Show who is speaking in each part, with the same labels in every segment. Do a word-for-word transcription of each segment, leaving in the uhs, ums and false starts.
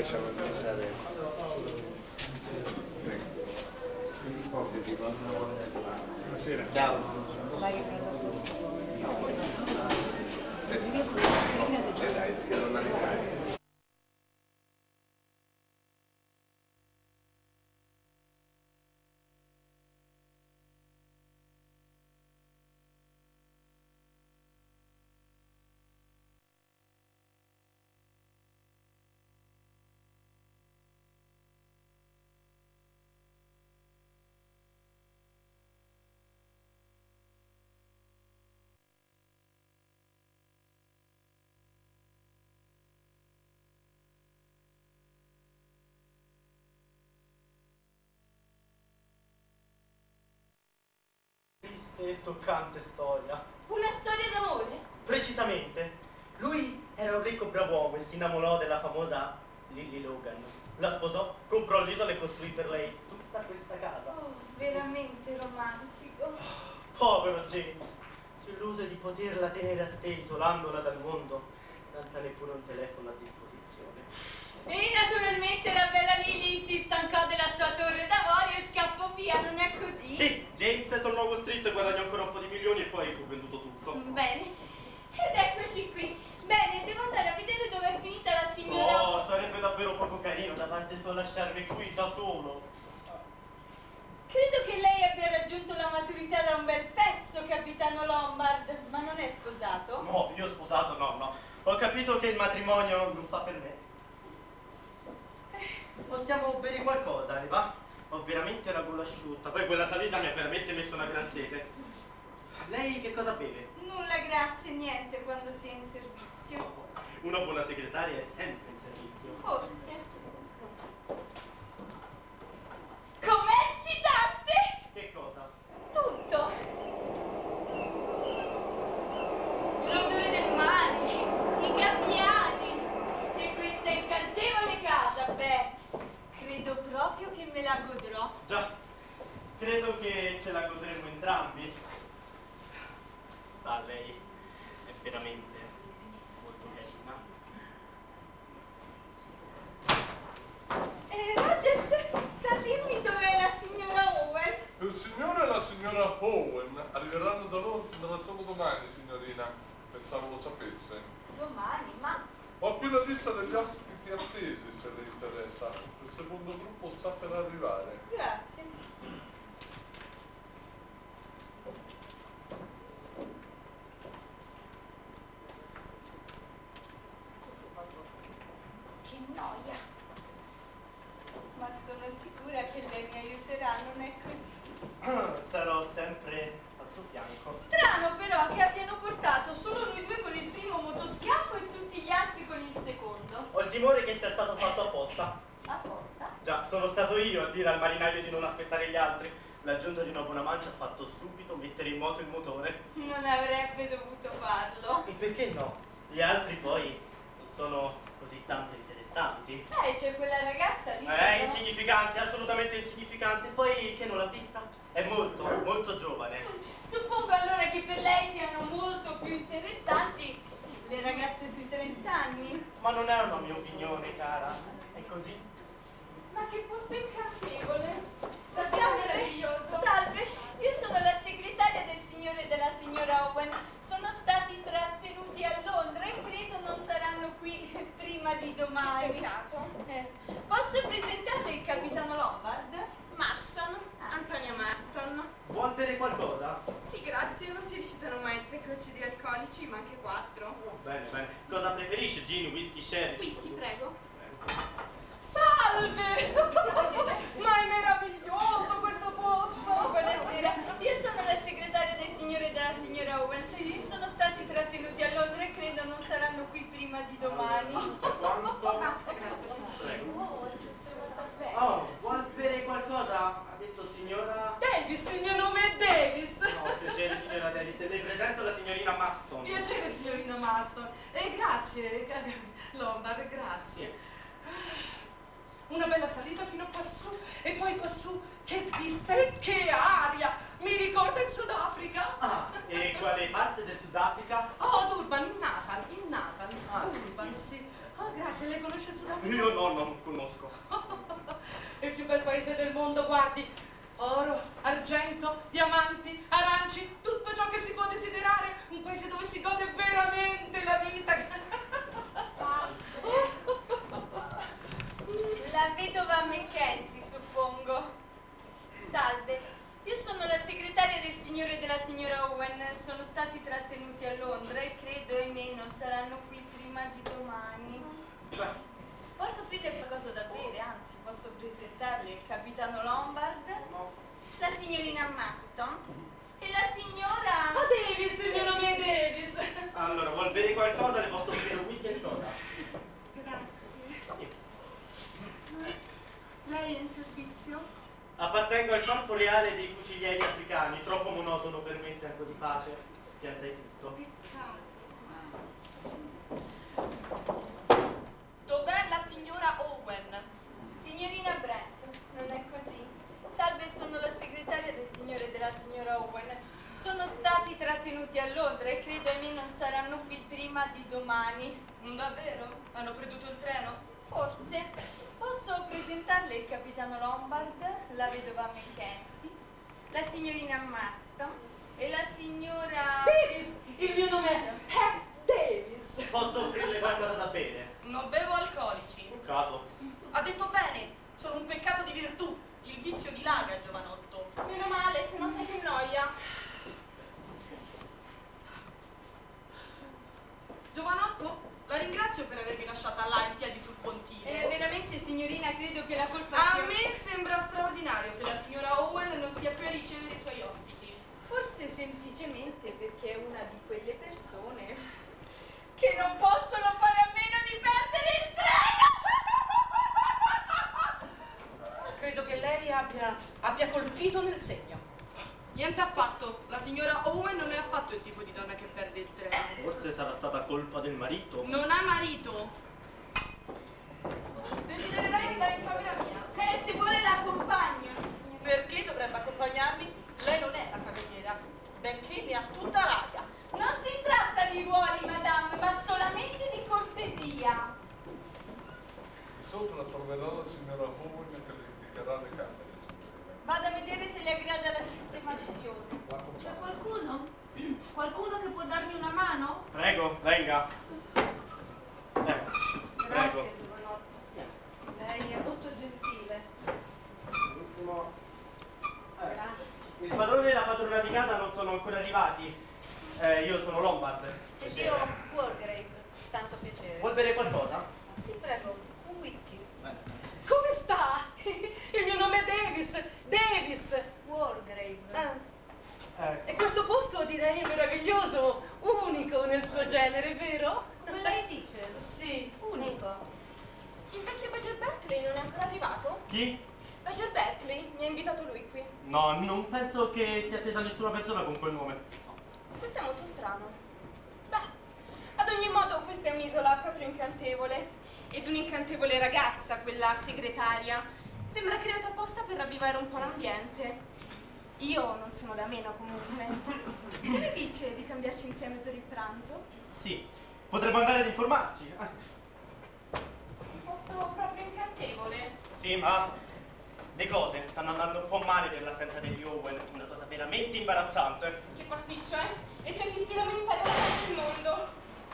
Speaker 1: facciamo pensare. Buonasera. Ciao. Eh dai, che non arrivare.
Speaker 2: E toccante storia.
Speaker 3: Una storia d'amore?
Speaker 2: Precisamente. Lui era un ricco brav'uomo e si innamorò della famosa Lily Logan. La sposò, comprò l'isola e costruì per lei tutta questa casa.
Speaker 3: Oh, veramente romantico.
Speaker 2: Povero James, si illuse di poterla tenere a sé isolandola dal mondo senza neppure un telefono a disposizione.
Speaker 3: E naturalmente la bella Lily si stancò della sua torre d'avorio e scappò via, non è così?
Speaker 2: Sì, James tornò costretto e guadagnò ancora un po' di milioni e poi fu venduto tutto.
Speaker 3: Bene, ed eccoci qui. Bene, devo andare a vedere dove è finita la signora...
Speaker 2: Oh, sarebbe davvero poco carino da parte sua lasciarmi qui da solo.
Speaker 3: Credo che lei abbia raggiunto la maturità da un bel pezzo, capitano Lombard, ma non è sposato?
Speaker 2: No, io sposato no, no. Ho capito che il matrimonio non fa per me. Possiamo bere qualcosa, ne va? Ho veramente la gola asciutta, poi quella salita mi ha veramente messo una gran sete. Lei che cosa beve?
Speaker 3: Nulla, grazie, niente quando si è in servizio.
Speaker 2: Una buona segretaria è sempre in servizio.
Speaker 3: Forse. Com'è eccitante?
Speaker 2: Che cosa?
Speaker 3: Tutto. L'odore del mare, i gabbiani e questa incantevole casa, beh, credo proprio che me la godrò.
Speaker 2: Già, credo che ce la godremo entrambi. Sa, lei è veramente molto carina.
Speaker 3: Eh, Rogers, sa dirmi dov'è la signora Owen?
Speaker 4: Il signore e la signora Owen arriveranno da Londra solo domani, signorina. Pensavo lo sapesse.
Speaker 3: Domani, ma...
Speaker 4: Ho qui la lista degli ospiti attesi, se le interessa. Il secondo gruppo sta per arrivare.
Speaker 3: Grazie. Che noia. Ma sono sicura che lei mi aiuterà, non è così?
Speaker 2: Sarò sempre al suo fianco.
Speaker 3: Strano però che abbiano portato solo noi due con il primo motoscafo e tutti gli altri con il secondo.
Speaker 2: Ho il timore che sia stato fatto apposta.
Speaker 3: Apposta?
Speaker 2: Già, sono stato io a dire al marinaio di non aspettare gli altri. L'aggiunta di una buona mancia ha fatto subito mettere in moto il motore.
Speaker 3: Non avrebbe dovuto farlo.
Speaker 2: E perché no? Gli altri poi non sono così tanto interessanti.
Speaker 3: Eh, c'è quella ragazza lì.
Speaker 2: È
Speaker 3: sopra.
Speaker 2: insignificante, assolutamente insignificante. Poi che non l'ha vista? È molto, molto giovane.
Speaker 3: Suppongo allora che per lei siano molto più interessanti le ragazze sui trent'anni.
Speaker 2: Ma non è una mia opinione, cara. È così.
Speaker 3: Ma che posto incantevole! Salve, salve, io sono la segretaria del signore e della signora Owen. Sono stati trattenuti a Londra e credo non saranno qui prima di domani.
Speaker 5: Peccato.
Speaker 3: Eh, posso presentarle il capitano Lombard?
Speaker 5: Marston, Antonia Marston.
Speaker 2: Vuol bere qualcosa?
Speaker 5: Sì, grazie, non si rifiutano mai tre gocce di alcolici, ma anche quattro.
Speaker 2: Bene, bene. Cosa preferisce? Gin, whisky, sherry?
Speaker 5: Whisky, prego.
Speaker 6: Salve! Ma è meraviglioso questo posto!
Speaker 3: Buonasera, io sono la segretaria del signore e della signora Owen. Sono stati trattenuti a Londra e credo non saranno qui prima di domani.
Speaker 2: Quanto?
Speaker 5: Basta, grazie.
Speaker 2: Prego. Oh, vuol bere qualcosa? Ha detto signora...
Speaker 6: Davis, il mio nome è Davis!
Speaker 2: No, piacere signora Davis. Le presento la signorina Maston.
Speaker 6: Piacere signorina Maston. E grazie, Lombard, grazie. Una bella salita fino quassù e poi quassù, che vista e che aria! Mi ricorda il Sudafrica.
Speaker 2: Ah, e quale parte del Sudafrica?
Speaker 6: Oh, Durban, in Natal, in Natal.
Speaker 2: Ah,
Speaker 6: Durban,
Speaker 2: sì,
Speaker 6: sì. Oh, grazie, lei conosce il Sudafrica?
Speaker 2: Io no, non conosco.
Speaker 6: È il più bel paese del mondo, guardi. Oro, argento, diamanti, aranci, tutto ciò che si può desiderare. Un paese dove si gode veramente la vita.
Speaker 3: La vedova Mackenzie, suppongo. Salve, io sono la segretaria del signore e della signora Owen. Sono stati trattenuti a Londra e credo, ahimè, non saranno qui prima di domani. Posso offrirle qualcosa da bere? Anzi, posso presentarle il capitano Lombard, la signorina Maston e la signora...
Speaker 6: Oh, Davis, il mio nome è Davis.
Speaker 2: Allora, vuol bere qualcosa? Le posso offrire un whisky e soda.
Speaker 7: Grazie. Lei è in servizio?
Speaker 2: Appartengo al corpo reale dei fucilieri africani, troppo monotono per me in tempo di pace. Piantai tutto.
Speaker 7: Peccato.
Speaker 5: Dov'è la signora Owen?
Speaker 3: Signorina Brent, non è così? Salve, sono la segretaria del signore e della signora Owen. Sono stati trattenuti a Londra e credo, ahimè, non saranno qui prima di domani.
Speaker 5: Davvero? Hanno perduto il treno?
Speaker 3: Forse. Posso presentarle il capitano Lombard, la vedova Mackenzie, la signorina Maston e la signora...
Speaker 6: Davis, il mio nome è Davis.
Speaker 2: Posso offrirle qualcosa da bere?
Speaker 5: Non bevo alcolici.
Speaker 2: Peccato.
Speaker 5: Ha detto bene, sono un peccato di virtù. Il vizio dilaga, giovanotto.
Speaker 3: Meno male, se no sei che noia.
Speaker 5: Giovanotto, la ringrazio per avermi lasciata là in piedi sul pontile.
Speaker 3: Eh, veramente, signorina, credo che la colpa
Speaker 5: A
Speaker 3: sia...
Speaker 5: me sembra straordinario che la signora Owen non sia più a ricevere i suoi ospiti.
Speaker 3: Forse semplicemente perché è una di quelle persone che non possono fare a meno di perdere il treno.
Speaker 6: Credo che lei abbia, abbia colpito nel segno.
Speaker 5: Niente affatto, la signora Owen non è affatto il tipo di donna che perde il treno.
Speaker 2: Forse sarà stata colpa del marito.
Speaker 5: Non ha marito. Desidererai andare in camera mia.
Speaker 3: Eh, se vuole la accompagno.
Speaker 5: Perché dovrebbe accompagnarmi? Lei non è la cameriera, benché ne ha tutta l'aria.
Speaker 3: Non si tratta di ruoli, madame, ma solamente di cortesia.
Speaker 4: Sopra troverò la signora Owen che le indicherà le camere.
Speaker 3: Vado a vedere se le aggrada la sistemazione.
Speaker 7: C'è qualcuno? Qualcuno che può darmi una mano?
Speaker 2: Prego, venga. Eccoci. Prego.
Speaker 7: Grazie, giovanotto. Lei è molto gentile.
Speaker 2: L'ultimo. Eh,
Speaker 7: Grazie.
Speaker 2: il padrone e la padrona di casa non sono ancora arrivati. Eh, io sono Lombard.
Speaker 7: Ed io Wargrave, tanto piacere.
Speaker 2: Vuol bere qualcosa?
Speaker 7: Sì, prego, un whisky.
Speaker 6: Come sta? Il mio nome è Davis. Davis.
Speaker 7: Wargrave.
Speaker 6: Ah,
Speaker 2: Ecco.
Speaker 6: e questo posto direi è meraviglioso, unico nel suo genere, vero?
Speaker 7: Come lei dice?
Speaker 6: Sì.
Speaker 7: Unico.
Speaker 5: Il vecchio Badger Berkeley non è ancora arrivato?
Speaker 2: Chi?
Speaker 5: Badger Berkeley mi ha invitato lui qui.
Speaker 2: No, non penso che sia attesa nessuna persona con quel nome.
Speaker 5: Questo è molto strano. Beh, ad ogni modo questa è un'isola proprio incantevole. Ed un'incantevole ragazza, quella segretaria. Sembra creata apposta per ravvivare un po' l'ambiente. Io non sono da meno comunque. Che ne dice di cambiarci insieme per il pranzo?
Speaker 2: Sì, potremmo andare ad informarci. Ah,
Speaker 5: Un posto proprio incantevole.
Speaker 2: sì, ma le cose stanno andando un po' male per l'assenza degli Owen. Una cosa veramente imbarazzante.
Speaker 5: Che pasticcio, eh? E c'è chi si lamenta della fine del mondo.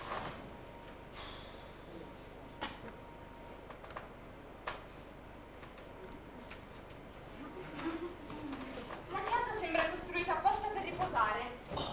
Speaker 5: La casa sembra costruita apposta per riposare.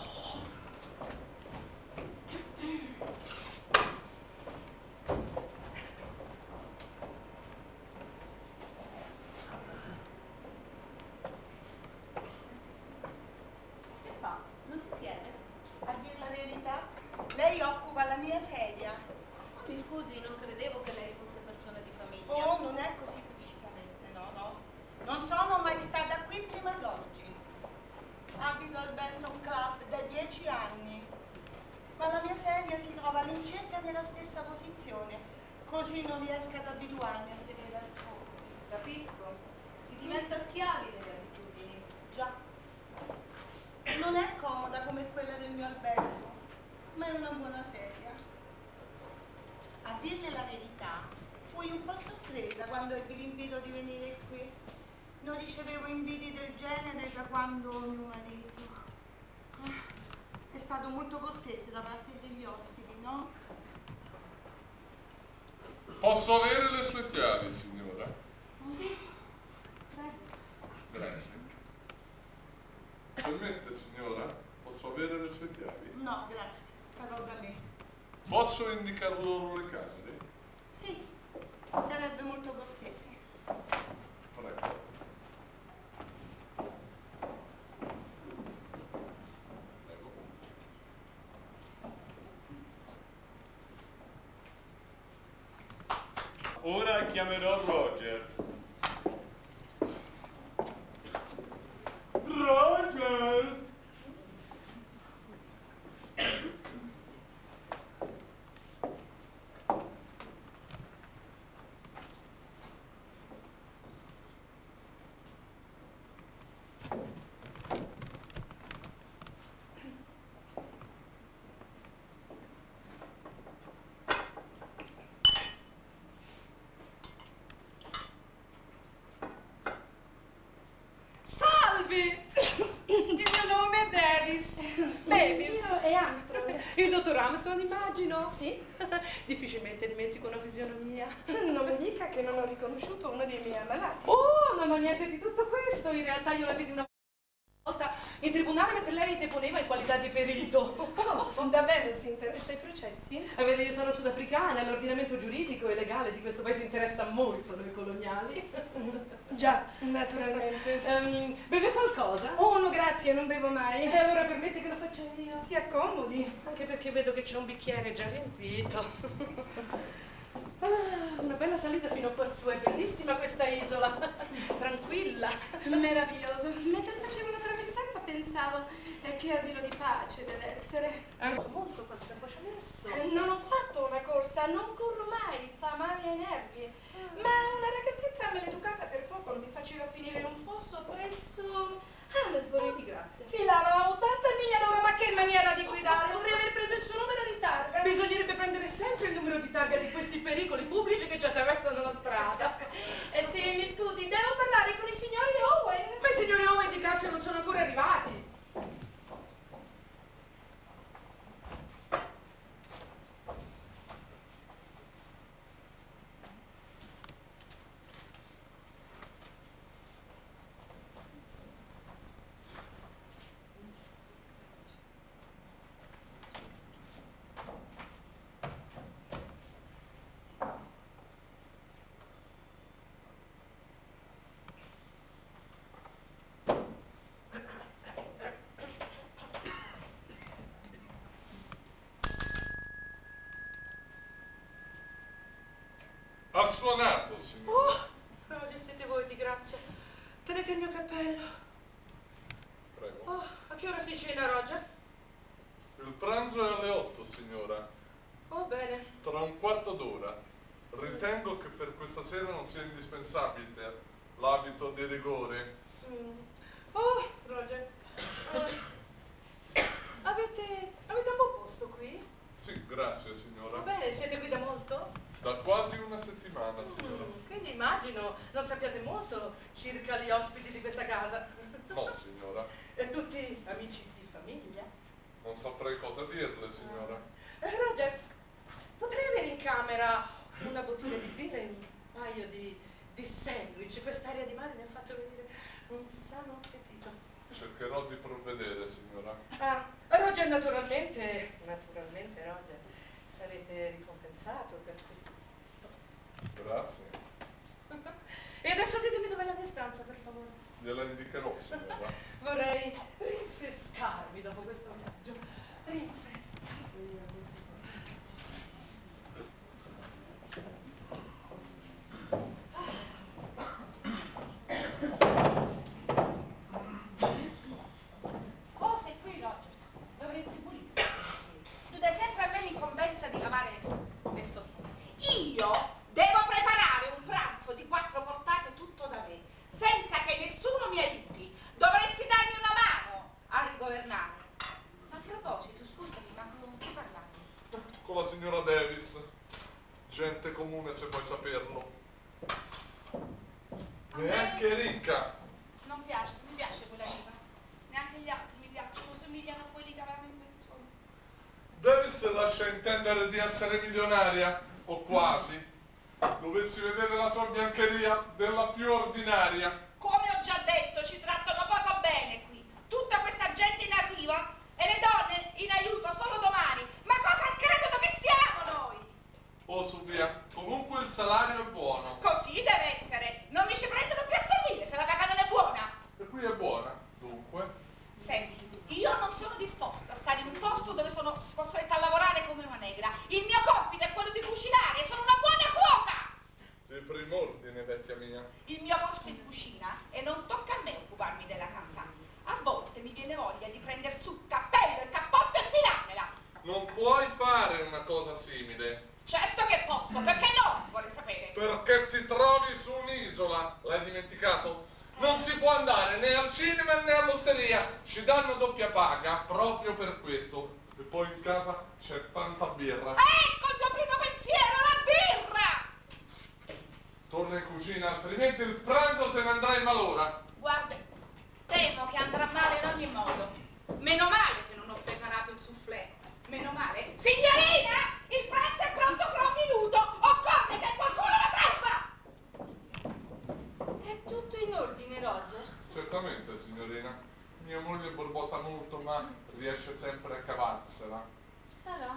Speaker 7: Che fa? Non si siede? A dire la verità, lei occupa la mia sedia. Mi scusi, non credevo che lei fosse persona di famiglia. Oh, non è così precisamente, no, no. Non sono mai stata qui prima d'oggi. Abito al Benton Club da dieci anni. Ma la mia sedia si trova all'incirca nella stessa posizione, così non riesco ad abituarmi a sedere altrove.
Speaker 3: Capisco. Si diventa schiavi delle abitudini.
Speaker 7: Già. Non è comoda come quella del mio albergo, ma è una buona sedia. a dirle la verità, fui un po' sorpresa quando ebbi l'invito di venire qui. Non ricevevo inviti del genere da quando mio marito eh, è stato molto cortese da parte degli ospiti, no?
Speaker 4: Posso avere le sue chiavi, signora?
Speaker 7: Sì, prego.
Speaker 4: Grazie. Permette, signora? Posso avere le sue chiavi?
Speaker 7: No, grazie, farò da me.
Speaker 4: Posso indicare loro le camere?
Speaker 7: Sì, sarebbe molto cortese.
Speaker 4: Prego.
Speaker 8: Ora chiamerò Rogers. Rogers!
Speaker 6: Salve! Il mio nome è Davis. Davis.
Speaker 9: E Armstrong.
Speaker 6: Il dottor Armstrong, immagino.
Speaker 9: Sì?
Speaker 6: Difficilmente dimentico una fisionomia.
Speaker 9: Non mi dica che non ho riconosciuto uno dei miei ammalati.
Speaker 6: Oh, non ho niente di tutto questo. In realtà io la vidi una volta in tribunale mentre lei deponeva in qualità di perito.
Speaker 9: Oh, davvero si interessa ai processi?
Speaker 6: E vede, io sono sudafricana e l'ordinamento giuridico e legale di questo paese interessa molto noi coloniali.
Speaker 9: Già, naturalmente.
Speaker 6: Um, beve qualcosa?
Speaker 9: Oh, no, grazie, non bevo mai.
Speaker 6: E allora permette che lo faccia io?
Speaker 9: Si accomodi.
Speaker 6: Anche perché vedo che c'è un bicchiere già riempito. Ah, una bella salita fino a quassù, è bellissima questa isola, tranquilla.
Speaker 9: Meraviglioso. Mentre facevo la traversata pensavo eh, che asilo di pace deve essere.
Speaker 6: Anche molto quanto tempo ci ha messo.
Speaker 9: Eh, Non ho fatto una corsa, non corro mai, fa male ai nervi. Ma una ragazzetta maleducata per poco mi faceva finire in un fosso presso Hannesbury.
Speaker 6: Di grazie.
Speaker 9: Filava a ottanta miglia all'ora, ma che maniera di guidare! Vorrei aver preso il suo numero di targa.
Speaker 6: Bisognerebbe prendere sempre il numero di targa di questi pericoli pubblici che ci attraversano la strada.
Speaker 9: Eh sì, mi scusi, devo parlare con i signori Owen.
Speaker 6: Ma i signori Owen di grazia non sono ancora arrivati.
Speaker 4: Ha suonato, signora.
Speaker 6: Oh, Roger, siete voi di grazia. Tenete il mio cappello.
Speaker 4: Prego.
Speaker 6: Oh, a che ora si cena, Roger?
Speaker 4: Il pranzo è alle otto, signora.
Speaker 6: Oh, bene.
Speaker 4: Tra un quarto d'ora. Ritengo che per questa sera non sia indispensabile l'abito di rigore.
Speaker 6: Mm. Oh, Roger. Uh, avete, avete un buon posto qui?
Speaker 4: Sì, grazie, signora.
Speaker 6: Va bene, siete qui da molto?
Speaker 4: Da quasi una settimana, signora.
Speaker 6: Mm, quindi immagino non sappiate molto circa gli ospiti di questa casa.
Speaker 4: No, signora.
Speaker 6: E tutti amici di famiglia?
Speaker 4: Non saprei cosa dirle, signora.
Speaker 6: Eh, Roger, potrei avere in camera una bottiglia di birra e un paio di, di sandwich? Quest'aria di mare mi ha fatto venire un sano appetito.
Speaker 4: Cercherò di provvedere, signora.
Speaker 6: Ah, Roger, naturalmente, naturalmente, Roger, sarete ricompensato per questo.
Speaker 4: Grazie.
Speaker 6: E adesso ditemi dov'è la mia stanza, per favore.
Speaker 4: Gliela indicherò, signora.
Speaker 6: Vorrei rinfrescarmi dopo questo viaggio. Rinfrescarmi.
Speaker 5: Oh, sei qui, Rogers. Dovresti pulire. Tu dai sempre a me l'incombenza di lavare le sto. Io devo preparare un pranzo di quattro portate tutto da me, senza che nessuno mi aiuti. Dovresti darmi una mano a rigovernare. A proposito, scusami, ma con chi parlavi?
Speaker 4: Con la signora Davis. gente comune se vuoi saperlo. Neanche ricca.
Speaker 5: Non piace, non mi piace quella riva. Neanche gli altri mi piacciono, somigliano a quelli che avevamo in pensione.
Speaker 4: Davis lascia intendere di essere milionaria, o quasi. Dovessi vedere la sua biancheria della più ordinaria.
Speaker 5: Come ho già detto, ci trattano poco bene qui. Tutta questa gente in arriva e le donne in aiuto solo domani. Ma cosa credono che siamo noi?
Speaker 4: Oh, su via, comunque il salario è buono.
Speaker 5: Così deve essere. Non mi ci prendono più a seguire se la paga non è buona.
Speaker 4: E qui è buona, dunque.
Speaker 5: Senti, io non sono disposta a stare in un posto dove sono costretta a lavorare come una negra. Il mio compito è quello di cucinare e sono una buona cuoca.
Speaker 4: Di prim'ordine, vecchia mia.
Speaker 5: Il mio posto è in cucina e non tocca a me occuparmi della casa. A volte mi viene voglia di prendere su cappello e cappotto e filarmela.
Speaker 4: Non puoi fare una cosa simile.
Speaker 5: Certo che posso, perché no? Vorrei sapere.
Speaker 4: Perché ti trovi su un'isola. L'hai dimenticato? Non si può andare né al cinema né all'osteria. Ci danno doppia paga proprio per questo. E poi in casa c'è tanta birra.
Speaker 5: Ecco il tuo primo pensiero, la birra!
Speaker 4: Torna in cucina, altrimenti il pranzo se ne andrà in malora.
Speaker 5: Guarda, temo che andrà male in ogni modo. Meno male che non ho preparato il soufflé. Meno male. Signorina, il pranzo è pronto fra un minuto. Occorre che qualcuno lo serva.
Speaker 3: È tutto in ordine, Rogers?
Speaker 4: Certamente, signorina. Mia moglie borbotta molto, ma riesce sempre a cavarsela.
Speaker 3: Sarà.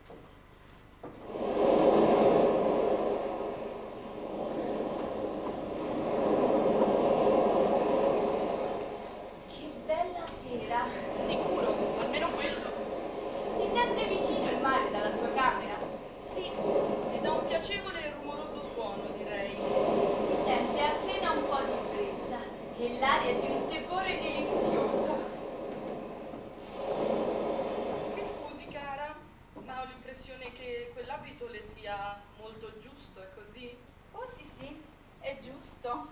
Speaker 3: Che bella sera.
Speaker 5: Sicuro, almeno quello.
Speaker 3: Si sente vicino il mare dalla sua camera?
Speaker 7: Sì, ed ha un piacevole e rumoroso suono, direi.
Speaker 3: Si sente appena un po' di brezza e l'aria di un tepore delizioso.
Speaker 7: Mi scusi, cara, ma ho l'impressione che quell'abito le sia molto giusto, è così?
Speaker 3: Oh sì sì, è giusto.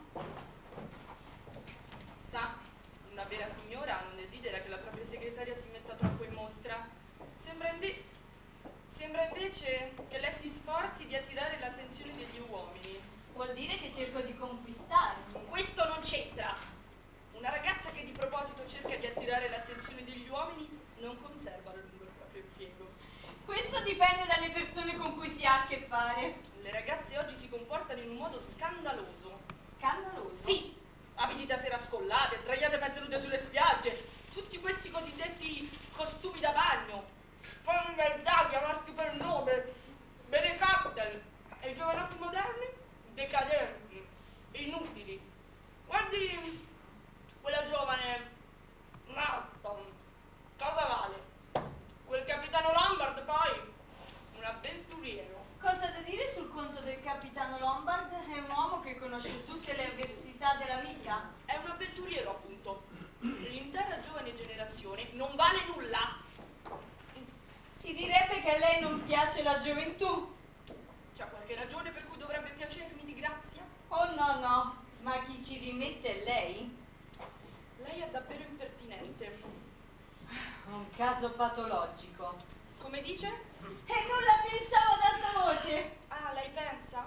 Speaker 7: Sa, una vera signora non desidera che la propria segretaria si metta troppo in mostra. Sembra, inve- Sembra invece che lei si sforzi di attirare l'attenzione degli uomini.
Speaker 3: Vuol dire che cerco di conquistarmi.
Speaker 7: Questo non c'entra. Una ragazza che di proposito cerca di attirare l'attenzione degli uomini non conserva a lungo il proprio impiego.
Speaker 3: Questo dipende dalle persone con cui si ha a che fare.
Speaker 7: Le ragazze oggi si comportano in un modo scandaloso.
Speaker 3: Scandaloso?
Speaker 7: Sì, abiti da sera scollate, sdraiate mezze nude sulle spiagge, tutti questi cosiddetti costumi da bagno, fangaldati, chiamati per nome, bere cocktail, e i giovanotti moderni decadenti, inutili. Guardi quella giovane Marston, cosa vale? Quel capitano Lombard poi, un avventuriero.
Speaker 3: Cosa da dire sul conto del capitano Lombard? È un uomo che conosce tutte le avversità della vita.
Speaker 7: È un avventuriero, appunto. L'intera giovane generazione non vale nulla.
Speaker 3: Si direbbe che a lei non piace la gioventù.
Speaker 7: C'è qualche ragione per cui dovrebbe piacermi di grazia?
Speaker 3: Oh no, no, ma chi ci rimette è lei?
Speaker 7: Lei è davvero impertinente.
Speaker 3: Un caso patologico.
Speaker 7: Come dice?
Speaker 3: E non la pensavo ad alta voce.
Speaker 7: Ah, lei pensa?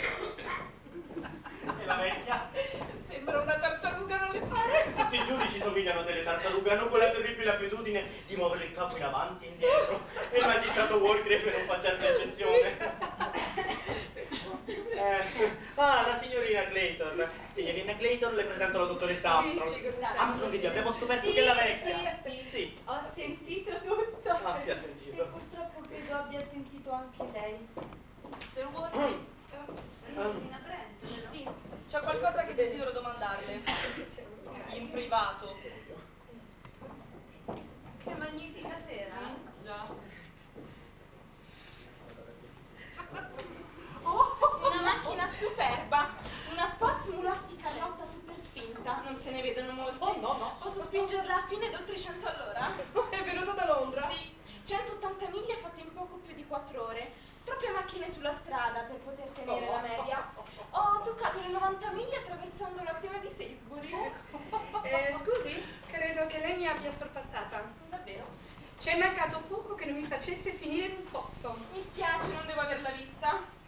Speaker 2: E la vecchia?
Speaker 5: Sembra una tartaruga, non le pare?
Speaker 2: Tutti i giudici somigliano a delle tartarughe, hanno quella terribile abitudine di muovere il capo in avanti e indietro. E il magistrato Wargrave non fa certa eccezione. Eh, ah, la signorina Clayton. Signorina Clayton, le presento la dottoressa Armstrong.
Speaker 3: ci conosciamo,
Speaker 2: Armstrong,
Speaker 3: sì.
Speaker 2: abbiamo scoperto
Speaker 3: Sì,
Speaker 2: che è la vecchia.
Speaker 3: sì, sì.
Speaker 2: Sì.
Speaker 3: Ho sentito tutto.
Speaker 2: Ah, sì, ha
Speaker 3: E
Speaker 2: sentito.
Speaker 3: purtroppo credo abbia sentito anche lei.
Speaker 7: Sir Wargrave?
Speaker 2: Signorina
Speaker 7: Brent? Sì, c'è qualcosa che desidero domandarle. In privato.
Speaker 10: Che magnifica sera.
Speaker 7: Già.
Speaker 5: Una macchina superba, una Spots Mulotti Carlotta super spinta, non se ne vedono molte.
Speaker 7: Oh, no, no.
Speaker 5: Posso spingerla a fine d'oltre cento all'ora?
Speaker 7: È venuta da Londra?
Speaker 5: Sì, centottanta miglia fatte in poco più di quattro ore. Troppe macchine sulla strada per poter tenere la media. Ho toccato le novanta miglia attraversando la piana di Salisbury.
Speaker 9: Eh, scusi, credo che lei mi abbia sorpassata.
Speaker 5: Davvero?
Speaker 9: C'è mancato poco che non mi facesse finire in un fosso.
Speaker 5: Mi spiace, non devo averla vista.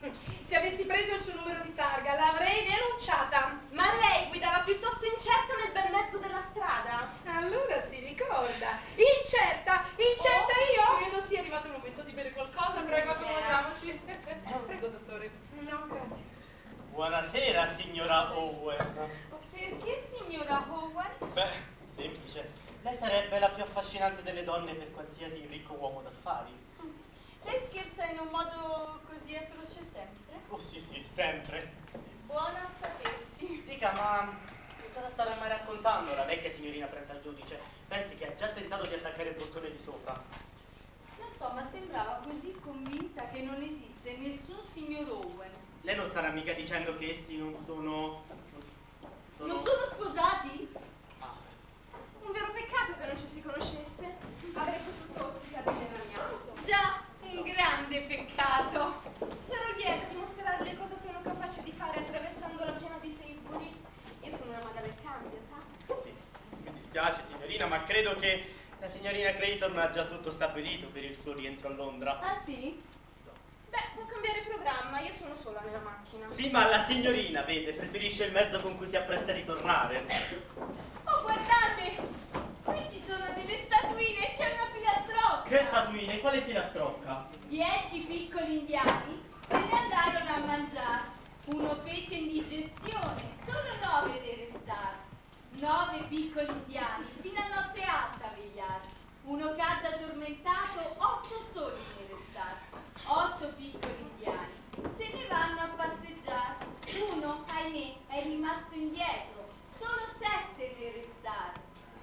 Speaker 9: Se avessi preso il suo numero di targa l'avrei denunciata.
Speaker 5: Ma lei guidava piuttosto incerta nel bel mezzo della strada.
Speaker 9: Allora si ricorda. Incerta, incerta
Speaker 6: Oh,
Speaker 9: io?
Speaker 6: credo sia arrivato il momento di bere qualcosa, prego, accomodiamoci. Prego, dottore.
Speaker 9: No, grazie.
Speaker 2: Buonasera, signora Owen.
Speaker 3: Perché, signora Owen?
Speaker 2: Beh, semplice. Lei sarebbe la più affascinante delle donne per qualsiasi ricco uomo d'affari.
Speaker 3: Lei scherza in un modo così atroce sempre?
Speaker 2: Oh sì, sì, sempre.
Speaker 3: Buona a sapersi.
Speaker 2: Dica, ma che cosa starà mai raccontando la vecchia signorina frente al giudice? Pensi che ha già tentato di attaccare il bottone di sopra?
Speaker 3: Non so, ma sembrava così convinta che non esiste nessun signor Owen.
Speaker 2: Lei non starà mica dicendo che essi non sono... sono...
Speaker 3: Non sono sposati?
Speaker 2: Ah.
Speaker 5: Un vero peccato che non ci si conoscesse. Avrei potuto ospitarmi nella mia auto.
Speaker 3: Già, un grande peccato.
Speaker 5: Sarò lieta di mostrarle cosa sono capace di fare attraversando la piana di Sainsbury. Io sono una maga del cambio, sa?
Speaker 2: Sì, mi dispiace signorina, ma credo che la signorina Clayton ha già tutto stabilito per il suo rientro a Londra.
Speaker 3: Ah sì?
Speaker 5: Beh, può cambiare programma, io sono sola nella macchina.
Speaker 2: Sì, ma la signorina, vede, preferisce il mezzo con cui si appresta a ritornare.
Speaker 3: Oh, guardate! Qui ci sono delle statuine e c'è una filastrocca.
Speaker 2: Che statuine? Quale filastrocca?
Speaker 3: Dieci piccoli indiani se ne andarono a mangiare. Uno fece indigestione, solo nove ne restarono. Nove piccoli indiani fino a notte alta a vegliare. Uno cadde addormentato, otto soli ne restarono. Otto piccoli indiani se ne vanno a passeggiare. Uno, ahimè, è rimasto indietro. Solo sette ne restarono.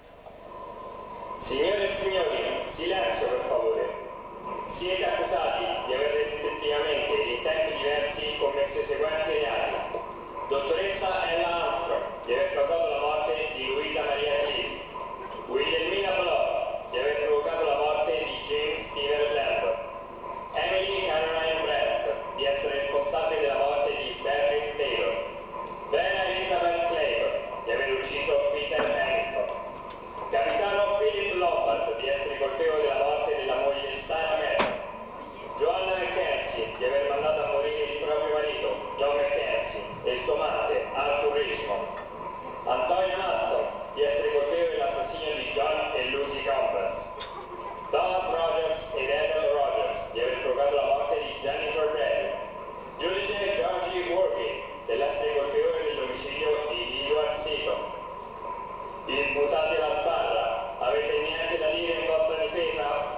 Speaker 11: Signore e signori, silenzio per favore. Siete accusati di aver rispettivamente ed in tempi diversi commesso i seguenti reati. Dottoressa Ella Armstrong, di aver causato la morte di Luisa Maria Clisi. Wilhelmina Bloch, di aver provocato la morte di James Steven Lambert. Emily Caroline Brett, di essere responsabile della morte di Beatrice Taylor. Vera Elizabeth Clayton, di aver ucciso Peter Hamilton. Capitano Philip Lombard, di essere colpevole della morte della moglie Sarah Mason. Joanna McKenzie, di aver mandato a morire il proprio marito, John McKenzie, e il suo amante, Arthur Richmond. Antonia Maston, di essere colpevole dell'assassinio di John e Lucy Compass. Thomas Rogers ed Ethel Rogers, di aver provocato la morte di Jennifer Brady. Giudice Georgie Worby, dell'essere colpevole dell'omicidio di Edward Seaton. Imputati alla sbarra, avete niente da dire in vostra difesa?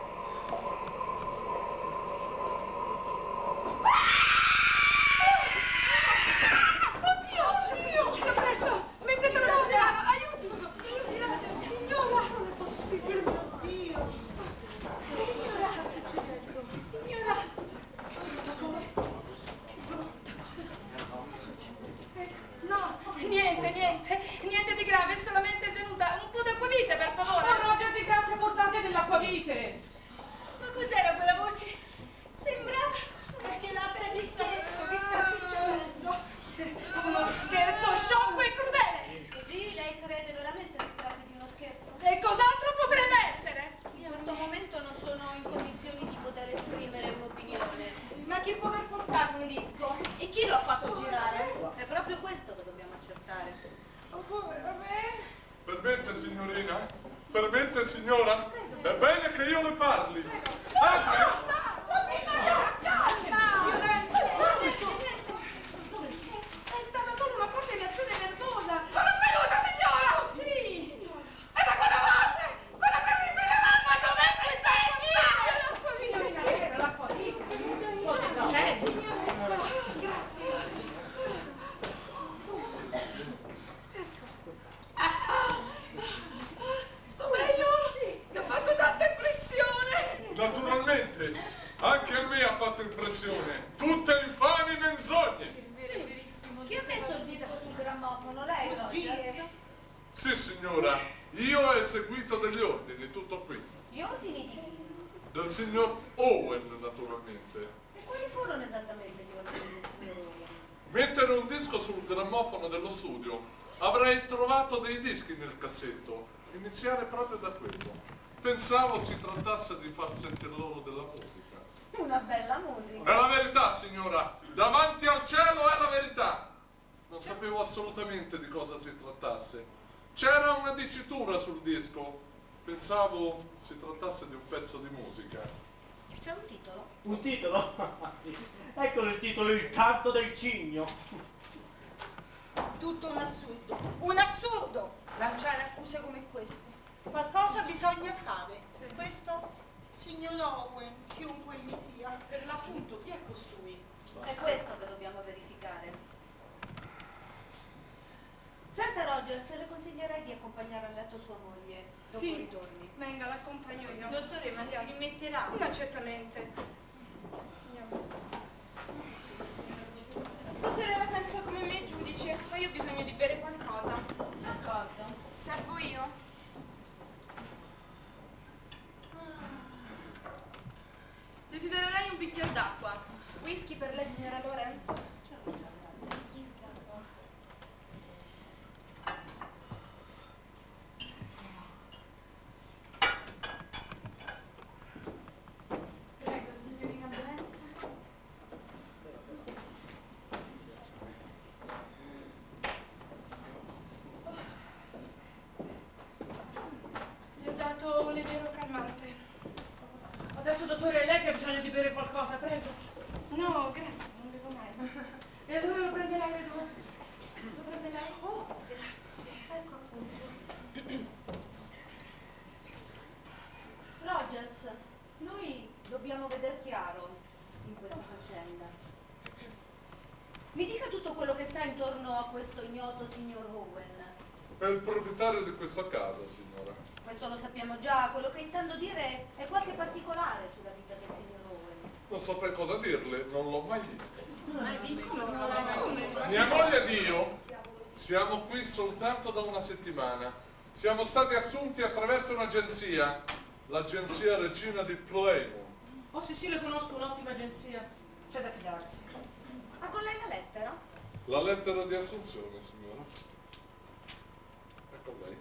Speaker 9: Oddio, oddio! Ci presto! Mettetelo sul piano! Aiuto! Aiuto! Signora! Non è possibile! Oddio! Signora! No, niente, niente, niente di grave, è solamente svenuta. Un po' d'acquavite, per favore.
Speaker 6: Oh, Roger, di grazia, portate dell'acquavite.
Speaker 3: Ma cos'era quella voce? Sembrava...
Speaker 7: Perché l'abbia di scherzo, che sta succedendo?
Speaker 9: Uno scherzo sciocco e crudele.
Speaker 7: Così lei crede veramente si tratti di uno scherzo?
Speaker 9: E cos'altro potrebbe essere?
Speaker 7: In questo momento non sono in condizioni di poter esprimere un'opinione.
Speaker 5: Ma chi può aver portato un disco?
Speaker 7: E chi lo ha fatto girare? È proprio questo che dobbiamo accertare.
Speaker 5: Oh, povera me!
Speaker 4: Permette, signorina? Permette, signora? È bene che io le parli. Ah,
Speaker 9: È stata solo una forte reazione nervosa.
Speaker 6: Sono svenuta, signora!
Speaker 9: Sì.
Speaker 6: È da quella base! Quella terribile base! Ma dov'è questa enza?
Speaker 9: Signorina, era l'acquavite. Sto dicendo.
Speaker 5: Grazie.
Speaker 6: Sto meglio? Mi ha fatto tanta impressione!
Speaker 4: naturalmente, anche a me ha fatto impressione. Tutte infami menzogne.
Speaker 7: Chi ha messo il disco sul grammofono? Lei, Roger?
Speaker 4: Sì, signora, io ho eseguito degli ordini, tutto qui.
Speaker 7: Gli ordini di chi?
Speaker 4: Del signor Owen, naturalmente.
Speaker 7: E quali furono esattamente gli ordini del signor Owen?
Speaker 4: Mettere un disco sul grammofono dello studio. Avrei trovato dei dischi nel cassetto. Iniziare proprio da quello. Pensavo si trattasse di far sentire loro della musica.
Speaker 7: Una una bella musica.
Speaker 4: È la verità, signora. Davanti al cielo è la verità. Non sapevo assolutamente di cosa si trattasse. C'era una dicitura sul disco. Pensavo si trattasse di un pezzo di musica.
Speaker 7: C'è un titolo?
Speaker 2: Un titolo? Eccolo il titolo, Il canto del cigno.
Speaker 7: Tutto un assurdo. Un assurdo! Lanciare accuse come queste. Qualcosa bisogna fare. Questo, signor Owen, chiunque gli sia.
Speaker 6: Per l'appunto, chi è costui?
Speaker 10: È questo che dobbiamo verificare. Senta Rogers, le consiglierei di accompagnare a letto sua moglie dopo
Speaker 9: Sì.
Speaker 10: ritorni.
Speaker 9: Venga, l'accompagno io.
Speaker 3: Dottore, ma si rimetterà?
Speaker 9: Ma certamente. Andiamo.
Speaker 5: Non so se lei la pensa come me, giudice, ma io ho bisogno di bere qualcosa.
Speaker 3: D'accordo.
Speaker 5: Servo io?
Speaker 6: Desidererei un bicchiere d'acqua.
Speaker 5: Whisky per lei, signora Lorenzo?
Speaker 3: Prego, signorina Benetta.
Speaker 9: Gli ho dato un leggero calmante.
Speaker 6: Adesso, dottore, lei che ha bisogno di bere qualcosa, prego.
Speaker 9: No, grazie, non bevo mai.
Speaker 6: E allora lo prende lei, vedo.
Speaker 9: Lo prende lei?
Speaker 7: Oh, grazie.
Speaker 9: Ecco appunto.
Speaker 10: Rogers, noi dobbiamo vedere chiaro in questa faccenda. Mi dica tutto quello che sa intorno a questo ignoto signor Owen.
Speaker 4: È il proprietario di questa casa, signora.
Speaker 10: Questo lo sappiamo già, quello che intendo dire è qualche particolare sulla vita del signor Owen.
Speaker 4: Non saprei cosa dirle, non l'ho mai visto.
Speaker 6: Mai visto?
Speaker 4: Mia moglie ed io siamo qui soltanto da una settimana. Siamo stati assunti attraverso un'agenzia, l'agenzia Regina di Plymouth.
Speaker 6: Oh sì sì, le conosco, un'ottima agenzia. C'è da fidarsi.
Speaker 10: Ha con lei la lettera?
Speaker 4: La lettera di assunzione, signora. Ecco lei.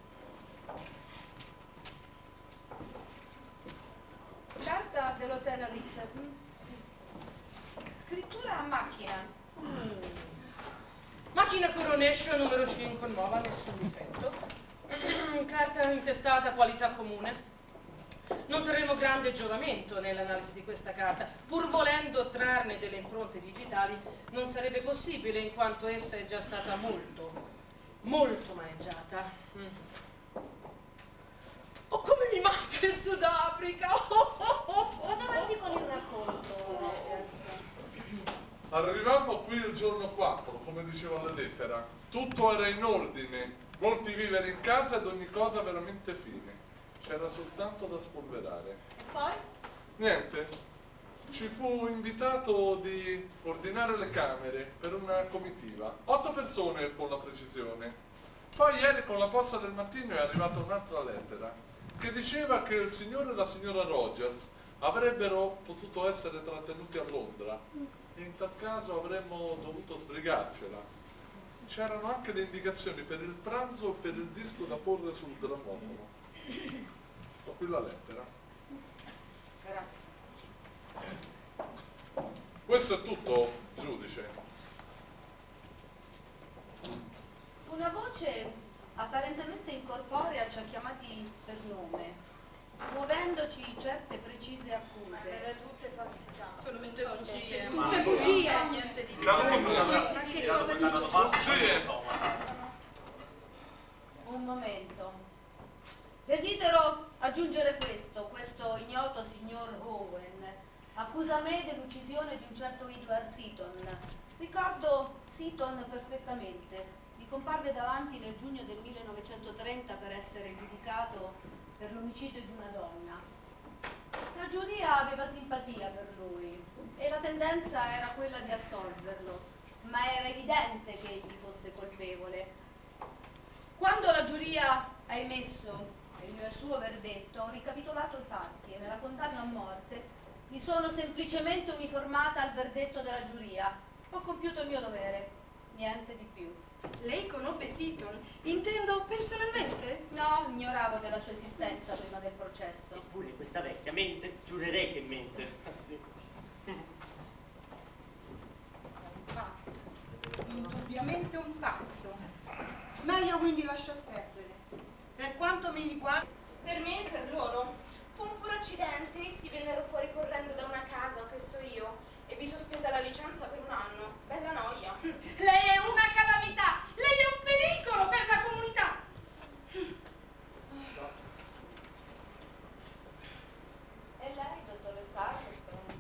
Speaker 7: Carta dell'hotel Ritz. Scrittura a macchina.
Speaker 6: Macchina Coronation numero cinque, nuova, nessun difetto. Carta intestata, qualità comune. Non terremo grande giovamento nell'analisi di questa carta. Pur volendo trarne delle impronte digitali, non sarebbe possibile in quanto essa è già stata molto, molto maneggiata. Mm. Oh, come mi manca il Sudafrica!
Speaker 10: Vado avanti con il racconto, Rogers.
Speaker 4: Arrivammo qui il giorno quattro, come diceva la lettera. Tutto era in ordine, molti viveri in casa ed ogni cosa veramente fine. C'era soltanto da spolverare.
Speaker 10: E poi?
Speaker 4: Niente, ci fu invitato di ordinare le camere per una comitiva. Otto persone con la precisione. Poi ieri con la posta del mattino è arrivata un'altra lettera che diceva che il signore e la signora Rogers avrebbero potuto essere trattenuti a Londra e in tal caso avremmo dovuto sbrigarcela. C'erano anche le indicazioni per il pranzo e per il disco da porre sul grammofono. Ho qui la lettera.
Speaker 6: Grazie.
Speaker 4: Questo è tutto, giudice.
Speaker 10: Una voce apparentemente incorporea ci ha chiamati per nome, muovendoci certe precise accuse.
Speaker 3: Erano tutte falsità.
Speaker 5: Sono menzogne.
Speaker 9: Tutte bugie.
Speaker 5: Niente di
Speaker 9: Ma che cosa dici?
Speaker 4: Bugie!
Speaker 10: Un momento. Desidero aggiungere questo, questo ignoto signor Owen accusa me dell'uccisione di un certo Edward Seaton. Ricordo Seaton perfettamente. Mi comparve davanti nel giugno del millenovecentotrenta per essere giudicato per l'omicidio di una donna. La giuria aveva simpatia per lui e la tendenza era quella di assolverlo, ma era evidente che egli fosse colpevole. Quando la giuria ha emesso il suo verdetto, ho ricapitolato i fatti e nella condanna a morte mi sono semplicemente uniformata al verdetto della giuria. Ho compiuto il mio dovere, niente di più.
Speaker 9: Lei conobbe Seaton? Intendo personalmente?
Speaker 10: No, ignoravo della sua esistenza prima del processo.
Speaker 2: Eppure questa vecchia mente, giurerei che mente. Sì.
Speaker 7: scoglio quindi lasciò perdere. Per quanto mi riguarda...
Speaker 5: Per me e per loro. Fu un puro accidente, essi vennero fuori correndo da una casa, o che so io, e vi sospesa la licenza per un anno. Bella noia.
Speaker 9: Lei è una calamità, lei è un pericolo per la comunità.
Speaker 10: E lei, dottoressa Armstrong?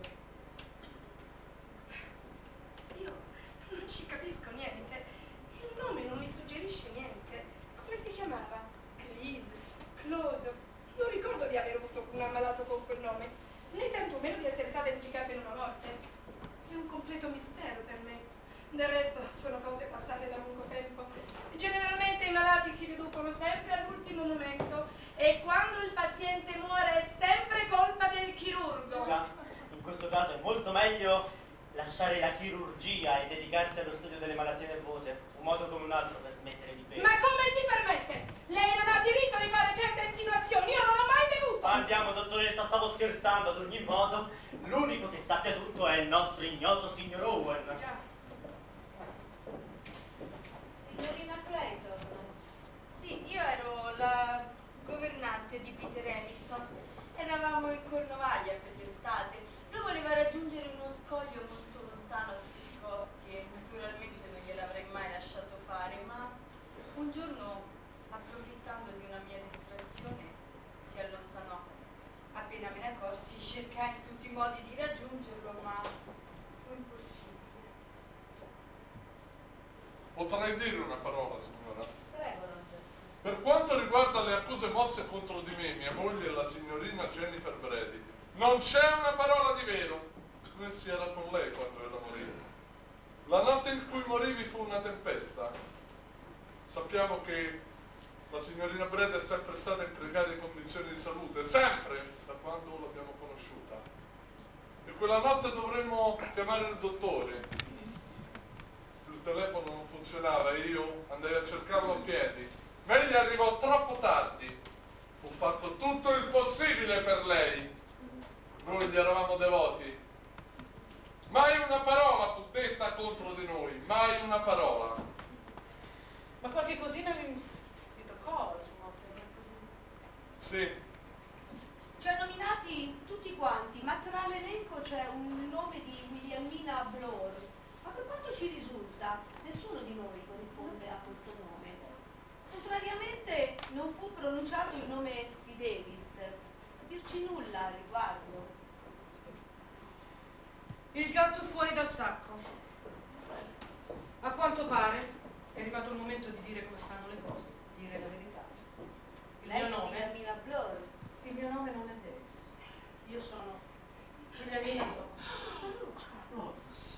Speaker 9: Io non ci capisco niente. Il nome non mi suggerisce niente. Come si chiamava? Cleese, Closo. Non ricordo di aver avuto un ammalato con quel nome, né tantomeno di essere stata implicata in una morte. È un completo mistero per me. Del resto sono cose passate da lungo tempo. Generalmente i malati si riducono sempre all'ultimo momento e quando il paziente muore è sempre colpa del chirurgo.
Speaker 2: Già, in questo caso è molto meglio lasciare la chirurgia e dedicarsi allo studio delle malattie nervose, un modo come un altro per smettere di bere.
Speaker 9: Ma come si permette? Lei non ha diritto di fare certe insinuazioni, io non ho mai bevuto!
Speaker 2: Andiamo, dottoressa, stavo scherzando, ad ogni modo, l'unico che sappia tutto è il nostro ignoto signor Owen.
Speaker 9: Già.
Speaker 10: Signorina Clayton?
Speaker 3: Sì, io ero la governante di Peter Hamilton. Eravamo in Cornovaglia quest'estate. Lui voleva raggiungere uno scoglio molto lontano a tutti i costi e naturalmente non gliel'avrei mai lasciato fare, ma un giorno, approfittando di una mia distrazione, si allontanò. Appena me ne accorsi, cercai in tutti i modi di raggiungerlo, ma fu impossibile.
Speaker 4: Potrei dire una parola, signora?
Speaker 10: Prego, Roger.
Speaker 4: Per quanto riguarda le accuse mosse contro di me, mia moglie e la signorina Jennifer Brady, non c'è una parola di vero. Questi era con lei quando ella morì. La notte in cui morivi fu una tempesta. Sappiamo che la signorina Brady è sempre stata in precarie condizioni di salute, sempre, da quando l'abbiamo conosciuta. E quella notte dovremmo chiamare il dottore. Il telefono non funzionava e io andai a cercarlo a piedi. Ma egli arrivò troppo tardi. Ho fatto tutto il possibile per lei. Noi gli eravamo devoti. Mai una parola fu detta contro di noi, mai una parola.
Speaker 6: Ma qualche cosina mi, mi toccò, insomma, così.
Speaker 4: Sì,
Speaker 10: Ci hanno nominati tutti quanti, ma tra l'elenco c'è un nome di Williamina Blore. Ma per quanto ci risulta, nessuno di noi corrisponde a questo nome. Contrariamente non fu pronunciato il nome di Davis. Dirci nulla al riguardo.
Speaker 6: Il gatto fuori dal sacco. A quanto pare è arrivato il momento di dire come stanno le cose, dire la verità. Il
Speaker 10: Lei
Speaker 6: mio
Speaker 10: è
Speaker 6: nome,
Speaker 10: Williamina Blore.
Speaker 6: il mio nome non è Davis. Io sono Williamina Blore.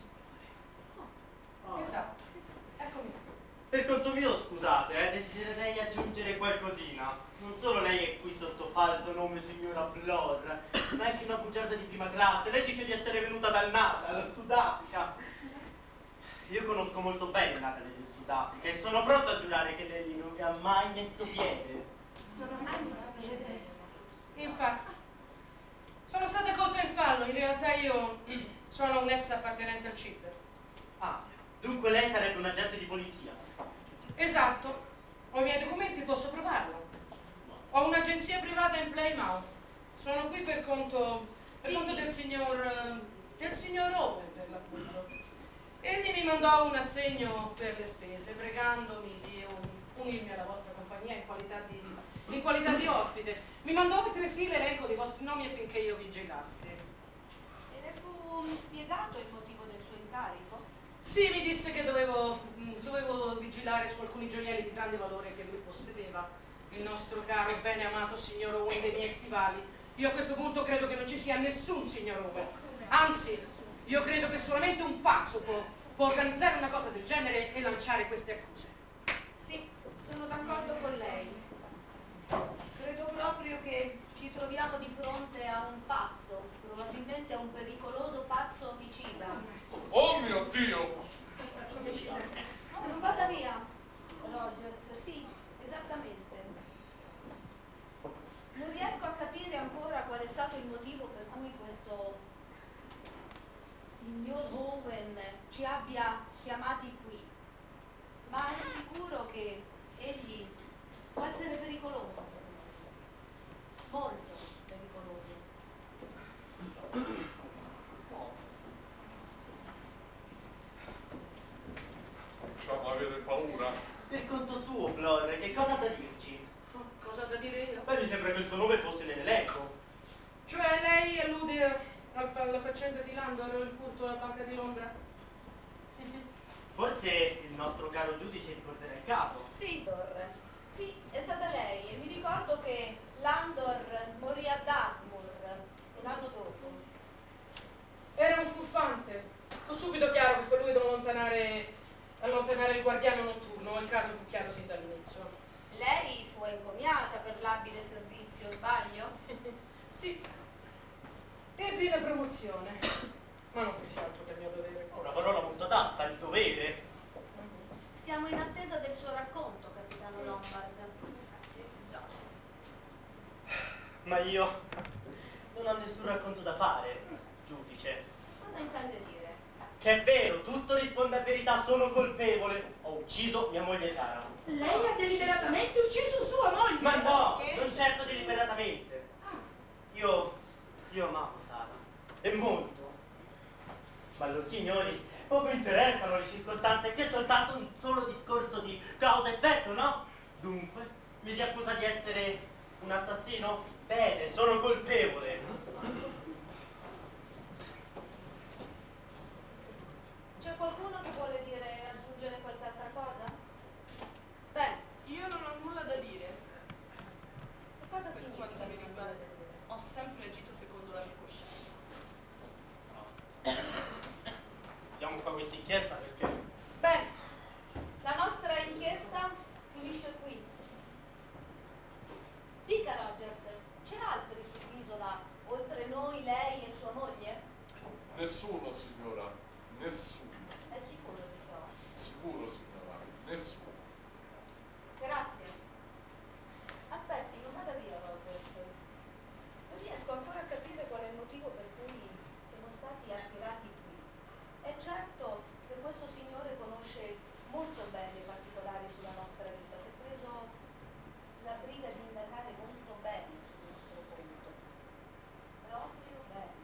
Speaker 6: Esatto, eccomi qui.
Speaker 2: Per conto mio, scusate, eh, desidererei aggiungere qualcosina. Non solo lei è qui sotto falso nome signora Blore, ma anche una bugiarda di prima classe. Lei dice di essere venuta dal Natal, dal Sudafrica. Io conosco molto bene Natal del Sudafrica e sono pronto a giurare che lei non vi ha mai messo piede.
Speaker 6: Non ho mai messo piede. Infatti, sono stata colta in fallo. In realtà io sono un ex appartenente al C I P.
Speaker 2: Ah, dunque lei sarebbe un agente di polizia.
Speaker 6: Esatto. Ho i miei documenti, posso provarlo. Ho un'agenzia privata in Plymouth. Sono qui per conto, per conto del signor, eh, del signor Owen, per l'appunto. Egli mi mandò un assegno per le spese, pregandomi di un- unirmi alla vostra compagnia in qualità di, in qualità di ospite. Mi mandò altresì l'elenco dei vostri nomi affinché io vigilassi.
Speaker 10: E le fu spiegato il motivo del suo incarico?
Speaker 6: Sì, mi disse che dovevo, mh, dovevo vigilare su alcuni gioielli di grande valore che lui possedeva. Il nostro caro e bene amato signor Owen dei miei stivali. Io a questo punto credo che non ci sia nessun signor Owen. Anzi, io credo che solamente un pazzo può, può organizzare una cosa del genere e lanciare queste accuse.
Speaker 10: Sì, sono d'accordo con lei. Credo proprio che ci troviamo di fronte a un pazzo, probabilmente a un pericoloso pazzo omicida.
Speaker 4: oh mio Dio!
Speaker 6: Pazzo omicida.
Speaker 10: No, non vada via, Rogers. Sì, esattamente. Non riesco a capire ancora qual è stato il motivo per cui questo signor Owen ci abbia chiamati qui, ma è sicuro che egli può essere pericoloso, molto pericoloso.
Speaker 4: Facciamo avere paura.
Speaker 2: Per conto suo, Flor, che cosa ha da dirci?
Speaker 6: Cosa da dire io?
Speaker 2: Beh, mi sembra che il suo nome fosse nell'elenco.
Speaker 6: Cioè lei allude al fa- alla faccenda di Landor, il furto alla Banca di Londra?
Speaker 2: Forse il nostro caro giudice ricorderà il capo.
Speaker 10: Sì, Dor. Sì, è stata lei e mi ricordo che Landor morì a Dartmoor l'anno dopo.
Speaker 6: Era un furfante. Fu subito chiaro che fu lui ad allontanare, allontanare il guardiano notturno, il caso fu chiaro sin dall'inizio.
Speaker 10: Lei fu encomiata per l'abile servizio, sbaglio?
Speaker 6: Sì, ebbi la promozione, ma non feci altro che il mio dovere.
Speaker 2: Una parola molto adatta, il dovere.
Speaker 10: Siamo in attesa del suo racconto, capitano Lombard. Già.
Speaker 2: Ma io non ho nessun racconto da fare, giudice.
Speaker 10: Cosa intende dire?
Speaker 2: Che è vero, tutto risponde a verità, sono colpevole. Ho ucciso mia moglie Sara.
Speaker 9: Lei ha deliberatamente ucciso sua moglie?
Speaker 2: Ma no, non certo deliberatamente. Io, io amavo Sara, e molto. Ma loro signori, poco interessano le circostanze, qui è soltanto un solo discorso di causa-effetto, no? Dunque, mi si accusa di essere un assassino? Bene, sono colpevole.
Speaker 10: C'è qualcuno che vuole dire, aggiungere qualche altra cosa? Bene.
Speaker 5: Io non ho nulla da dire.
Speaker 10: Che cosa
Speaker 5: Per
Speaker 10: significa
Speaker 5: quanto mi
Speaker 10: non
Speaker 5: riguarda,
Speaker 10: dire questo?
Speaker 5: ho sempre agito secondo la mia coscienza.
Speaker 2: Vediamo qua questa inchiesta perché...
Speaker 10: Bene, la nostra inchiesta finisce qui. Dica Rogers, c'è altri sull'isola, oltre noi, lei e sua moglie?
Speaker 4: Nessuno, signora, nessuno.
Speaker 10: È sicuro di ciò?
Speaker 4: Sicuro, signora, nessuno.
Speaker 10: Grazie. Aspetti, non vada via Rogers. Non riesco ancora a capire qual è il motivo per cui siamo stati attirati qui. È certo che questo signore conosce molto bene i particolari sulla nostra vita, si è preso la briga di indagare molto bene sul nostro conto. Proprio bene.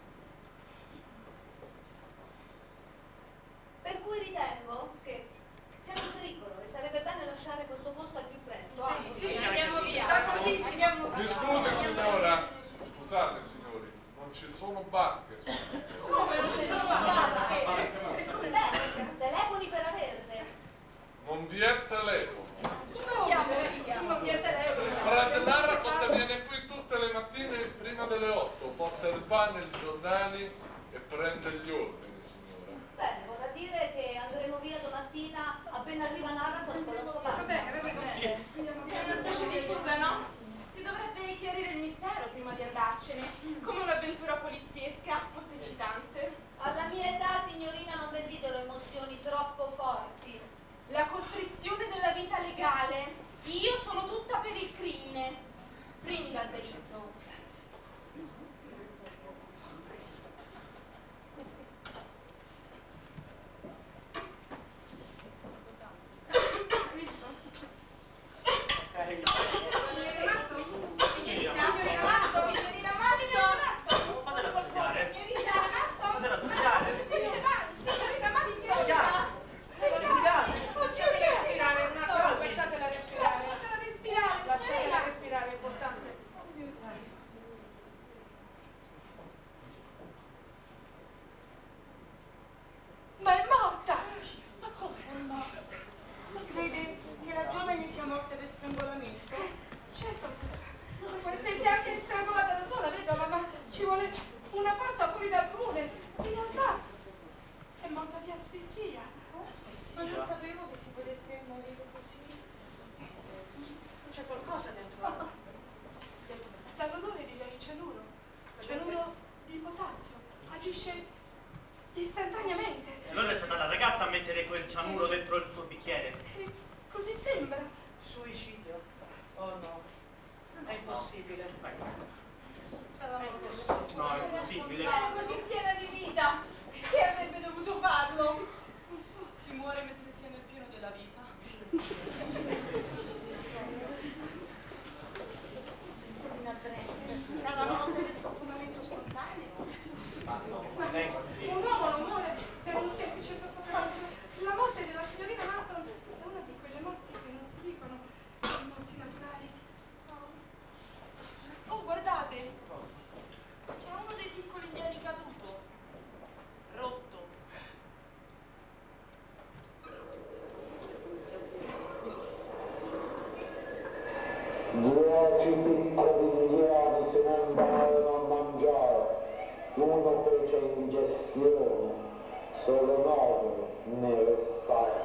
Speaker 10: Per cui ritengo che siamo in pericolo e sarebbe bene lasciare questo posto al più presto.
Speaker 9: Sì, sì,
Speaker 10: Anche-
Speaker 9: andiamo via. D'accordissimo. Andiamo
Speaker 4: Mi
Speaker 9: via.
Speaker 4: scusi, signora. Scusate, signori, non ci sono barche su.
Speaker 9: Come non ci sono barche?
Speaker 10: Beh, telefoni per averne.
Speaker 4: Non vi è telefono.
Speaker 9: Andiamo via. Non vi è telefono.
Speaker 4: Fred Narracott viene qui tutte le mattine prima delle otto, porta il pane, i giornali e prende gli ordini, signora.
Speaker 10: Bene, vorrà dire che andremo via domattina appena arriva Narracott con la sua
Speaker 9: Va
Speaker 10: barca.
Speaker 9: bene, va bene. Andiamo
Speaker 5: È una
Speaker 9: via.
Speaker 5: specie di fuga, no? Si dovrebbe chiarire il mistero prima di andarcene, come un'avventura poliziesca, molto eccitante.
Speaker 10: Alla mia età, signorina, non desidero emozioni troppo forti.
Speaker 5: La costrizione della vita legale. Io sono tutta per il crimine.
Speaker 10: Pringa il delitto.
Speaker 9: Hai visto?
Speaker 2: Eh,
Speaker 9: Signorina Mastro?
Speaker 2: Signorina
Speaker 9: Signorina Mastro? Signorina Mastro?
Speaker 2: fatela studiare.
Speaker 9: Signorina Mastro?
Speaker 2: Fatela studiare.
Speaker 9: Queste mani, signorina Mastro?
Speaker 2: Studiare. Studiare.
Speaker 6: Lasciatela respirare un attimo, lasciatela respirare.
Speaker 9: Lasciatela respirare,
Speaker 6: Lasciatela
Speaker 9: signorina.
Speaker 6: respirare, è importante.
Speaker 9: Ma è morta!
Speaker 6: Ma come?
Speaker 7: È morta. Crede che la giovane sia morta per strangolamento?
Speaker 9: Certo, se si è anche strangolata da sola, vedo, ma, ma ci vuole una forza fuori dal comune. In realtà è morta di asfissia.
Speaker 7: Ma non sapevo che si potesse morire così.
Speaker 6: C'è qualcosa dentro.
Speaker 9: Dall'odore di cianuro, cianuro di potassio, agisce istantaneamente.
Speaker 2: E allora è stata la ragazza a mettere quel cianuro dentro il suo bicchiere.
Speaker 9: E così sembra.
Speaker 6: Suicidio? Oh no, è impossibile.
Speaker 7: Sarà
Speaker 6: È
Speaker 7: morta.
Speaker 6: impossibile.
Speaker 2: No, è impossibile.
Speaker 3: Era così piena di vita. Che avrebbe dovuto farlo?
Speaker 5: Si muore mentre si è nel pieno della vita.
Speaker 9: Ma un uomo non muore per un semplice soffocamento. La morte della signorina Maston è una di quelle morti che non si dicono, le morti naturali. Oh, oh guardate! C'è uno dei piccoli miei caduto. Rotto.
Speaker 12: Dieci piccoli indiani se ne andarono a mangiare. Uno fece indigestione, solo nove ne restarono.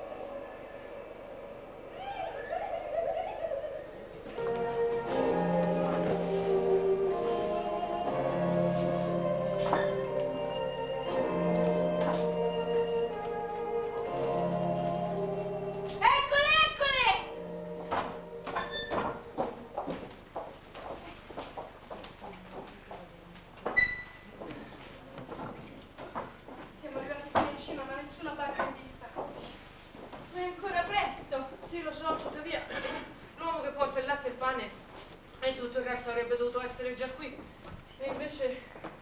Speaker 6: Già qui e invece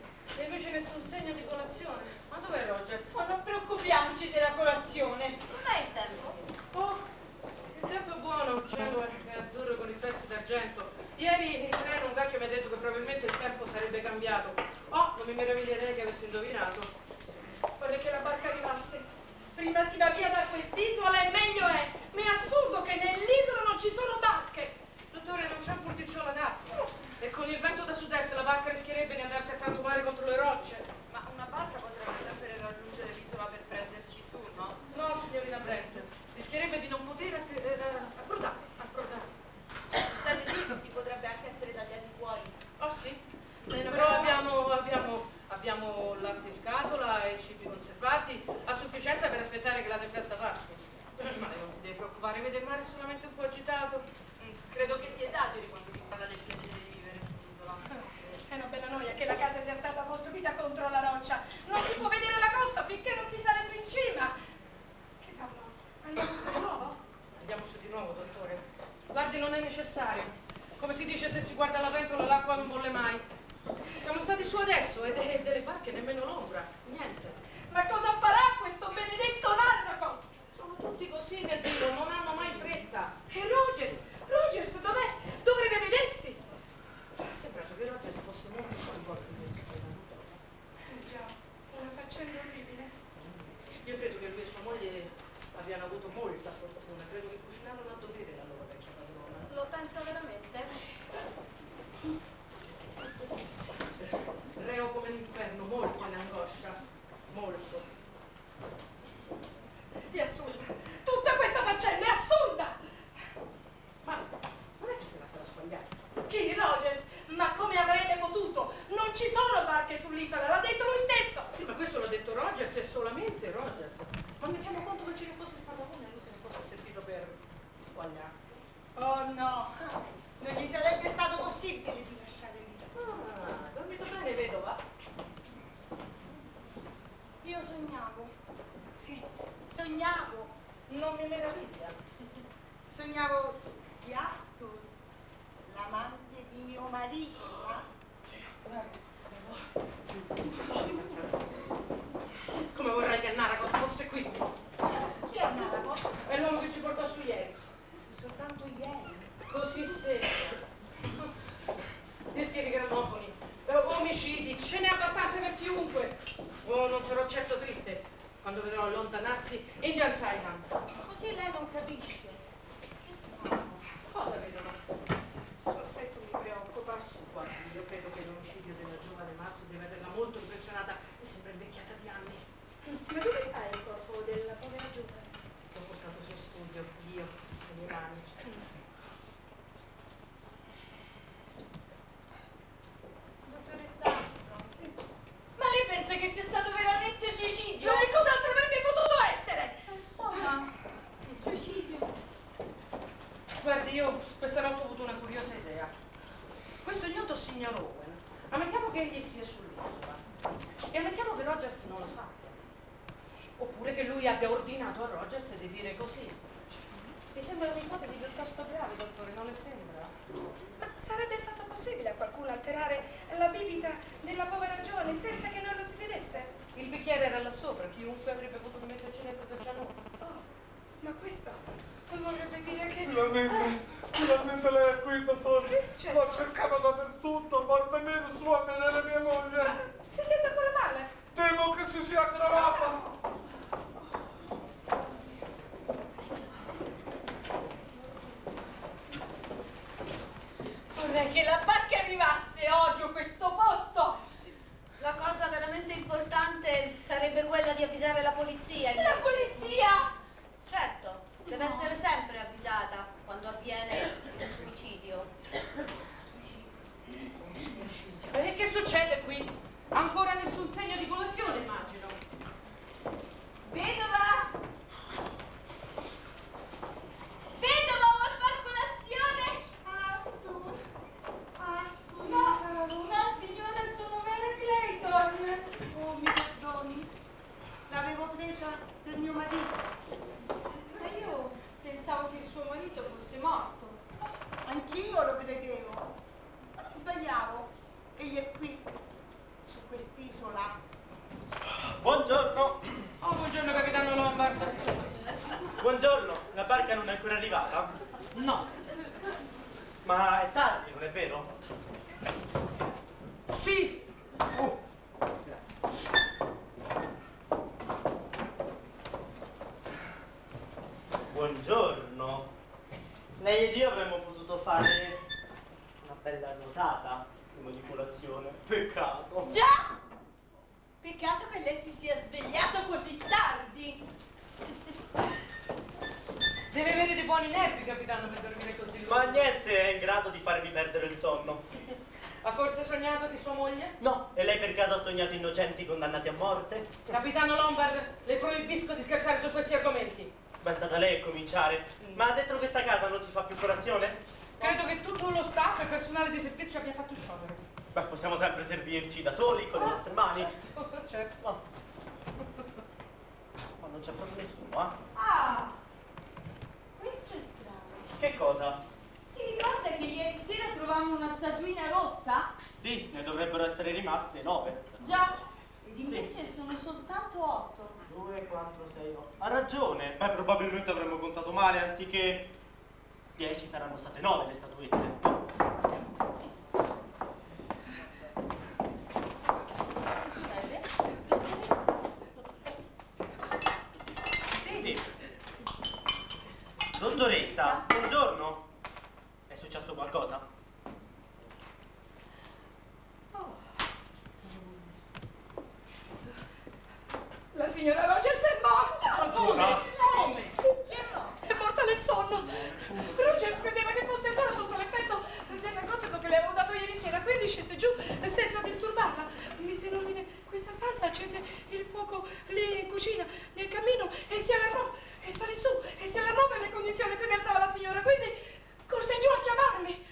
Speaker 6: e invece nessun segno di colazione. Ma dov'è Rogers?
Speaker 3: Ma non preoccupiamoci della colazione.
Speaker 10: Non è il tempo?
Speaker 6: Oh, il tempo è buono, cielo è azzurro con riflessi d'argento. Ieri in treno un vecchio mi ha detto che probabilmente il tempo sarebbe cambiato. Oh, non mi meraviglierei che avessi indovinato.
Speaker 9: Vorrei che la barca arrivasse. Prima si va via da quest'isola e meglio è. Mi è assurdo che nell'isola non ci sono barche.
Speaker 6: Dottore, non c'è un porticciolo adatto. E con il vento da sud-est la barca rischierebbe di andarsi a frantumare contro le rocce.
Speaker 5: Ma una barca potrebbe sempre raggiungere l'isola per prenderci su, no?
Speaker 6: No, signorina Brent. Rischierebbe di non poter att- eh, approdare. approdare.
Speaker 5: Intende dire che si potrebbe anche essere tagliati fuori?
Speaker 6: Oh sì. Però abbiamo, abbiamo, abbiamo latte in scatola e cibi conservati a sufficienza per aspettare che la tempesta passi. Ma lei non si deve preoccupare, vede il mare solamente un po' agitato.
Speaker 5: Credo che si esageri quando si parla del piacere di vivere sull'isola.
Speaker 9: È una bella noia che la casa sia stata costruita contro la roccia. Non si può vedere la costa finché non si sale su in cima. Che farlo? Andiamo su di nuovo?
Speaker 6: Andiamo su di nuovo, dottore. Guardi, non è necessario. Come si dice, se si guarda la ventola l'acqua non bolle mai. Siamo stati su adesso e de- delle barche nemmeno l'ombra. Niente.
Speaker 9: Ma cosa farà questo benedetto narraco?
Speaker 6: Sono tutti così nel vivo, non hanno mai fretta.
Speaker 9: E Rogers? Rogers dov'è? Dovrebbe vedersi.
Speaker 6: È sembrato che Rogers fosse molto coinvolto ieri sera.
Speaker 9: Eh già, una faccenda orribile.
Speaker 6: Io credo che lui e sua moglie abbiano avuto molta fortuna. Credo che cucinarono a dovere la loro vecchia padrona.
Speaker 10: Lo pensa veramente?
Speaker 6: Reo come l'inferno, molto in angoscia. Molto.
Speaker 9: È assurda. Tutta questa faccenda è assurda.
Speaker 6: Ma non è che se la sarà sbagliata?
Speaker 9: Chi? Rogers? Ma come avrebbe potuto? Non ci sono barche sull'isola, l'ha detto lui stesso.
Speaker 6: Sì, ma questo l'ha detto Rogers e solamente Rogers. Ma mettiamo conto che ce ne fosse stata una e lui se ne fosse servito per sbagliarsi.
Speaker 7: Oh no, non gli sarebbe stato possibile di lasciare lì.
Speaker 6: Ah, dormito bene, vedova?
Speaker 7: Io sognavo, sì, sognavo,
Speaker 6: Non mi meraviglia.
Speaker 7: sognavo di Arthur, l'amante di mio marito, sa?
Speaker 6: Come vorrei che Narracott fosse qui.
Speaker 7: Chi è Naraco?
Speaker 6: È l'uomo che ci portò su ieri.
Speaker 7: Soltanto ieri.
Speaker 6: Così secca. Dischi di gramofoni, eh, omicidi, ce n'è abbastanza per chiunque. Oh, non sarò certo triste quando vedrò allontanarsi Indian Silent.
Speaker 7: Così lei non capisce. Che strano.
Speaker 6: Cosa vedono?
Speaker 9: Il suo aspetto mi preoccupa.
Speaker 6: Guardi, io credo che l'omicidio della giovane Mazzo deve averla molto impressionata. Mi sembra invecchiata di anni.
Speaker 9: Ma dove sta il corpo della povera giovane?
Speaker 6: L'ho portato su studio, io, e i rani.
Speaker 9: Dottoressa Armstrong, sì.
Speaker 3: Ma lei pensa che sia stato veramente suicidio?
Speaker 9: Ma che cos'altro avrebbe potuto essere?
Speaker 3: Insomma, suicidio.
Speaker 6: Guardi, io questa notte ho avuto una curiosa idea. Questo ignoto signor Owen, ammettiamo che egli sia sull'isola e ammettiamo che Rogers non lo sappia. Oppure che lui abbia ordinato a Rogers di dire così. Mi sembra un'ipotesi piuttosto grave, dottore, non le sembra?
Speaker 9: Ma sarebbe stato possibile a qualcuno alterare la bibita della povera giovane senza che noi lo si vedesse?
Speaker 6: Il bicchiere era là sopra, chiunque avrebbe potuto metterci dentro del già nuovo.
Speaker 9: Oh, ma questo vorrebbe dire che...
Speaker 4: Finalmente, finalmente lei è qui, dottore.
Speaker 9: Che è successo?
Speaker 4: L'ho cercata dappertutto, per venire su a vedere mia moglie.
Speaker 9: Si sente ancora male?
Speaker 4: Temo che si sia aggravata.
Speaker 3: Vorrei che la barca arrivasse oggi a questo posto.
Speaker 10: La cosa veramente importante sarebbe quella di avvisare la polizia.
Speaker 3: La
Speaker 10: invece.
Speaker 3: polizia?
Speaker 10: Certo, deve
Speaker 3: No.
Speaker 10: essere sempre avvisata quando avviene un suicidio.
Speaker 6: E che succede qui? Ancora nessun segno di colazione, immagino.
Speaker 3: Vedova? Vedova, vuol far colazione?
Speaker 7: Arthur, Arthur,
Speaker 3: No,
Speaker 7: caro.
Speaker 3: no signora, sono Mary Clayton.
Speaker 7: Oh, mi perdoni, l'avevo presa per mio marito.
Speaker 3: Ma io pensavo che il suo marito fosse morto.
Speaker 7: Anch'io lo credevo, ma mi sbagliavo. Egli è qui, su quest'isola.
Speaker 2: Buongiorno.
Speaker 6: Oh, buongiorno, capitano Lombard.
Speaker 2: Buongiorno, la barca non è ancora arrivata?
Speaker 6: No.
Speaker 2: Ma è tardi, non è vero?
Speaker 6: Sì.
Speaker 2: Oh. Buongiorno. Lei ed io avremmo potuto fare una bella nuotata prima di colazione. Peccato.
Speaker 3: Già! Peccato che lei si sia svegliato così tardi.
Speaker 6: Deve avere dei buoni nervi, capitano, per dormire così lungo.
Speaker 2: Ma niente è in grado di farmi perdere il sonno.
Speaker 6: Ha forse sognato di sua moglie?
Speaker 2: No, e lei per caso ha sognato innocenti condannati a morte?
Speaker 6: Capitano Lombard, le proibisco di scherzare su questi argomenti.
Speaker 2: Beh, è stata lei a cominciare. Ma dentro questa casa non si fa più colazione?
Speaker 6: Credo che tutto lo staff e il personale di servizio abbia fatto sciopero.
Speaker 2: Beh, possiamo sempre servirci da soli, con le nostre mani.
Speaker 6: Certo, certo.
Speaker 2: No. Ma non c'è proprio nessuno, eh?
Speaker 3: Ah, questo è strano.
Speaker 2: Che cosa?
Speaker 3: Si ricorda che ieri sera trovammo una statuina rotta?
Speaker 2: Sì, ne dovrebbero essere rimaste nove.
Speaker 3: Già, ed invece sono soltanto otto.
Speaker 2: Due, quattro, sei, otto. Ha ragione. Beh, probabilmente avremmo contato male, anziché dieci saranno state nove le statuette.
Speaker 3: Succede?
Speaker 2: Sì. Dottoressa, buongiorno. È successo qualcosa?
Speaker 9: La signora Rogers è morta!
Speaker 2: Ancora?
Speaker 9: Come? È morta nel sonno! Rogers credeva che fosse ancora sotto l'effetto del narcotico che le avevo dato ieri sera, quindi scese giù senza disturbarla. Mise in ordine questa stanza, accese il fuoco lì in cucina, nel camino, e si allarmò, e salì su, e si allarmò per le condizioni in cui versava la signora, quindi corse giù a chiamarmi.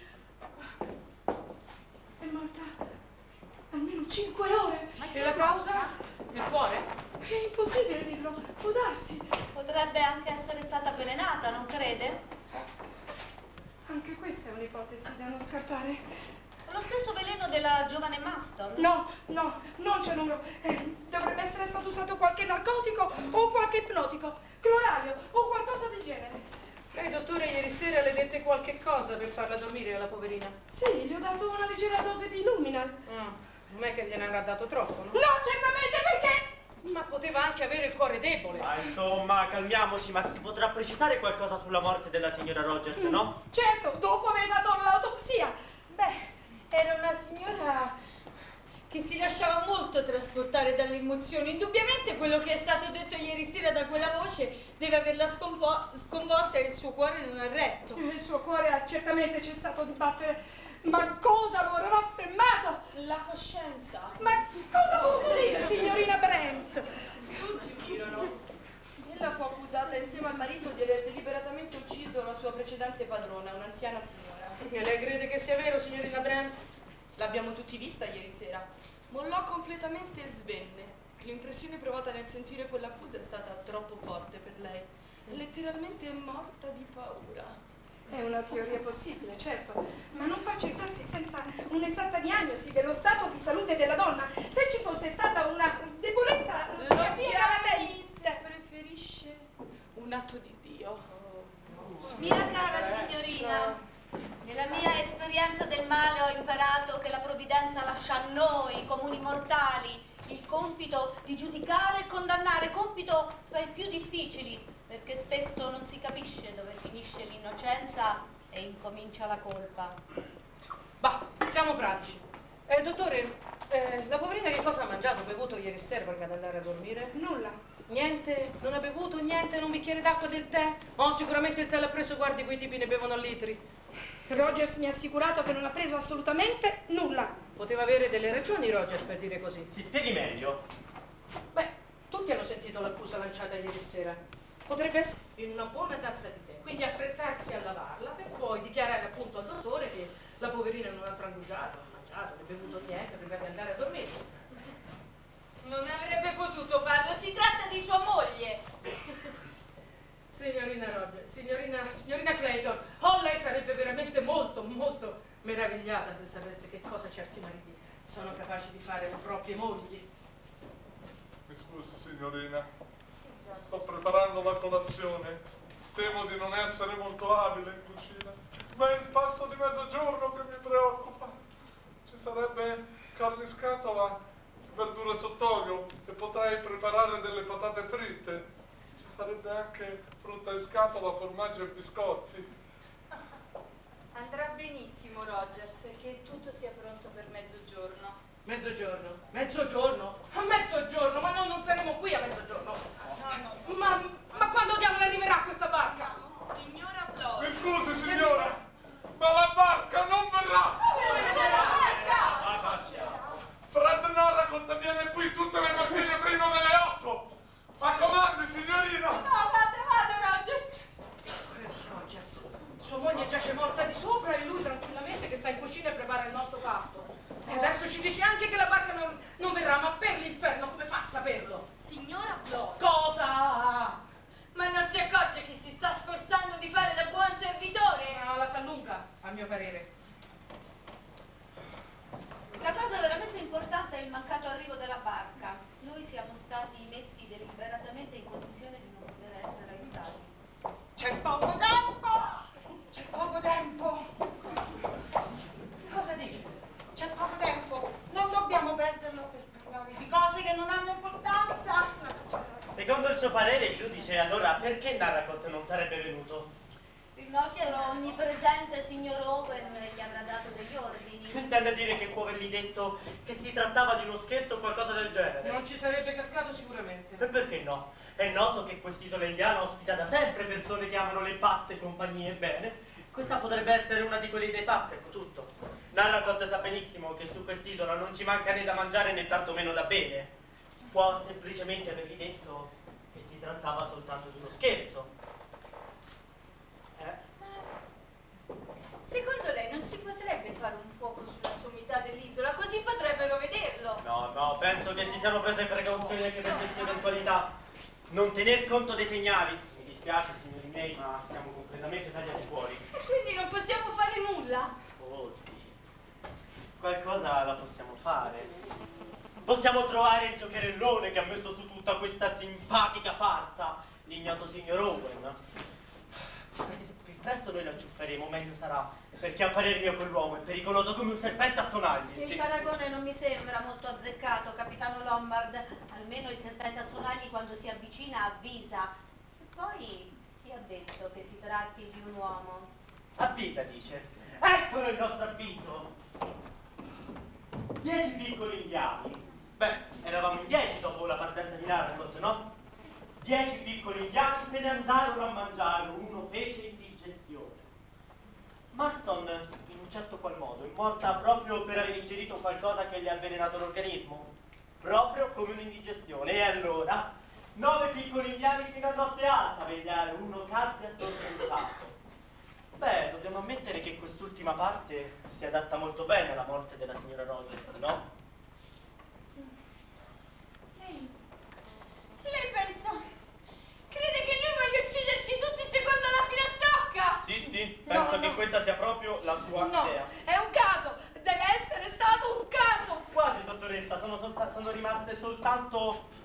Speaker 9: È morta almeno cinque ore.
Speaker 6: E la causa? Il cuore?
Speaker 9: È impossibile dirlo, può darsi.
Speaker 10: Potrebbe anche essere stata avvelenata, non crede?
Speaker 9: Anche questa è un'ipotesi da non scartare.
Speaker 10: Lo stesso veleno della giovane Maston?
Speaker 9: No, no, non c'è numero. Eh, dovrebbe essere stato usato qualche narcotico o qualche ipnotico, clorario o qualcosa del genere.
Speaker 6: Lei, dottore, ieri sera le dette qualche cosa per farla dormire alla poverina?
Speaker 9: Sì, le ho dato una leggera dose di Luminal.
Speaker 6: Ah, non è che gliene avrà dato troppo, no?
Speaker 9: No, certamente, perché?
Speaker 6: Ma poteva anche avere il cuore debole.
Speaker 2: Ma insomma, calmiamoci, ma si potrà precisare qualcosa sulla morte della signora Rogers, no?
Speaker 9: Certo, dopo aver fatto l'autopsia.
Speaker 3: Beh, era una signora che si lasciava molto trasportare dalle emozioni. Indubbiamente quello che è stato detto ieri sera da quella voce deve averla scompo- sconvolta e il suo cuore non ha retto.
Speaker 9: Il suo cuore ha certamente cessato di battere. Ma cosa lo avrà fermato?
Speaker 3: La coscienza.
Speaker 9: Ma cosa ha voluto dire, signorina Brent?
Speaker 13: Tutti mirano. Ella fu accusata insieme al marito di aver deliberatamente ucciso la sua precedente padrona, un'anziana signora.
Speaker 6: E lei crede che sia vero, signorina Brent?
Speaker 13: L'abbiamo tutti vista ieri sera. Mollò completamente e svenne. L'impressione provata nel sentire quell'accusa è stata troppo forte per lei.
Speaker 9: letteralmente morta di paura. È una teoria possibile, certo, ma non può accettarsi senza un'esatta diagnosi dello stato di salute della donna. Se ci fosse stata una debolezza,
Speaker 5: Lo
Speaker 9: la
Speaker 5: chiami se preferisce un atto di Dio.
Speaker 10: Mia cara signorina, nella mia esperienza del male ho imparato che la provvidenza lascia a noi, comuni mortali, il compito di giudicare e condannare, compito tra i più difficili, perché spesso non si capisce dove finisce l'innocenza e incomincia la colpa.
Speaker 6: Bah, siamo pratici. Eh, dottore, eh, la poverina che cosa ha mangiato, bevuto ieri sera prima di andare a dormire?
Speaker 9: Nulla.
Speaker 6: Niente? Non ha bevuto niente? Non un bicchiere d'acqua del tè? Oh, sicuramente il tè l'ha preso, guardi, quei tipi ne bevono a litri.
Speaker 9: Rogers mi ha assicurato che non ha preso assolutamente nulla.
Speaker 6: Poteva avere delle ragioni Rogers per dire così.
Speaker 2: Si spieghi meglio.
Speaker 6: Beh, tutti hanno sentito l'accusa lanciata ieri sera. Potrebbe essere in una buona tazza di tè, quindi affrettarsi a lavarla per poi dichiarare appunto al dottore che la poverina non ha trangugiato, non ha mangiato, non ha bevuto niente prima di andare a dormire.
Speaker 3: Non avrebbe potuto farlo, si tratta di sua moglie.
Speaker 6: Signorina Rogers, signorina, signorina Clayton, oh, lei sarebbe veramente molto, molto meravigliata se sapesse che cosa certi mariti sono capaci di fare alle proprie mogli.
Speaker 4: Mi scusi signorina, sto preparando la colazione. Temo di non essere molto abile in cucina, ma è il pasto di mezzogiorno che mi preoccupa. Ci sarebbe carne in scatola, verdure sott'olio e potrei preparare delle patate fritte. Ci sarebbe anche frutta in scatola, formaggio e biscotti.
Speaker 3: Andrà benissimo, Rogers, che tutto sia pronto per mezzogiorno.
Speaker 6: Mezzogiorno? Mezzogiorno? A mezzogiorno? Ma noi non saremo qui a mezzogiorno.
Speaker 3: No, no.
Speaker 6: Ma, ma quando diavolo arriverà questa barca?
Speaker 3: Signora Flor.
Speaker 4: Mi scusi signora, ma la barca non verrà! Fred Narracott viene qui tutte le mattine prima delle otto! Ma comandi signorina!
Speaker 3: No, vado, vado, Rogers.
Speaker 6: Rogers, sua moglie giace morta di sopra e lui tranquillamente che sta in cucina e prepara il nostro pasto. E adesso ci dice anche che la barca non, non verrà, ma per l'inferno come fa a saperlo?
Speaker 3: Signora Flor.
Speaker 6: Cosa?
Speaker 3: Ma non si accorge che si sta sforzando di fare da buon servitore?
Speaker 6: Ma la sa lunga, a mio parere.
Speaker 10: La cosa veramente importante è il mancato arrivo della barca. Noi siamo stati messi deliberatamente in condizione di non poter essere aiutati.
Speaker 7: C'è poco tempo! C'è poco tempo!
Speaker 6: Cosa dici?
Speaker 7: C'è poco tempo! Non dobbiamo perderlo per parlare di cose che non hanno importanza!
Speaker 2: Secondo il suo parere, giudice, allora perché Narracott non sarebbe venuto?
Speaker 10: Il nostro onnipresente signor Owen gli avrà dato degli ordini.
Speaker 2: Intende dire che può avergli detto che si trattava di uno scherzo o qualcosa del genere?
Speaker 6: Non ci sarebbe cascato sicuramente.
Speaker 2: E perché no? È noto che quest'isola indiana ospita da sempre persone che amano le pazze compagnie. Bene, questa potrebbe essere una di quelle idee pazze, ecco tutto. Narracott sa benissimo che su quest'isola non ci manca né da mangiare né tantomeno da bere. Può semplicemente avergli detto che si trattava soltanto di uno scherzo. Eh?
Speaker 3: Secondo lei non si potrebbe fare un fuoco sulla sommità dell'isola, così potrebbero vederlo?
Speaker 2: No, no, penso che si siano prese precauzioni anche per queste eventualità. Non tener conto dei segnali. Mi dispiace, signori miei, ma siamo completamente tagliati fuori.
Speaker 3: E quindi non possiamo fare nulla?
Speaker 2: Oh, sì. Qualcosa la possiamo fare. Possiamo trovare il giocherellone che ha messo su tutta questa simpatica farsa, l'ignoto signor Owen. Più presto noi la ciufferemo, meglio sarà, perché a parer mio quell'uomo è pericoloso come un serpente a sonagli.
Speaker 10: Il paragone non mi sembra molto azzeccato, capitano Lombard. Almeno il serpente a sonagli quando si avvicina avvisa. E poi chi ha detto che si tratti di un uomo?
Speaker 2: Avvisa, dice. Eccolo il nostro avviso. Dieci piccoli indiani. Beh, eravamo in dieci dopo la partenza di Narracott, no? Dieci piccoli indiani se ne andarono a mangiare, uno fece indigestione. Marston, in un certo qual modo, è morta proprio per aver ingerito qualcosa che le ha avvelenato l'organismo. Proprio come un'indigestione. E allora, nove piccoli indiani fino a notte alta a vegliare, uno quasi addormentato. Beh, dobbiamo ammettere che quest'ultima parte si adatta molto bene alla morte della signora Rogers, no?
Speaker 3: Lei, lei pensa, crede che lui voglia ucciderci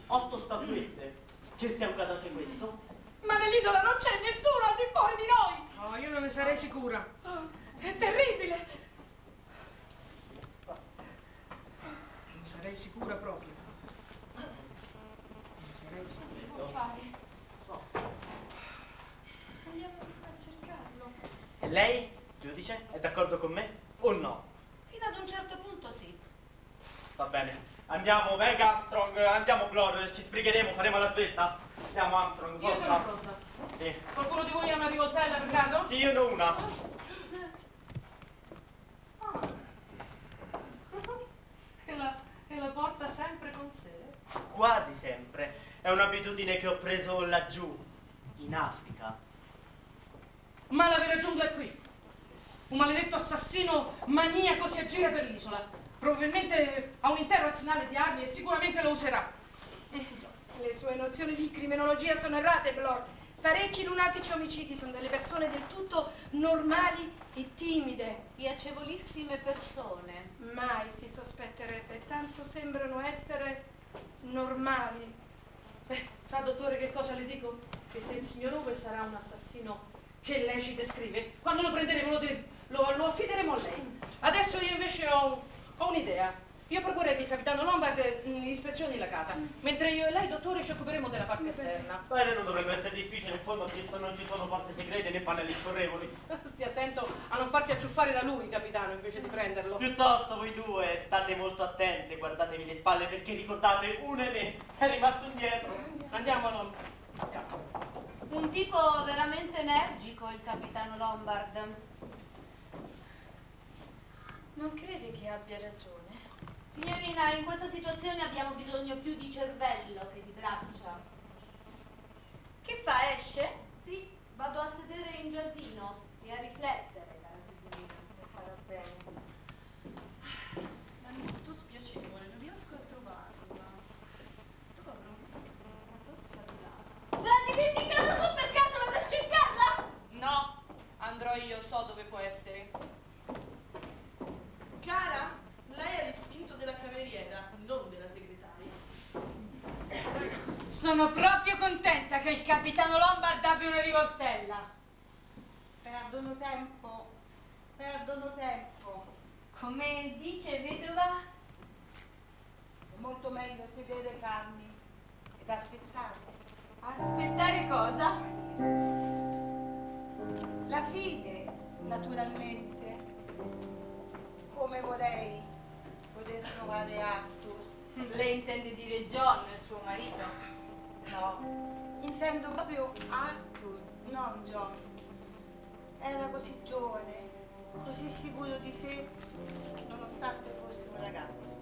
Speaker 2: otto statuette. Che sia un caso anche questo?
Speaker 9: Ma nell'isola non c'è nessuno al di fuori di noi!
Speaker 6: No, io non ne sarei sicura.
Speaker 9: Oh, è terribile!
Speaker 6: Non sarei sicura proprio. Non sarei sicura.
Speaker 9: Cosa si può fare? Andiamo a cercarlo.
Speaker 2: E lei, giudice, è d'accordo con me o no?
Speaker 10: Fino ad un certo punto sì.
Speaker 2: Va bene. Andiamo, venga Armstrong, andiamo Glor, ci sbrigheremo, faremo la svelta. Andiamo Armstrong,
Speaker 6: Io
Speaker 2: forza.
Speaker 6: sono pronta.
Speaker 2: Sì.
Speaker 6: Qualcuno di voi ha una rivoltella per caso?
Speaker 2: Sì, io ne ho una.
Speaker 6: Ah. E la, e la porta sempre con sé?
Speaker 2: Quasi sempre. È un'abitudine che ho preso laggiù, in Africa.
Speaker 6: Ma la vera giungla è qui. Un maledetto assassino maniaco si aggira per l'isola. Probabilmente ha un intero arsenale di armi e sicuramente lo userà.
Speaker 9: Le sue nozioni di criminologia sono errate, Blor. Parecchi lunatici omicidi sono delle persone del tutto normali e timide.
Speaker 10: Piacevolissime persone.
Speaker 9: Mai si sospetterebbe, tanto sembrano essere normali.
Speaker 6: Beh, sa dottore che cosa le dico? Che se il signor Owe sarà un assassino che lei ci descrive, quando lo prenderemo lo, lo, lo affideremo a lei. Adesso io invece ho, ho un'idea. Io proporrei che il capitano Lombard mh, ispezioni la casa, mentre io e lei, dottore, ci occuperemo della parte esterna.
Speaker 2: Bene, non dovrebbe essere difficile, in fondo qui non ci sono porte segrete né pannelli scorrevoli.
Speaker 6: Stia attento a non farsi acciuffare da lui, capitano, invece di prenderlo.
Speaker 2: Piuttosto voi due state molto attente, guardatevi le spalle perché ricordate uno e me è rimasto indietro.
Speaker 6: Andiamo Lombard. Andiamo.
Speaker 10: Un tipo veramente energico il capitano Lombard.
Speaker 9: Non crede che abbia ragione?
Speaker 10: Signorina, in questa situazione abbiamo bisogno più di cervello che di braccia.
Speaker 3: Che fa, esce?
Speaker 10: Sì, vado a sedere in giardino e a riflettere, cara signorina.
Speaker 3: Lo farà bene.
Speaker 13: È molto spiacevole, non riesco a trovarla. Dove avrò visto questa passata?
Speaker 3: L'ha dimenticata su per caso, vado a cercarla?
Speaker 13: No, andrò io, so dove può essere. Cara, lei ha l'istinto della cameriera, non della segretaria.
Speaker 14: Sono proprio contenta che il capitano Lombard abbia una rivoltella.
Speaker 7: Perdono tempo, perdono tempo.
Speaker 3: Come dice vedova?
Speaker 7: È molto meglio sedere calmi ed aspettare.
Speaker 3: Aspettare cosa?
Speaker 7: La fine, naturalmente. Come vorrei poter trovare Arthur.
Speaker 3: Lei intende dire John, il suo marito?
Speaker 7: No, intendo proprio Arthur, non John. Era così giovane, così sicuro di sé, nonostante fosse un ragazzo.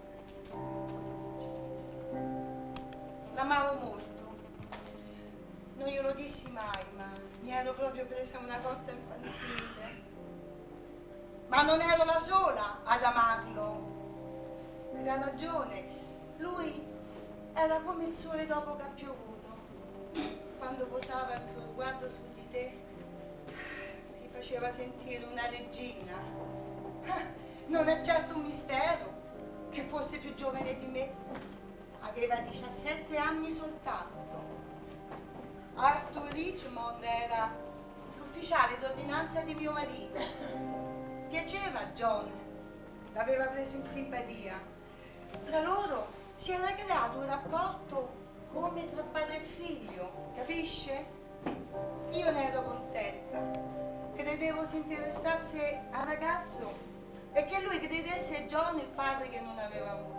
Speaker 7: L'amavo molto. Non glielo dissi mai, ma mi ero proprio presa una cotta infantile. Ma non ero la sola ad amarlo. Ed ha ragione, lui era come il sole dopo che ha piovuto. Quando posava il suo sguardo su di te, ti faceva sentire una regina. Non è certo un mistero che fosse più giovane di me. Aveva diciassette anni soltanto. Arthur Richmond era l'ufficiale d'ordinanza di mio marito. Piaceva a John, l'aveva preso in simpatia. Tra loro si era creato un rapporto come tra padre e figlio, capisce? Io ne ero contenta. Credevo si interessasse al ragazzo e che lui credesse a John il padre che non aveva avuto.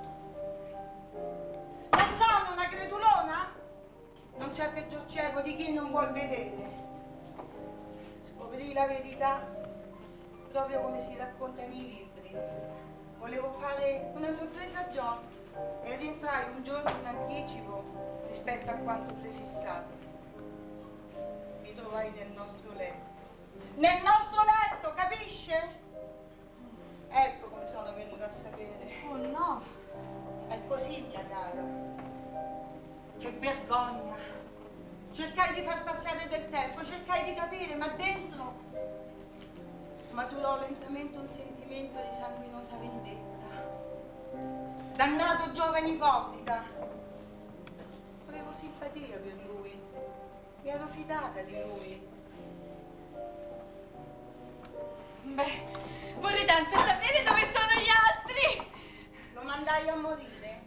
Speaker 7: Non sono una credulona? Non c'è peggior cieco di chi non vuol vedere. Scoprì la verità proprio come si racconta nei libri. Volevo fare una sorpresa a John e rientrai un giorno in anticipo rispetto a quanto prefissato. Mi trovai nel nostro letto. Nel nostro letto, capisce? Ecco come sono venuta a sapere.
Speaker 3: Oh no!
Speaker 7: È così, mia cara. Che vergogna. Cercai di far passare del tempo, cercai di capire, ma dentro maturò lentamente un sentimento di sanguinosa vendetta. Dannato giovane ipocrita. simpatia per lui. Mi ero fidata di lui.
Speaker 3: Beh, vorrei tanto sapere dove sono gli altri.
Speaker 7: Lo mandai a morire.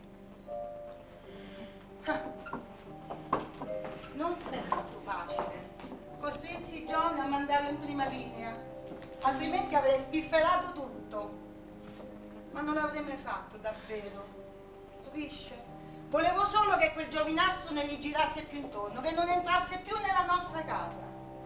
Speaker 7: Non fu molto facile. Costrinsi John a mandarlo in prima linea, altrimenti avrei spifferato tutto. Ma non l'avrei mai fatto davvero, capisce? Volevo solo che quel giovinastro non gli girasse più intorno, che non entrasse più nella nostra casa.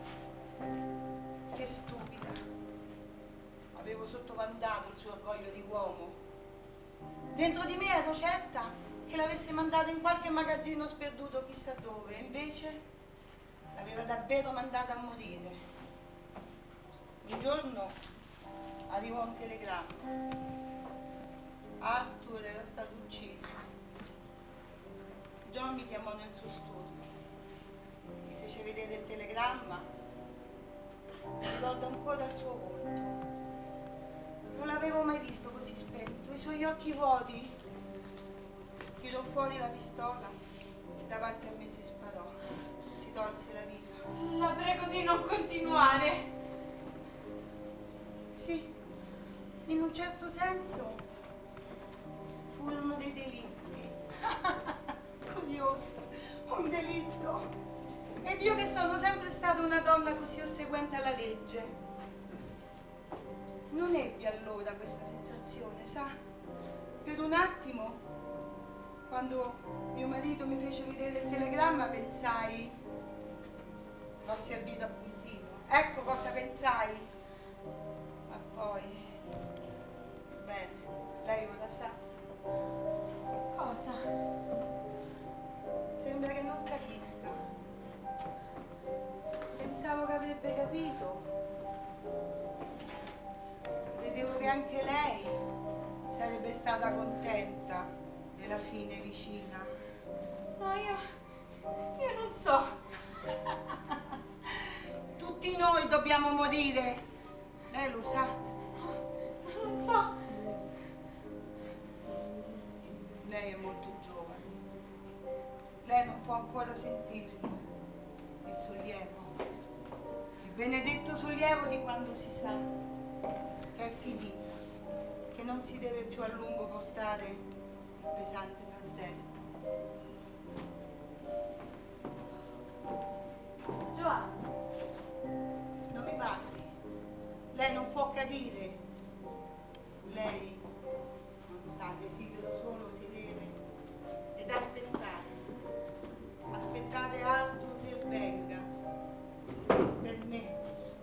Speaker 7: Che stupida. Avevo sottovalutato il suo orgoglio di uomo. Dentro di me ero certa che l'avesse mandato in qualche magazzino sperduto chissà dove, invece l'aveva davvero mandata a morire. Un giorno arrivò un telegramma. Arthur era stato ucciso. John mi chiamò nel suo studio. Mi fece vedere il telegramma. Ricordo ancora il suo volto. Non l'avevo mai visto così spento, i suoi occhi vuoti. Tirò fuori la pistola e davanti a me si sparò. Si tolse la vita.
Speaker 3: La prego di non continuare.
Speaker 7: Sì, in un certo senso furono dei delitti. Curioso, un delitto. Ed io che sono sempre stata una donna così ossequiente alla legge. Non ebbi allora questa sensazione, sa? Per un attimo, quando mio marito mi fece vedere il telegramma, pensai, l'ho servito a puntino. Ecco cosa pensai. Ma poi, bene, lei ora sa.
Speaker 3: Cosa?
Speaker 7: Sembra che non capisca. Pensavo che avrebbe capito. Credevo che anche lei sarebbe stata contenta della fine vicina.
Speaker 3: No, io... io non so.
Speaker 7: Tutti noi dobbiamo morire. Lei lo sa.
Speaker 3: Non so.
Speaker 7: Lei è molto giovane. Lei non può ancora sentirlo. Il sollievo. Il benedetto sollievo di quando si sa che è finita, che non si deve più a lungo portare il pesante fardello.
Speaker 3: Giovanna.
Speaker 7: Non mi parli. Lei non può capire. Lei non sa, desidero solo sedere ed aspettare. Aspettare altro che venga. Per me.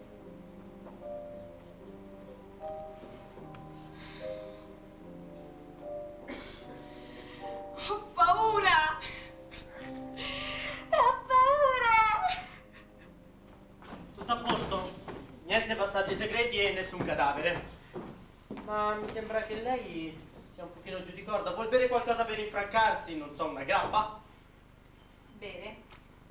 Speaker 3: Ho paura! Ho paura!
Speaker 2: Tutto a posto? Niente passaggi segreti e nessun cadavere. Ma mi sembra che lei sia un pochino giù di corda. Vuol bere qualcosa per infrancarsi? Non so, una grappa?
Speaker 3: Bene.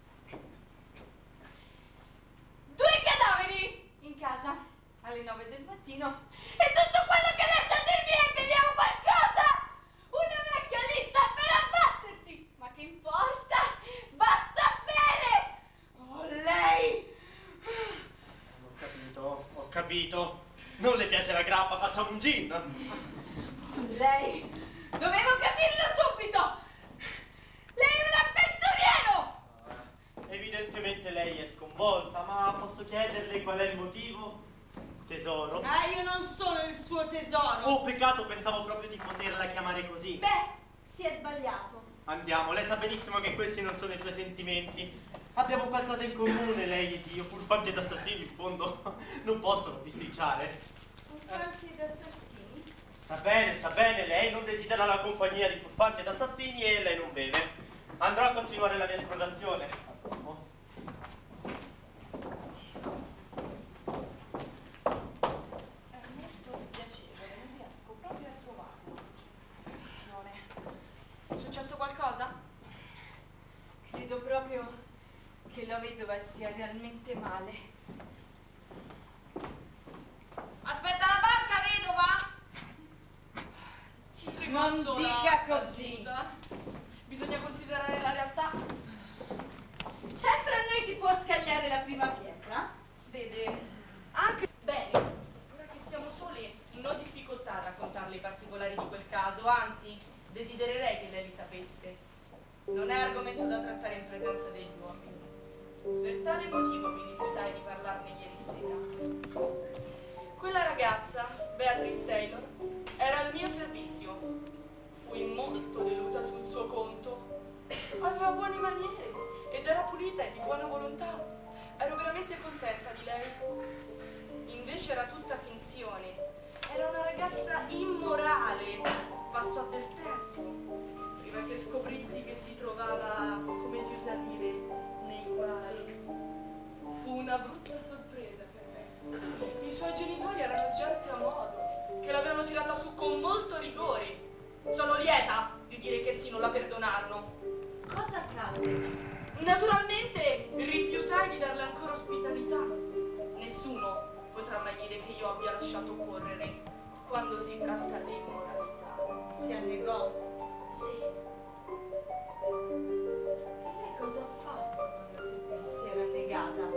Speaker 3: Due cadaveri in casa alle nove del mattino. E tutto quello che resta a dirmi è beviamo qualcosa! Una vecchia lista per abbattersi! Ma che importa? Basta bere! Oh, lei!
Speaker 2: Ho capito, ho capito. Non le piace la grappa, facciamo un gin.
Speaker 3: Lei! Dovevo capirlo subito! Lei è un avventuriero!
Speaker 2: Evidentemente lei è sconvolta, ma posso chiederle qual è il motivo? Tesoro?
Speaker 3: Ah, io non sono il suo tesoro!
Speaker 2: Oh, peccato, pensavo proprio di poterla chiamare così.
Speaker 3: Beh, si è sbagliato.
Speaker 2: Andiamo, lei sa benissimo che questi non sono i suoi sentimenti. Abbiamo qualcosa in comune, lei ed io, furfanti ed assassini, in fondo non possono bisticciare.
Speaker 3: Furfanti ed assassini?
Speaker 2: Sta bene, sta bene, lei non desidera la compagnia di furfanti ed assassini e lei non beve. Andrò a continuare la mia esplorazione.
Speaker 3: È molto spiacevole, non riesco proprio a trovarlo. Attenzione. È successo qualcosa? Credo proprio che la vedova sia realmente male. Aspetta la barca, vedova! Non dica così.
Speaker 5: Bisogna considerare la realtà. da trattare in presenza degli uomini. Per tale motivo mi rifiutai di parlarne ieri sera. Quella ragazza, Beatrice Taylor, era al mio servizio. Fui molto delusa sul suo conto. Aveva buone maniere ed era pulita e di buona volontà. Ero veramente contenta di lei. Invece era tutta finzione. Era una ragazza immorale. Passò del tempo prima che scoprissi che si trovava, come si usa dire, nei guai. Fu una brutta sorpresa per me. I suoi genitori erano gente a modo, che l'avevano tirata su con molto rigore. Sono lieta di dire che sì, non la perdonarono.
Speaker 10: Cosa accadde?
Speaker 5: Naturalmente rifiutai di darle ancora ospitalità. Nessuno potrà mai dire che io abbia lasciato correre quando si tratta di immoralità.
Speaker 10: Si annegò?
Speaker 5: Sì.
Speaker 10: E lei cosa ha fatto quando si, si era annegata?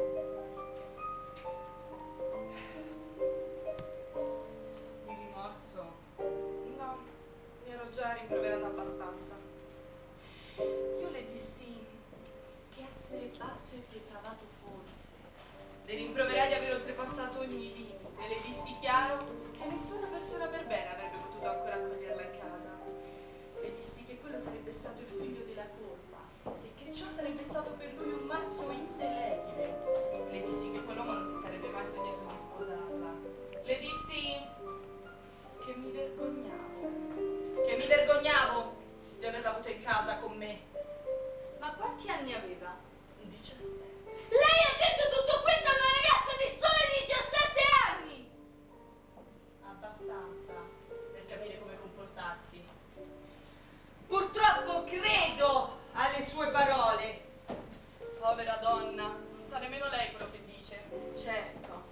Speaker 5: Il rimorso? No, mi ero già rimproverata abbastanza. Io le dissi che essere basso e depravato fosse. Le rimproverai di aver oltrepassato ogni limite. Le dissi chiaro che nessuna persona per bene avrebbe potuto ancora accoglierla in casa. Le dissi che quello sarebbe stato il figlio della colpa e che ciò sarebbe stato per lui un marchio indelebile. Le dissi che quell'uomo non si sarebbe mai sognato di sposarla. Le dissi che mi vergognavo. Che mi vergognavo di averla avuta in casa con me.
Speaker 10: Ma quanti anni aveva?
Speaker 5: diciassette.
Speaker 3: Lei ha detto tutto questo a una ragazza di soli diciassette anni!
Speaker 5: Abbastanza per capire come comportarsi.
Speaker 10: Purtroppo credo alle sue parole.
Speaker 5: Povera donna, non sa nemmeno lei quello che dice.
Speaker 10: Certo.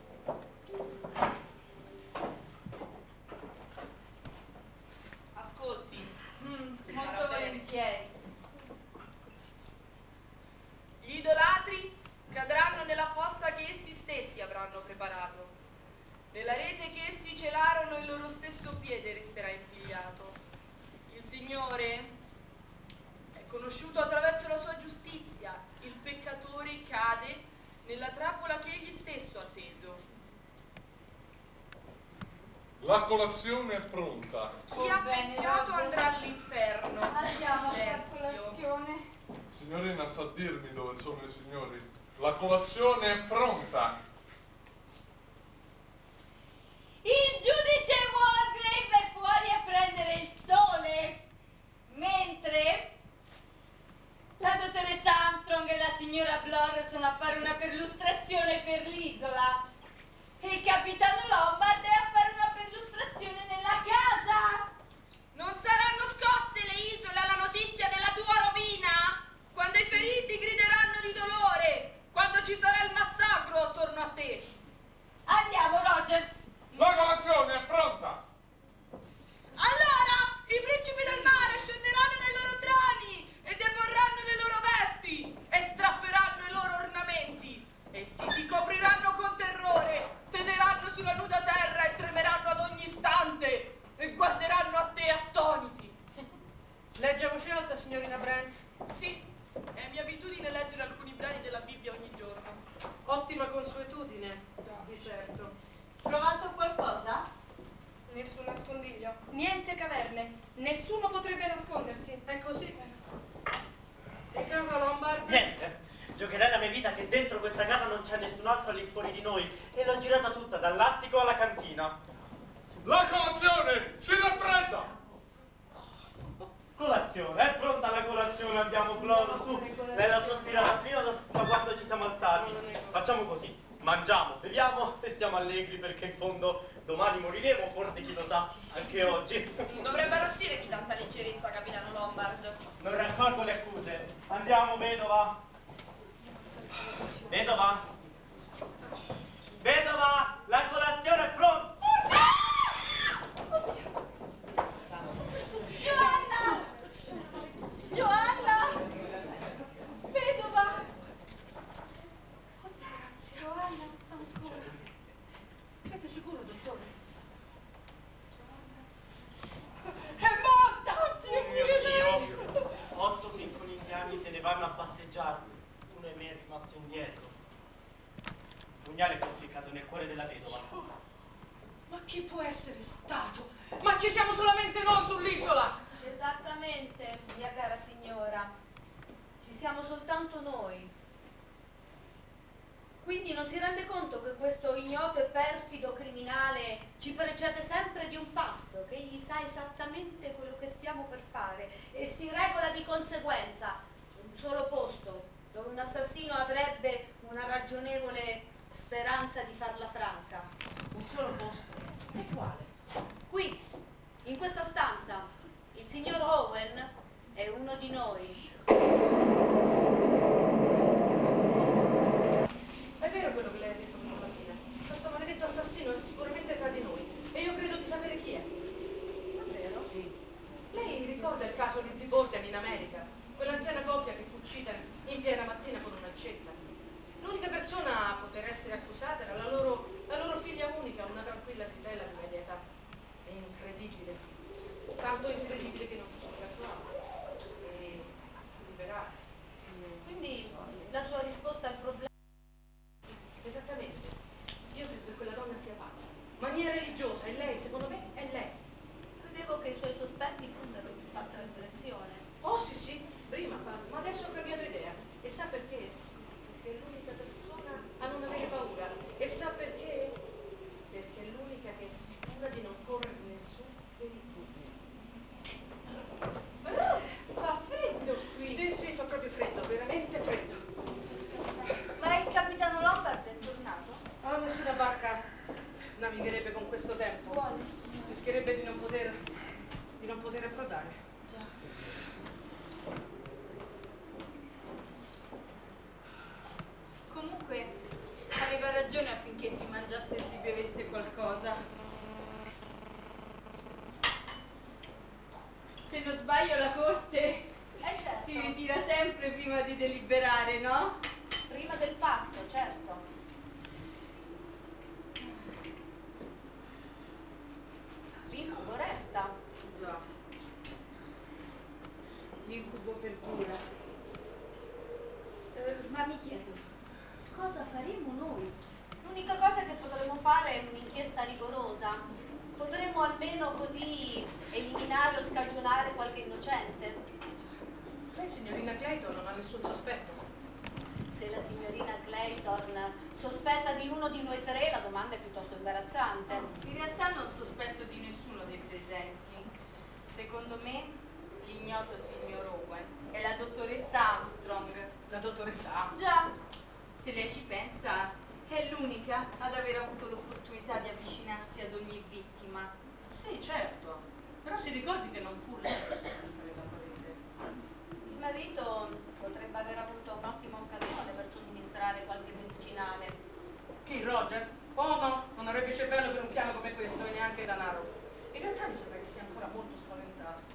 Speaker 5: Ascolti.
Speaker 10: Mm, molto volentieri.
Speaker 5: Gli idolatri cadranno nella fossa che essi stessi avranno preparato. Nella rete che essi celarono il loro stesso piede resterà impigliato. Il Signore è conosciuto attraverso la sua giustizia. Il peccatore cade nella trappola che egli stesso ha teso.
Speaker 4: La colazione è pronta.
Speaker 5: Chi ha peccato andrà all'inferno.
Speaker 10: Andiamo alla
Speaker 5: Silenzio.
Speaker 10: colazione.
Speaker 4: Signorina sa dirmi dove sono i signori? La colazione è pronta.
Speaker 3: Il giudice Wargrave è fuori a prendere il sole, mentre la dottoressa Armstrong e la signora Blore sono a fare una perlustrazione per l'isola e il capitano Lombard è a fare una perlustrazione nella casa.
Speaker 5: Non saranno scosse le isole alla notizia della tua rovina? Quando i feriti grideranno di dolore, quando ci sarà il massacro attorno a te.
Speaker 3: Andiamo, Rogers.
Speaker 4: La colazione è pronta.
Speaker 5: Allora i principi del mare scenderanno dai loro troni e deporranno le loro vesti e strapperanno i loro ornamenti. Essi si copriranno con terrore, sederanno sulla nuda terra e tremeranno ad ogni istante e guarderanno a te attoniti.
Speaker 6: Legge a voce alta, signorina Brent.
Speaker 5: Sì, è mia abitudine leggere alcuni brani della Bibbia ogni giorno.
Speaker 6: Ottima consuetudine, di certo.
Speaker 3: Provato qualcosa?
Speaker 9: Nessun nascondiglio, niente caverne, nessuno potrebbe nascondersi.
Speaker 6: È così. E casa Lombard?
Speaker 2: Niente. Giocherei la mia vita che dentro questa casa non c'è nessun altro all'infuori di noi e l'ho girata tutta, dall'attico alla cantina.
Speaker 4: La colazione si raffredda.
Speaker 2: Colazione, è pronta la colazione, abbiamo Floro, su. Lei l'ha sospirata fino da, da quando ci siamo alzati. Facciamo così, mangiamo, beviamo e siamo allegri perché in fondo domani moriremo, forse chi lo sa, anche oggi.
Speaker 5: Dovrebbe arrossire di tanta leggerezza, capitano Lombard.
Speaker 2: Non raccolgo le accuse. Andiamo, vedova. Vedova. Vedova, la colazione è pronta.
Speaker 3: Giovanna! Giovanna! Vedova! Giovanna, ancora.
Speaker 6: Siete sicuro, dottore?
Speaker 3: È morta!
Speaker 2: Oh mio Dio! Otto piccoli indiani se ne vanno a passeggiare, uno di me è rimasto indietro. Un pugnale conficcato nel cuore della vedova.
Speaker 6: Ma chi può essere stato? Ma ci siamo solamente noi sull'isola!
Speaker 10: Esattamente, mia cara signora. Ci siamo soltanto noi. Quindi non si rende conto che questo ignoto e perfido criminale ci precede sempre di un passo, che egli sa esattamente quello che stiamo per fare e si regola di conseguenza. C'è un solo posto dove un assassino avrebbe una ragionevole speranza di farla franca.
Speaker 6: Un solo posto? E quale?
Speaker 10: Qui, in questa stanza, il signor Owen è uno di noi.
Speaker 6: È vero quello che lei ha detto questa mattina. Questo maledetto assassino è sicuramente tra di noi. E io credo di sapere chi è.
Speaker 10: Davvero?
Speaker 6: Sì. Lei ricorda il caso di Ziborden in America? Quell'anziana coppia che fu uccisa in piena mattina con un'accetta. L'unica persona a poter essere accusata era la loro, la loro figlia unica, una tranquilla zitella di media età. È incredibile. Tanto incredibile che non si congratulava. E si liberare.
Speaker 10: Quindi la sua risposta al problema.
Speaker 6: Esattamente. Io credo che quella donna sia pazza. Mania religiosa, e lei, secondo me, è lei.
Speaker 10: Credevo che i suoi sospetti fossero in tutt'altra direzione.
Speaker 6: Oh sì sì, prima, ma adesso ho cambiato idea. E sa perché? Perché è l'unica persona a non avere paura. E sa perché? Perché è l'unica che è sicura di non correre nessun pericolo.
Speaker 3: Fa freddo qui.
Speaker 6: Sì, sì, fa proprio freddo, veramente freddo.
Speaker 3: Ma il capitano Lombard è tornato?
Speaker 6: Ah, nessuna barca navigherebbe con questo tempo.
Speaker 3: Buono.
Speaker 6: Rischierebbe di non poter, di non poter approdare.
Speaker 3: Già. Comunque aveva ragione affinché si mangiasse e si bevesse qualcosa. Se non sbaglio la corte
Speaker 10: Eh certo.
Speaker 3: si ritira sempre prima di deliberare, no?
Speaker 10: Prima del pasto, certo. L'incubo resta.
Speaker 3: Già. L'incubo perdura. Eh, ma mi chiedo, cosa faremo noi?
Speaker 10: L'unica cosa che potremmo fare è un'inchiesta rigorosa. Potremmo almeno così eliminare o scagionare qualche innocente.
Speaker 6: Lei, signorina Clayton, non ha nessun sospetto.
Speaker 10: Se la signorina Clayton sospetta di uno di noi tre, la domanda è piuttosto imbarazzante.
Speaker 3: In realtà non sospetto di nessuno dei presenti. Secondo me, l'ignoto signor Owen è la dottoressa Armstrong.
Speaker 6: La dottoressa Armstrong?
Speaker 3: Già, se lei ci pensa, è l'unica ad aver avuto l'opportunità di avvicinarsi ad ogni vittima.
Speaker 6: Sì, certo. Però si ricordi che non fu lei a stare da parete.
Speaker 10: Il marito potrebbe aver avuto un'ottima occasione per somministrare qualche medicinale.
Speaker 6: Chi, Roger? Oh no, non avrebbe cervello per un piano come questo e neanche denaro. In realtà mi sembra che sia ancora molto spaventato.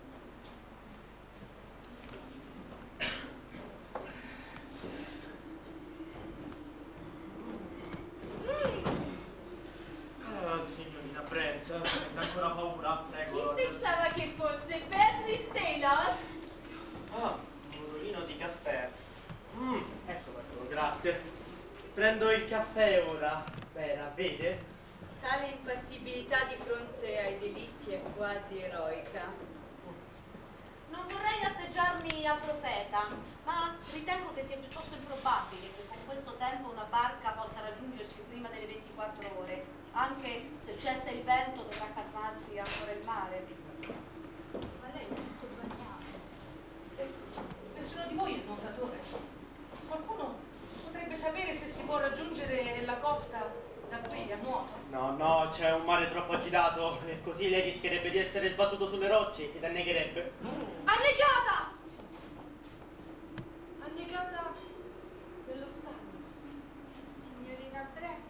Speaker 2: Ah, signorina Brent, avete ancora paura? Prego,
Speaker 3: Chi
Speaker 2: Roger.
Speaker 3: pensava che fosse Beatrice Taylor?
Speaker 2: Ah, un odorino di caffè. Mm, ecco fatelo, grazie. Prendo il caffè ora. Vera, vede?
Speaker 3: Tale impassibilità di fronte ai delitti è quasi eroica.
Speaker 10: Non vorrei atteggiarmi a profeta, ma ritengo che sia piuttosto improbabile che con questo tempo una barca possa raggiungerci prima delle ventiquattro ore, anche se cessa il vento dovrà calmarsi ancora il mare. Ma lei è tutto bagnato.
Speaker 6: Nessuno di voi è nuotatore. Qualcuno potrebbe sapere se si può raggiungere la costa da qui a nuoto?
Speaker 2: No, no, c'è un mare troppo agitato e così lei rischierebbe di essere sbattuto sulle rocce ed annegherebbe.
Speaker 10: Annegata!
Speaker 3: Annegata dello stagno. Signorina Bretta.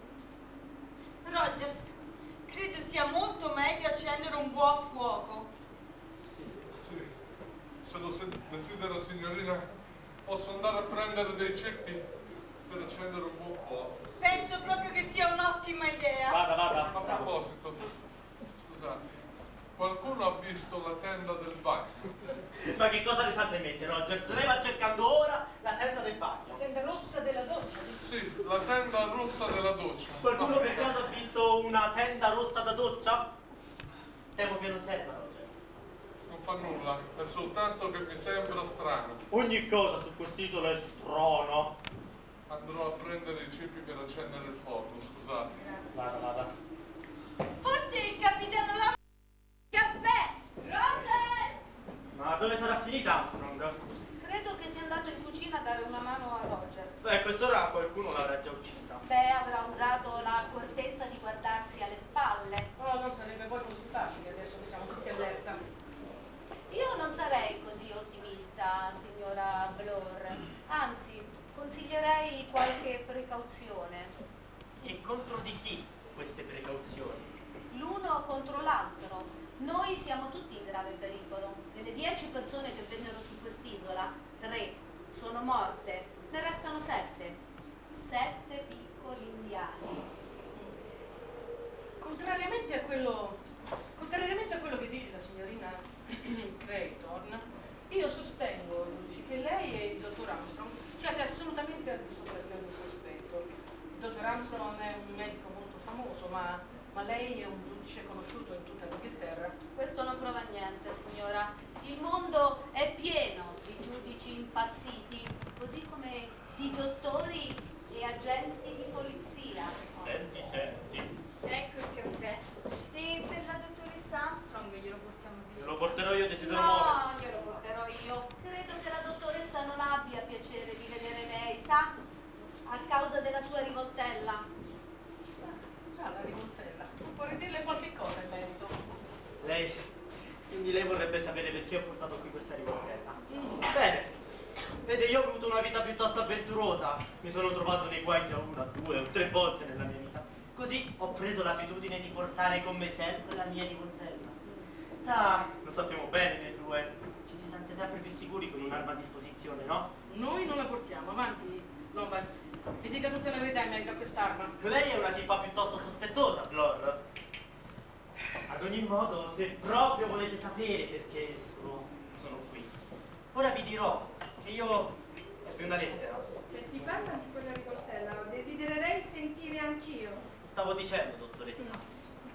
Speaker 3: Rogers, credo sia molto meglio accendere un buon fuoco.
Speaker 4: Sì, se lo se- desidera, signorina, posso andare a prendere dei ceppi per accendere un buon fuoco.
Speaker 3: Penso proprio che sia un'ottima idea.
Speaker 2: Vada, vada.
Speaker 4: A proposito, scusate, Qualcuno ha visto la tenda del bagno?
Speaker 2: Ma che cosa le state in mente, Rogers? Lei va cercando ora la tenda del bagno.
Speaker 6: La tenda rossa della doccia.
Speaker 4: Sì, la tenda rossa della doccia.
Speaker 2: Qualcuno
Speaker 4: Ma-
Speaker 2: per caso ha visto una tenda rossa da doccia? Temo che non serva, Rogers.
Speaker 4: Non fa nulla, è soltanto che mi sembra strano.
Speaker 2: Ogni cosa su quest'isola è strana.
Speaker 4: Andrò a prendere i cibi per accendere il forno, scusate.
Speaker 2: Vada, vada.
Speaker 3: Forse il capitano la... caffè! Roger!
Speaker 2: Ma dove sarà finita Armstrong?
Speaker 10: Credo che sia andato in cucina a dare una mano a Roger.
Speaker 2: Beh, a quest'ora qualcuno l'avrà già uccisa.
Speaker 10: Beh, avrà usato l'accortezza di guardarsi alle spalle.
Speaker 6: Oh, non sarebbe poi così facile adesso che siamo tutti allerta.
Speaker 10: Io non sarei così ottimista, signora Blore. Anzi, consiglierei qualche precauzione.
Speaker 2: E contro di chi queste precauzioni?
Speaker 10: L'uno contro l'altro. Noi siamo tutti in grave pericolo. Delle dieci persone che vennero su quest'isola, tre sono morte, ne restano sette. Sette piccoli indiani.
Speaker 6: Contrariamente a quello, contrariamente a quello che dice la signorina Creighton, io sostengo, Luigi, che lei e il dottor Armstrong siate assolutamente al di sopra di ogni sospetto. Il dottor Armstrong è un medico molto famoso, ma, ma lei è un giudice conosciuto in tutta l'Inghilterra.
Speaker 10: Questo non prova niente, signora. Il mondo è pieno di giudici impazziti, così come di dottori e agenti di polizia.
Speaker 2: Senti, senti.
Speaker 3: Ecco il caffè. E per la dottoressa Armstrong glielo portiamo di
Speaker 2: Se
Speaker 3: su.
Speaker 2: lo porterò io, desidero
Speaker 10: No,
Speaker 2: muovere.
Speaker 10: glielo porterò io. Credo che la dottoressa non abbia piacere di vedere lei, sa? A causa della sua rivoltella.
Speaker 6: Già, la rivoltella. Vorrei dirle qualche cosa in merito.
Speaker 2: Lei, quindi lei vorrebbe sapere perché ho portato qui questa rivoltella. Bene. Vede, io ho avuto una vita piuttosto avventurosa. Mi sono trovato nei guai già una, due o tre volte nella mia vita. Così ho preso l'abitudine di portare con me sempre la mia rivoltella. Sa, lo sappiamo bene noi due, ci si sente sempre più sicuri con un'arma a disposizione, no?
Speaker 6: Noi non la portiamo. Avanti, Lombard. Mi dica tutta la verità in merito a quest'arma.
Speaker 2: Lei è una tipa piuttosto sospettosa, Flor. Ad ogni modo, se proprio volete sapere perché sono, sono qui, ora vi dirò che io ebbi una lettera.
Speaker 9: Se si parla di quella rivoltella, lo desidererei sentire anch'io.
Speaker 2: Stavo dicendo, dottoressa.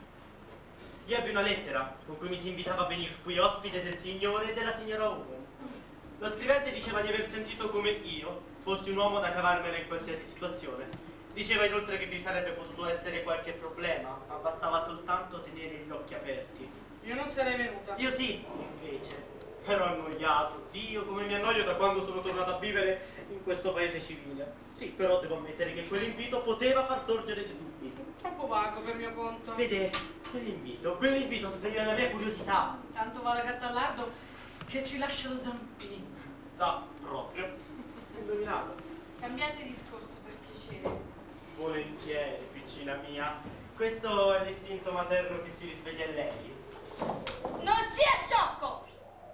Speaker 2: Io ebbi una lettera con cui mi si invitava a venire qui ospite del signore e della signora Owen. Lo scrivente diceva di aver sentito come io fossi un uomo da cavarmela in qualsiasi situazione. Diceva inoltre che vi sarebbe potuto essere qualche problema, ma bastava soltanto tenere gli occhi aperti.
Speaker 6: Io non sarei venuta.
Speaker 2: Io sì, invece. Ero annoiato. Dio, come mi annoio da quando sono tornato a vivere in questo paese civile. Sì, però devo ammettere che quell'invito poteva far sorgere dei dubbi.
Speaker 6: Troppo vago per mio conto.
Speaker 2: Vede, quell'invito, quell'invito sveglia la mia curiosità.
Speaker 6: Tanto va la gatta al lardo che ci lascia lo zampino.
Speaker 2: Già, proprio. Indovinato.
Speaker 9: Cambiate discorso per piacere.
Speaker 2: Volentieri, piccina mia. Questo è l'istinto materno che si risveglia in lei.
Speaker 3: Non sia sciocco!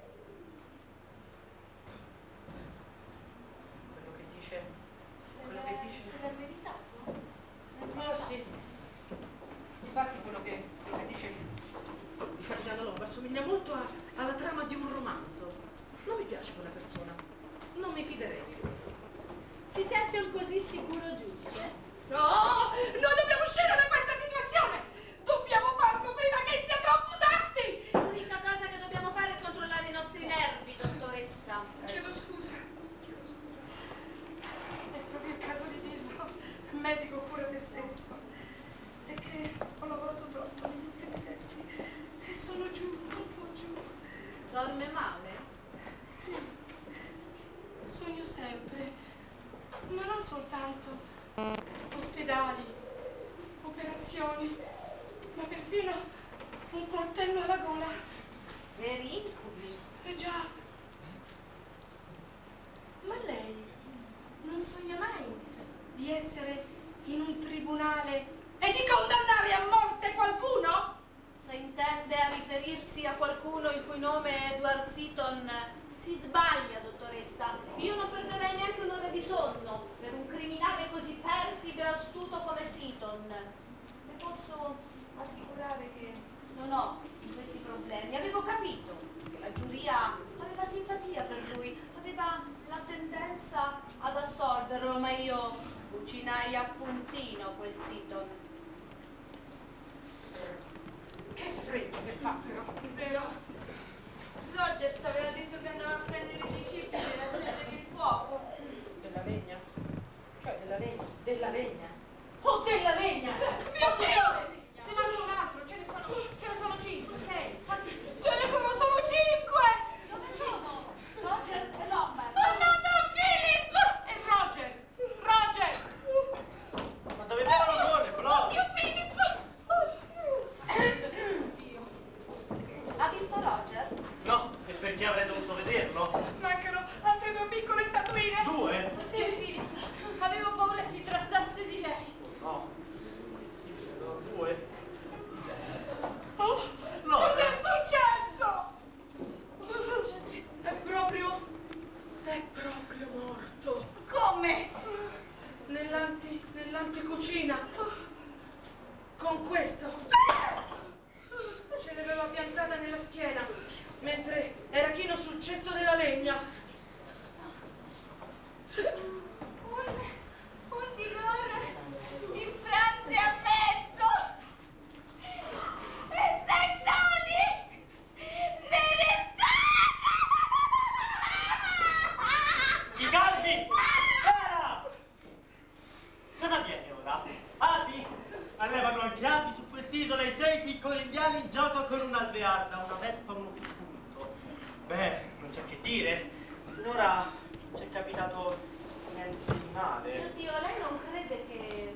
Speaker 6: Quello che dice.
Speaker 10: Se
Speaker 6: Quello che dice.
Speaker 10: l'è meritato?
Speaker 6: Ah sì. Infatti quello che, quello che dice il capitano Lombard somiglia molto a- alla trama di un romanzo. Non mi piace quella persona. Non mi fiderei.
Speaker 3: Si sente un così sicuro giudice?
Speaker 9: No! Noi dobbiamo uscire da questa situazione! Dobbiamo farlo prima che sia troppo tardi!
Speaker 10: L'unica cosa che dobbiamo fare è controllare i nostri nervi, dottoressa.
Speaker 9: Chiedo scusa. Chiedo scusa. È proprio il caso di dirlo. Medico, cura te stesso. È che ho lavorato troppo negli ultimi tempi e sono giù, troppo giù.
Speaker 10: Dorme male?
Speaker 9: Sì. Sogno sempre. Ma non soltanto ospedali, operazioni, ma perfino un coltello alla gola.
Speaker 10: Veri incubi?
Speaker 9: Eh già. Ma lei non sogna mai di essere in un tribunale e di condannare a morte qualcuno?
Speaker 10: Se intende a riferirsi a qualcuno il cui nome è Edward Seaton, si sbaglia, dottoressa. Io non perderei neanche un'ora di sonno per un criminale così perfido e astuto come Seaton. Le posso assicurare che non ho questi problemi ma io cucinai a puntino quel Seaton.
Speaker 6: Che freddo che fa però.
Speaker 3: Vero? Rogers aveva detto che andava a prendere dei cippi per accendere il fuoco.
Speaker 6: Della legna? Cioè della legna? Della legna? Oh, della legna!
Speaker 3: Mio Dio!
Speaker 6: Ne manca un altro, ce ne sono, ce ne sono cinque, sei.
Speaker 3: Ce ne sono solo cinque!
Speaker 10: Dove sono? Roger e Lombard.
Speaker 3: Oh no, no, Philip!
Speaker 6: E Roger! Roger!
Speaker 2: Ma dove devono correre, però?
Speaker 3: Oddio, Philip!
Speaker 10: Oddio. Ha visto Roger?
Speaker 2: No, e perché avrei dovuto vederlo?
Speaker 3: Mancano altre due piccole statuine.
Speaker 2: Due?
Speaker 3: Sì, Philip. Avevo paura si trattasse di lei.
Speaker 2: No. Due?
Speaker 3: Oh,
Speaker 2: No,
Speaker 3: cos'è
Speaker 2: eh.
Speaker 3: successo? Cosa succede?
Speaker 6: È proprio... è proprio morto.
Speaker 3: Come?
Speaker 6: Nell'anti... nell'anticucina. Con questo. Ce l'aveva piantata nella schiena, mentre era chino sul cesto della legna.
Speaker 3: Un... un tigore si infranse a mezzo. E sei soli ne restate.
Speaker 2: Si calmi! Era! Cosa avviene ora? Api? Allevano anche api su quest'isola i sei piccoli indiani in gioco con un'alvearda, una vespa, uno punto. Beh, non c'è che dire. Finora non c'è capitato niente di male.
Speaker 10: Mio Dio, lei non crede che...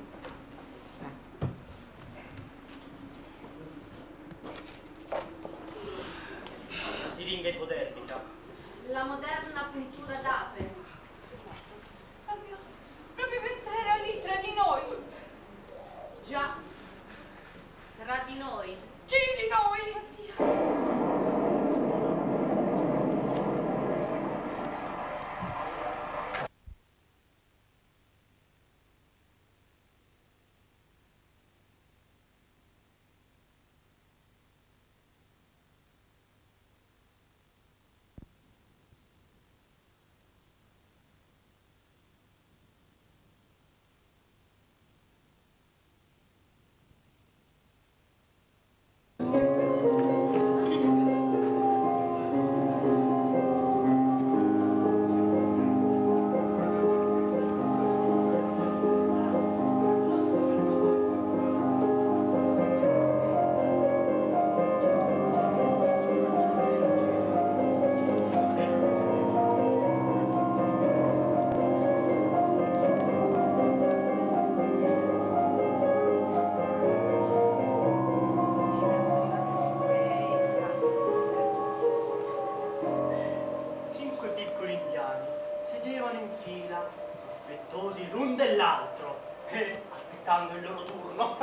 Speaker 2: La siringa ipodermica.
Speaker 10: La moderna puntura d'ape.
Speaker 3: Proprio, proprio mentre era lì tra di noi.
Speaker 10: Già, tra di noi.
Speaker 3: Chi di noi?
Speaker 2: Cinque piccoli indiani sedevano in fila, sospettosi l'un dell'altro, e aspettando il loro turno.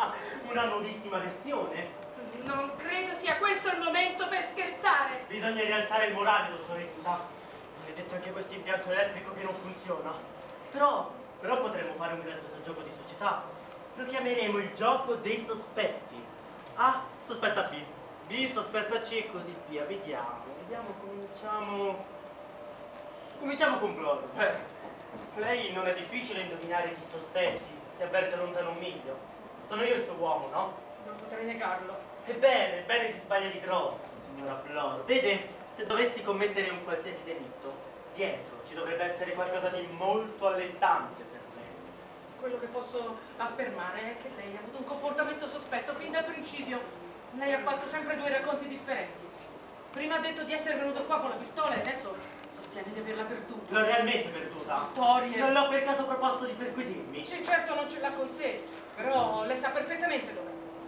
Speaker 2: Una nuovissima lezione.
Speaker 9: Non credo sia questo il momento per scherzare.
Speaker 2: Bisogna rialzare il morale, dottoressa. Maledetto anche questo impianto elettrico che non funziona. Però, però potremmo fare un grazioso gioco di società. Lo chiameremo il gioco dei sospetti. A sospetta B, B sospetta C e così via. Vediamo, vediamo, cominciamo... Cominciamo con Gloria. Eh, lei non è difficile indovinare chi sospetti, si avverte lontano un miglio. Sono io il suo uomo, no?
Speaker 6: Non potrei negarlo.
Speaker 2: Ebbene, ebbene si sbaglia di grosso, signora Flor. Vede, se dovessi commettere un qualsiasi delitto, dietro ci dovrebbe essere qualcosa di molto allettante per lei.
Speaker 6: Quello che posso affermare è che lei ha avuto un comportamento sospetto fin dal principio. Lei ha fatto sempre due racconti differenti. Prima ha detto di essere venuto qua con la pistola e adesso sostiene di averla perduta.
Speaker 2: L'ho realmente perduta.
Speaker 6: Storie.
Speaker 2: Non l'ho per caso proposto di perquisirmi.
Speaker 6: Sì, certo non ce l'ha con sé, però lei sa perfettamente dov'è.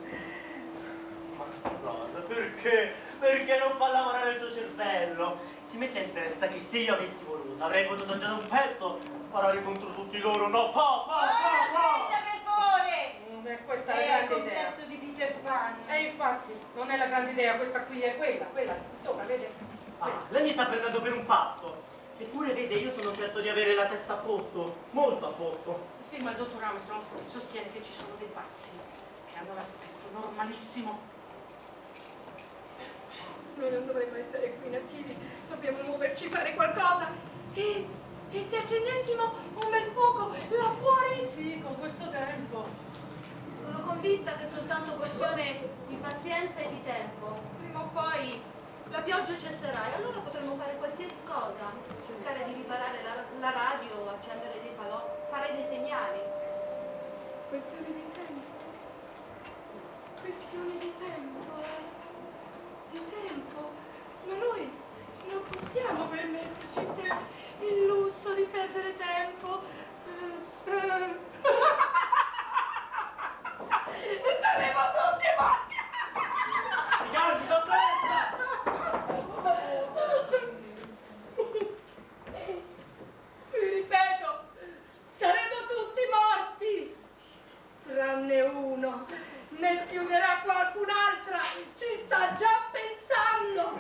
Speaker 2: Ma cosa? Perché? Perché non fa lavorare il suo cervello? Si mette in testa che se io avessi voluto avrei potuto già da un pezzo sparare contro tutti loro. No, pa, pa, pa, pa.
Speaker 3: Aspetta, per favore!
Speaker 6: Mm, è questa
Speaker 3: È
Speaker 6: la
Speaker 3: il
Speaker 6: grande idea.
Speaker 3: complesso di Peter Pan.
Speaker 6: E infatti, non è la grande idea, questa qui è quella, quella di sopra, vede?
Speaker 2: Ah, lei mi sta prendendo per un pazzo. Eppure, vede, io sono certo di avere la testa a posto, molto a posto.
Speaker 6: Sì, ma il dottor Armstrong sostiene che ci sono dei pazzi che hanno l'aspetto normalissimo.
Speaker 9: Noi non dovremmo essere qui inattivi, dobbiamo muoverci, fare qualcosa. E, E se accendessimo un bel fuoco là fuori?
Speaker 6: Sì, con questo tempo.
Speaker 10: Sono convinta che è soltanto questione di pazienza e di tempo. Prima o poi la pioggia cesserà e allora potremo fare qualsiasi cosa. Cercare di riparare la, la radio, accendere dei falò, fare dei segnali.
Speaker 9: Questione di tempo. Questione di tempo, eh. Di tempo. Ma noi non possiamo permetterci te- il lusso di perdere tempo. E saremo tutti morti!
Speaker 2: Calmi, dottoressa!
Speaker 9: Vi ripeto, saremo tutti morti! Tranne uno. Ne schiuderà qualcun'altra! Ci sta già pensando!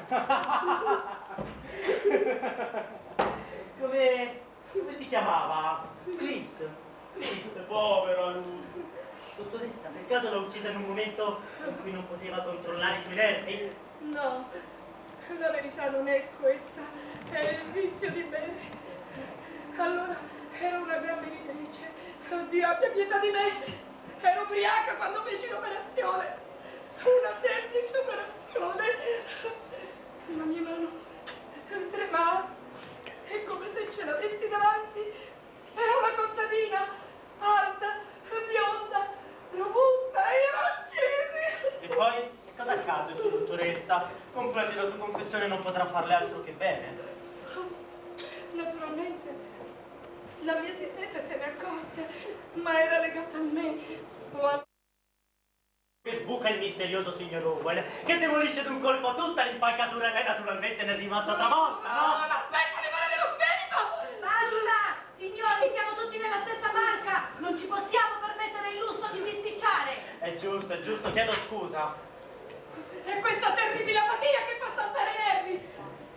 Speaker 2: Come... come si chiamava? Chris? Chris, povero lui. Dottoressa, per caso l'ha uccisa in un momento in cui non poteva controllare i suoi nervi?
Speaker 9: No, la verità non è questa, è il vizio di bere. Allora, ero una gran bevitrice. Dio abbia pietà di me. Ero ubriaca quando feci l'operazione. Una semplice operazione. La mia mano tremava. È come se ce l'avessi davanti. Era una contadina, alta, bionda, robusta e accesi.
Speaker 2: E poi, cosa accade, sua dottoressa? Conclusi la sua confessione non potrà farle altro che bene.
Speaker 9: Naturalmente, la mia assistente se ne accorse, ma era legata a me. Ma...
Speaker 2: Che sbuca il misterioso signor Owen, che demolisce d'un colpo tutta l'impalcatura e lei naturalmente ne è rimasta travolta, no?
Speaker 9: No, aspetta, mi vuole dello spirito!
Speaker 10: Basta! Signori, siamo tutti nella stessa barca! Non ci possiamo permettere il lusso di bisticciare!
Speaker 2: È giusto, è giusto, chiedo scusa.
Speaker 9: È questa terribile apatia che fa saltare i nervi!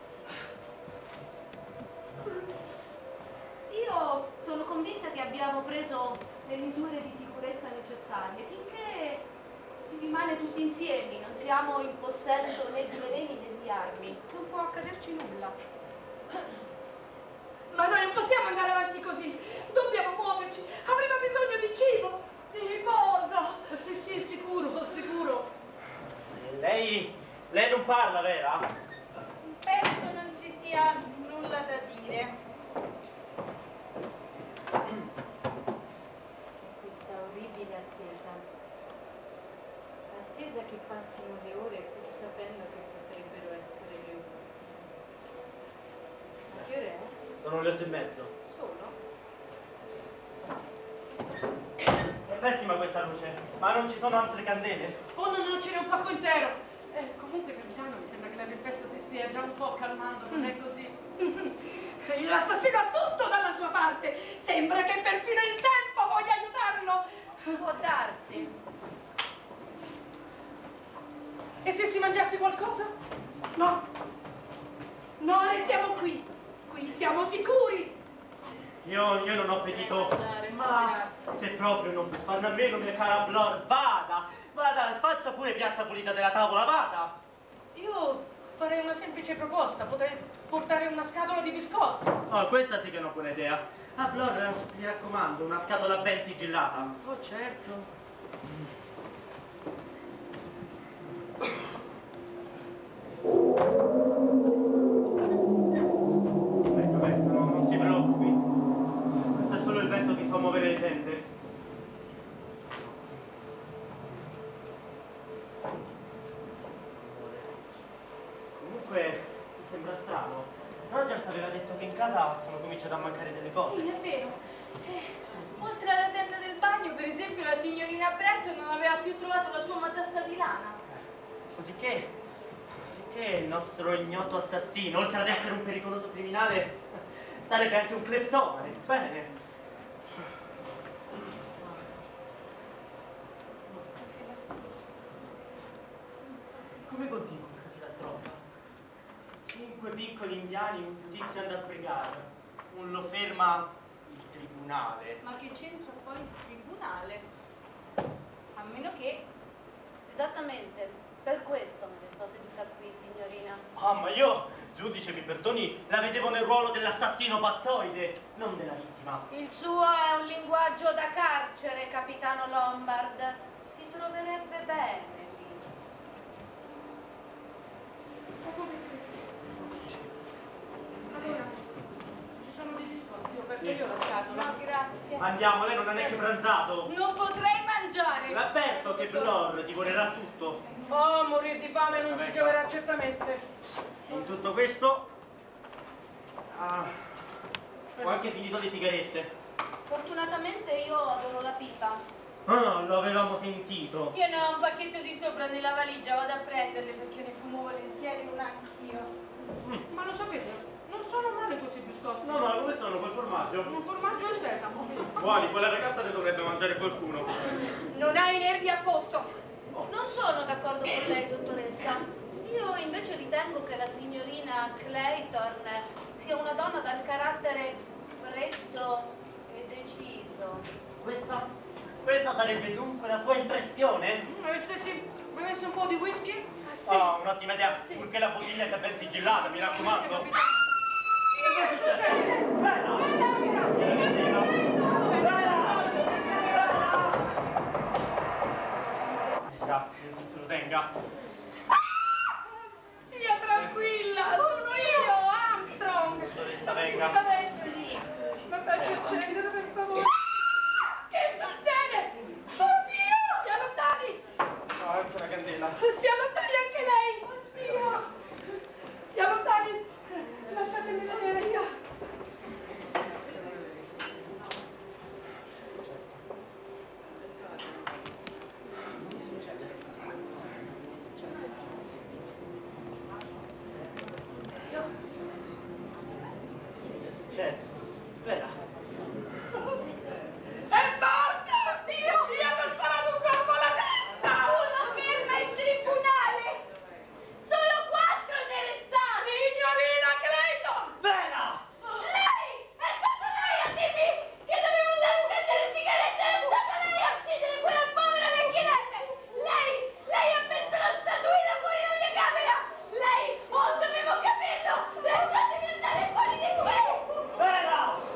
Speaker 10: Io sono convinta che abbiamo preso le misure di sicurezza necessarie finché si rimane tutti insieme, non siamo in possesso né di veleni né di armi.
Speaker 7: Non può accaderci nulla.
Speaker 9: Ma noi non possiamo andare avanti così, dobbiamo muoverci, avremo bisogno di cibo, di riposo.
Speaker 6: Sì, sì, sicuro, sicuro.
Speaker 2: E lei... lei non parla, vera?
Speaker 3: Penso non ci sia nulla da dire.
Speaker 15: Questa orribile attesa. Attesa che passino le ore pur sapendo che potrebbero essere le ultime. Ma che ore è?
Speaker 2: Sono le otto e mezzo.
Speaker 15: Solo?
Speaker 2: È pessima questa luce, ma non ci sono altre candele?
Speaker 6: Oh no, no, ce n'è un pacco intero. Eh, comunque, capitano, mi sembra che la tempesta si stia già un po' calmando, non è così?
Speaker 9: L'assassino ha tutto dalla sua parte, sembra che perfino il tempo voglia aiutarlo.
Speaker 10: Può darsi.
Speaker 9: E se si mangiasse qualcosa? No. No, restiamo qui. Qui siamo sicuri.
Speaker 2: Io, io non ho appetito, ma se proprio non può farne a meno, mia cara Blor, vada, vada, faccia pure piazza pulita della tavola, vada.
Speaker 6: Io farei una semplice proposta, potrei portare una scatola di biscotti.
Speaker 2: Oh, questa sì che è una buona idea. Ah, Blor, mi raccomando, una scatola ben sigillata.
Speaker 6: Oh, certo.
Speaker 2: Ecco, ecco, no, non si preoccupi. Questo è solo il vento che fa muovere le tende. Comunque, mi sembra strano. Roger aveva detto che in casa sono cominciato a mancare delle cose.
Speaker 3: Sì, è vero. Eh, oltre alla tenda del bagno, per esempio, la signorina Brent non aveva più trovato la sua matassa di lana.
Speaker 2: Cosicché, cosicché il nostro ignoto assassino, oltre ad essere un pericoloso criminale, sarebbe anche un cleptomane. Bene. Come continua questa filastrocca? Cinque piccoli indiani, un giudizio da sbrigare. Un lo ferma il tribunale.
Speaker 3: Ma che c'entra poi il tribunale? A meno che...
Speaker 10: Esattamente, per questo mi sto seduta qui, signorina.
Speaker 2: Ah, ma io Giudice, mi perdoni, la vedevo nel ruolo dell'assassino pazzoide, non della vittima.
Speaker 10: Il suo è un linguaggio da carcere, capitano Lombard. Si troverebbe bene lì.
Speaker 6: Allora, ci sono degli sconti, ho aperto io la scatola.
Speaker 3: No, grazie.
Speaker 2: Andiamo, lei non ha neanche pranzato.
Speaker 3: Non potrei mangiare.
Speaker 2: L'avverto che Blor divorerà tutto.
Speaker 6: Oh, morir di fame non ci gioverà certamente.
Speaker 2: In tutto questo ah, ho anche finito le sigarette.
Speaker 10: Fortunatamente io adoro la pipa.
Speaker 2: Ah, lo avevamo sentito.
Speaker 3: Io ne ho un pacchetto di sopra nella valigia, vado a prenderle perché ne fumo volentieri una anch'io.
Speaker 2: Mm.
Speaker 6: Ma lo sapete, non sono male questi biscotti.
Speaker 2: No, no, come sono col formaggio?
Speaker 6: Un formaggio e sesamo.
Speaker 2: Buoni, quella ragazza ne dovrebbe mangiare qualcuno.
Speaker 3: Non hai i nervi a posto.
Speaker 10: Non sono d'accordo con lei, dottoressa. Io invece ritengo che la signorina Clayton sia una donna dal carattere freddo e deciso.
Speaker 2: Questa? Questa sarebbe dunque la sua impressione?
Speaker 6: E se si bevesse un po' di whisky?
Speaker 2: Ah, un'ottima idea,
Speaker 6: Sì.
Speaker 2: purché la bottiglia sia ben sigillata, mi raccomando.
Speaker 6: Grazie,
Speaker 2: Che è successo? Bella! Bella! Tenga, se lo tenga.
Speaker 3: Stia tranquilla, sono io, Armstrong.
Speaker 2: Dottoressa,
Speaker 3: Non si
Speaker 2: venga.
Speaker 3: spaventi.
Speaker 6: Ma facci accendere per favore.
Speaker 3: Che succede? Oddio, si allontani.
Speaker 2: No, anche la candela.
Speaker 3: Si allontani anche lei. Oddio. Si allontani. Lasciatemi vedere io.
Speaker 2: Successo? Spera.
Speaker 3: È morta! Dio! Gli hanno sparato un colpo alla testa! Una ferma in tribunale! Solo quattro ne restate! Signorina Clayton!
Speaker 2: Bella!
Speaker 3: Lei! È stato lei a dirmi che dovevo andare a prendere sigarette! È stata lei a uccidere quella povera vecchietta! Lei! Lei ha messo la statuina fuori dalla mia camera! Lei! Oh, dovevo capirlo! Lasciatemi andare fuori di qui!
Speaker 2: Bella!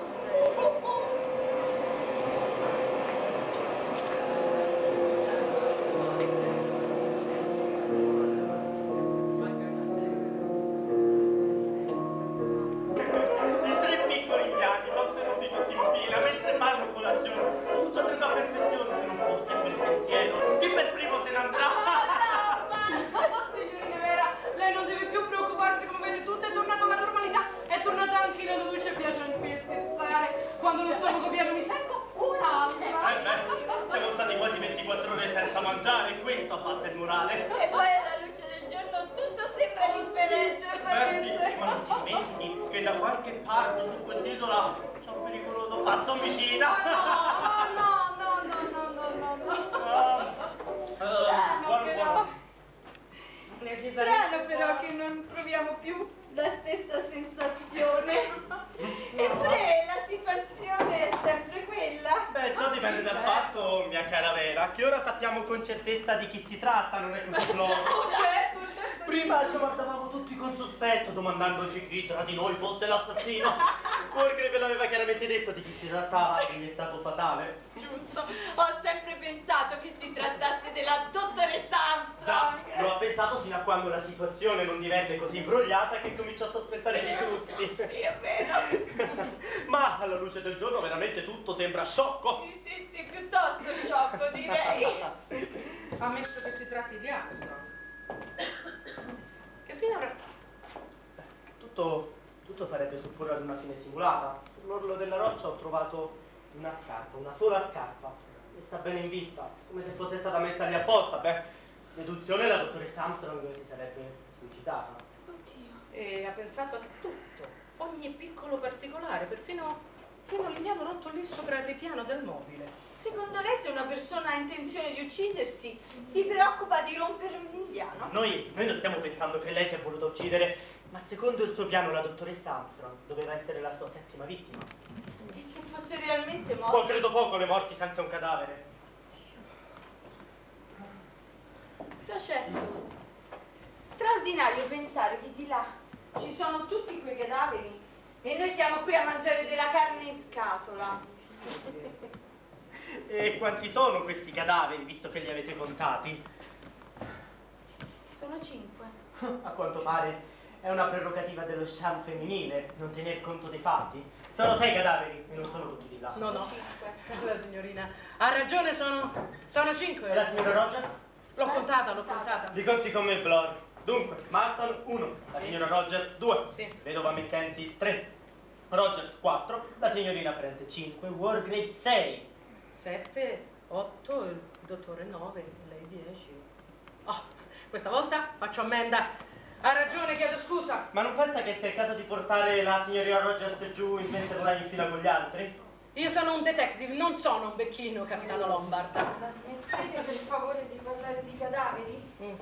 Speaker 2: I tre piccoli indiani sono tenuti tutti in fila mentre fanno colazione. Tutto andrà a perfezione se non fosse quel pensiero. Chi per primo se ne andrà?
Speaker 6: Signorina Vera, lei non deve più preoccuparsi, come vede tutto è tornato alla normalità, è tornata anche la luce, piace qui a scherzare. Quando lo stomaco pieno mi sento un'altra.
Speaker 2: Eh beh, siamo stati quasi ventiquattro ore senza mangiare, questo abbassa il morale.
Speaker 3: E poi alla luce del giorno tutto sembra differente.
Speaker 2: Berti, ma non ti dimentichi che da qualche parte su quest'isola c'è un pericoloso pazzo omicida.
Speaker 6: No, no, no, no, no, no, no, no.
Speaker 2: Ah,
Speaker 3: Strano
Speaker 2: buono,
Speaker 3: però.
Speaker 2: buono.
Speaker 3: Strano però che non proviamo più la stessa sensazione. Eppure la situazione è sempre quella.
Speaker 2: Beh, ciò dipende dal fatto, mia cara Vera, che ora sappiamo con certezza di chi si tratta, non è così logico.
Speaker 6: Certo, certo.
Speaker 2: Prima ci guardavamo tutti con sospetto, domandandoci chi tra di noi fosse l'assassino. Porque ve l'aveva chiaramente detto di chi si trattava e gli è stato fatale.
Speaker 3: Giusto, ho sempre pensato che si trattasse della dottoressa
Speaker 2: Già,
Speaker 3: Armstrong.
Speaker 2: lo ha pensato fino a quando la situazione non divenne così imbrogliata che cominciò a sospettare di tutti.
Speaker 3: Sì, è vero.
Speaker 2: Ma alla luce del giorno veramente tutto sembra sciocco.
Speaker 3: Sì, sì, sì, piuttosto sciocco direi.
Speaker 6: Ammesso che si tratti di Armstrong. Che fine avrà fatto?
Speaker 2: Tutto, tutto farebbe supporre ad una fine simulata. Sull'orlo della roccia ho trovato una scarpa, una sola scarpa. Messa bene in vista, come se fosse stata messa lì apposta. Beh, deduzione la dottoressa Armstrong si sarebbe suicidata.
Speaker 6: Oddio. E ha pensato a tutto, ogni piccolo particolare, perfino fino all'indiano rotto lì sopra il ripiano del mobile.
Speaker 3: Secondo lei se una persona ha intenzione di uccidersi si preoccupa di rompere un indiano?
Speaker 2: Noi, noi non stiamo pensando che lei si è voluta uccidere, ma secondo il suo piano la dottoressa Armstrong doveva essere la sua settima vittima.
Speaker 3: E se fosse realmente
Speaker 2: Oh,
Speaker 3: morto?
Speaker 2: credo poco le morti senza un cadavere.
Speaker 3: Però certo, straordinario pensare che di là,
Speaker 14: ci sono tutti quei cadaveri e noi siamo qui a mangiare della carne in scatola.
Speaker 2: E quanti sono questi cadaveri, visto che li avete contati?
Speaker 14: Sono cinque.
Speaker 2: A quanto pare è una prerogativa dello sciam femminile non tener conto dei fatti. Sono sei cadaveri e non sono tutti di là.
Speaker 6: No, no. La signorina ha ragione, sono, sono cinque.
Speaker 2: E la signora Roger?
Speaker 6: L'ho contata, l'ho contata.
Speaker 2: Li conti con me, Blor. Dunque, Marston uno, la
Speaker 6: Sì.
Speaker 2: signora Rogers due,
Speaker 6: Sì.
Speaker 2: vedova Mackenzie tre, Rogers quattro, la signorina Brent cinque, Wargrave sei.
Speaker 6: Sette, otto, il dottore nove, lei dieci. Oh, questa volta faccio ammenda. Ha ragione, chiedo scusa.
Speaker 2: Ma non pensa che sia il caso di portare la signorina Rogers giù in mentre vorrà in fila con gli altri?
Speaker 6: Io sono un detective, non sono un becchino, capitano Lombard.
Speaker 14: Ma smettete per favore di parlare di cadaveri?
Speaker 6: Mm.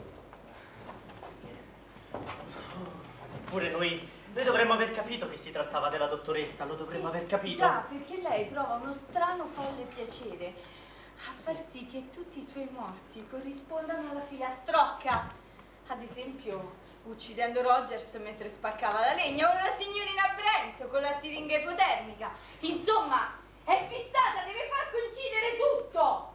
Speaker 2: Eppure noi, noi dovremmo aver capito che si trattava della dottoressa, lo dovremmo aver capito.
Speaker 3: Già, perché lei prova uno strano folle piacere a far sì che tutti i suoi morti corrispondano alla filastrocca. Ad esempio, uccidendo Rogers mentre spaccava la legna, o la signorina Brent con la siringa ipotermica. Insomma, è fissata, deve far coincidere tutto.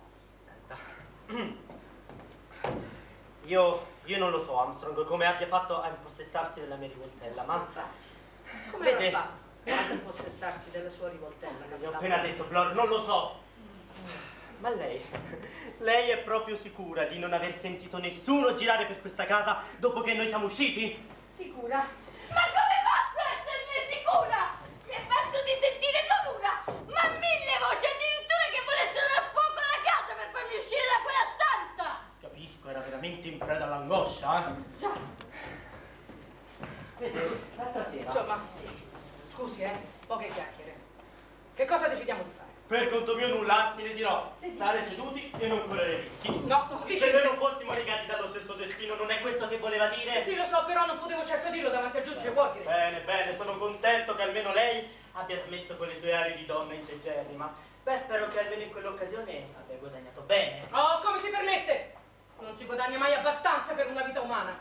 Speaker 2: Io, io non lo so, Armstrong, come abbia fatto a impossessarsi della mia rivoltella, ma...
Speaker 6: Come
Speaker 2: Vede-
Speaker 6: l'ha fatto? Per impossessarsi della sua rivoltella,
Speaker 2: Vi ho
Speaker 6: capitano.
Speaker 2: appena detto, Blor, non lo so. Ma lei, lei è proprio sicura di non aver sentito nessuno girare per questa casa dopo che noi siamo usciti?
Speaker 3: Sicura? Ma come posso esserne sicura? Mi è parso di sentire non una, ma mille voci, addirittura che volessero dar fuoco alla casa per farmi uscire da quella stanza!
Speaker 2: Capisco, era veramente in preda all'angoscia, eh?
Speaker 3: Già.
Speaker 2: Vede, l'altra sera...
Speaker 6: Insomma, scusi, eh, poche chiacchiere. Che cosa decidiamo di fare?
Speaker 2: Per conto mio nulla, anzi le dirò, stare seduti e non correre rischi.
Speaker 6: No,
Speaker 2: Se
Speaker 6: dice
Speaker 2: noi
Speaker 6: se-
Speaker 2: non fossimo legati dallo stesso destino, non è questo che voleva dire?
Speaker 6: Sì, lo so, però non potevo certo dirlo davanti al giudice Walker.
Speaker 2: Bene, bene, sono contento che almeno lei abbia smesso con le sue ali di donna integerrima. Beh, spero che almeno in quell'occasione abbia guadagnato bene.
Speaker 6: Oh, come si permette? Non si guadagna mai abbastanza per una vita umana.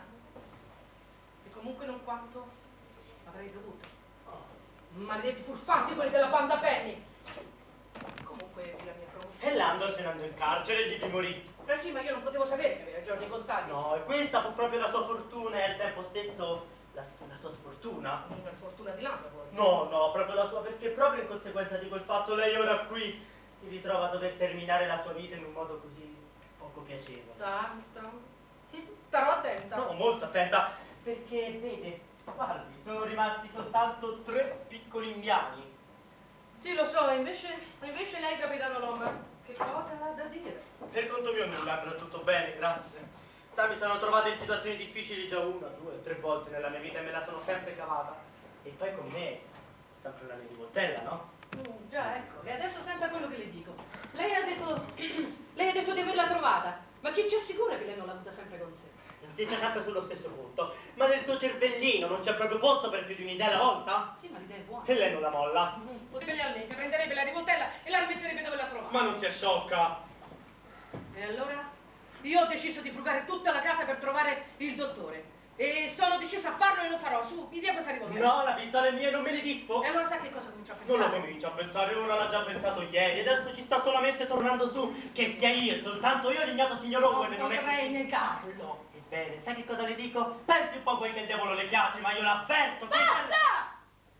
Speaker 6: E comunque non quanto avrei dovuto. Maledetti furfanti quelli della banda Penny. Comunque, la mia promozione.
Speaker 2: E Landor se ne andò in carcere e gli morì.
Speaker 6: Eh sì, ma io non potevo sapere che aveva i giorni contati.
Speaker 2: No, e questa fu proprio la sua fortuna e al tempo stesso la, la sua sfortuna.
Speaker 6: Una sfortuna di Landor, poi.
Speaker 2: No, no, proprio la sua, perché proprio in conseguenza di quel fatto lei ora qui si ritrova a dover terminare la sua vita in un modo così poco piacevole.
Speaker 6: Armstrong. Starò attenta.
Speaker 2: No, molto attenta, perché vede, guardi, sono rimasti soltanto tre piccoli indiani.
Speaker 6: Sì, lo so, e invece, e invece lei, capitano Lombard, che cosa ha da dire?
Speaker 2: Per conto mio nulla, però tutto bene, grazie. Sa, mi sono trovato in situazioni difficili già una, due, tre volte nella mia vita e me la sono sempre cavata. E poi con me è sempre la mia rivoltella, no?
Speaker 6: Mm, già, ecco, e adesso senta quello che le dico. Lei ha detto, lei ha detto di averla trovata, ma chi ci assicura che lei non l'ha avuta sempre con sé?
Speaker 2: Insiste sempre sullo stesso punto. Ma nel suo cervellino non c'è proprio posto per più di un'idea alla volta?
Speaker 6: Sì, ma l'idea è buona.
Speaker 2: E lei non la molla.
Speaker 6: Mm, potrebbe lealmente, prenderebbe la rivoltella e la rimetterebbe dove l'ha trovata.
Speaker 2: Ma non si è sciocca.
Speaker 6: E allora? Io ho deciso di frugare tutta la casa per trovare il dottore. E sono decisa a farlo e lo farò. Su, mi dia questa rivoltella.
Speaker 2: No, la pistola è mia, non me ne dispo.
Speaker 6: E allora sa che cosa comincio a
Speaker 2: Non
Speaker 6: pensare?
Speaker 2: lo comincio a pensare, ora l'ha già pensato ieri, adesso ci sta solamente tornando su, che sia io, soltanto io l'ignoto signor Owen,
Speaker 6: Non
Speaker 2: non è
Speaker 6: potrei
Speaker 2: così.
Speaker 6: negarlo.
Speaker 2: Ebbene, sai che cosa le dico? Pensi un po' quel che il diavolo le piace, ma io l'avverto che...
Speaker 3: Basta!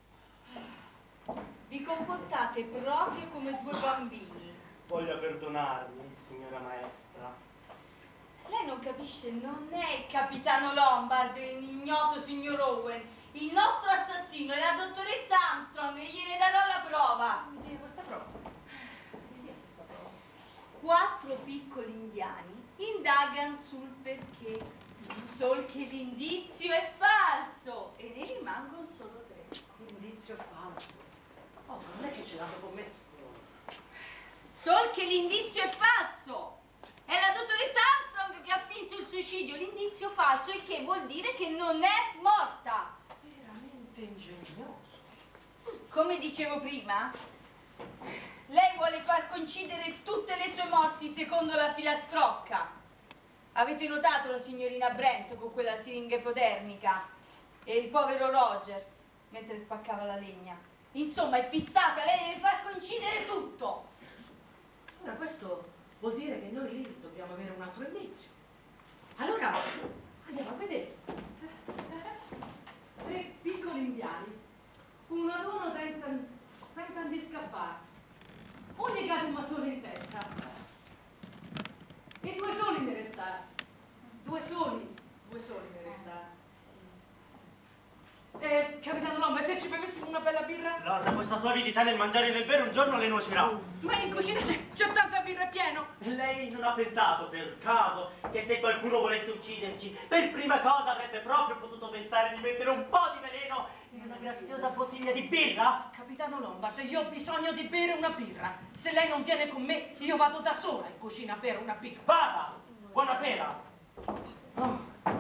Speaker 3: Vi comportate proprio come due bambini.
Speaker 2: Voglia perdonarmi, signora maestra.
Speaker 3: Lei non capisce, non è il capitano Lombard, l'ignoto signor Owen. Il nostro assassino è la dottoressa Armstrong e gliene darò la prova.
Speaker 6: Mi dia questa prova. Mi dia questa prova.
Speaker 3: Quattro piccoli indiani indagano sul perché, sol che l'indizio è falso e ne rimangono solo tre.
Speaker 6: Indizio falso. Oh, non è che ce l'ha con me.
Speaker 3: Sol che l'indizio è falso. È la dottoressa Armstrong che ha finto il suicidio, l'indizio falso, il che vuol dire che non è morta.
Speaker 6: Veramente ingegnoso.
Speaker 3: Come dicevo prima, lei vuole far coincidere tutte le sue morti secondo la filastrocca. Avete notato la signorina Brent con quella siringa ipotermica? e il povero Rogers mentre spaccava la legna. Insomma, è fissata, lei deve far coincidere tutto.
Speaker 6: Ora questo vuol dire che noi lì dobbiamo avere un altro indizio. Allora andiamo a vedere. Tre piccoli indiani, uno ad uno tentano, tentano di scappare. Uno gli cade un mattone in testa e due soli ne restano. Due soli, due soli ne restano. Eh, capitano Lomba, se ci bevessimo una bella birra?
Speaker 2: Lord, questa sua avidità nel mangiare e nel bere un giorno le nuocerà.
Speaker 6: Ma in cucina c'è, c'è tanta birra pieno.
Speaker 2: Lei non ha pensato, per caso, che se qualcuno volesse ucciderci, per prima cosa avrebbe proprio potuto pensare di mettere un po' di veleno in una graziosa bottiglia di birra?
Speaker 6: Capitano Lombard, io ho bisogno di bere una birra. Se lei non viene con me, io vado da sola in cucina a bere una birra.
Speaker 2: Vada! Buonasera!
Speaker 6: Oh.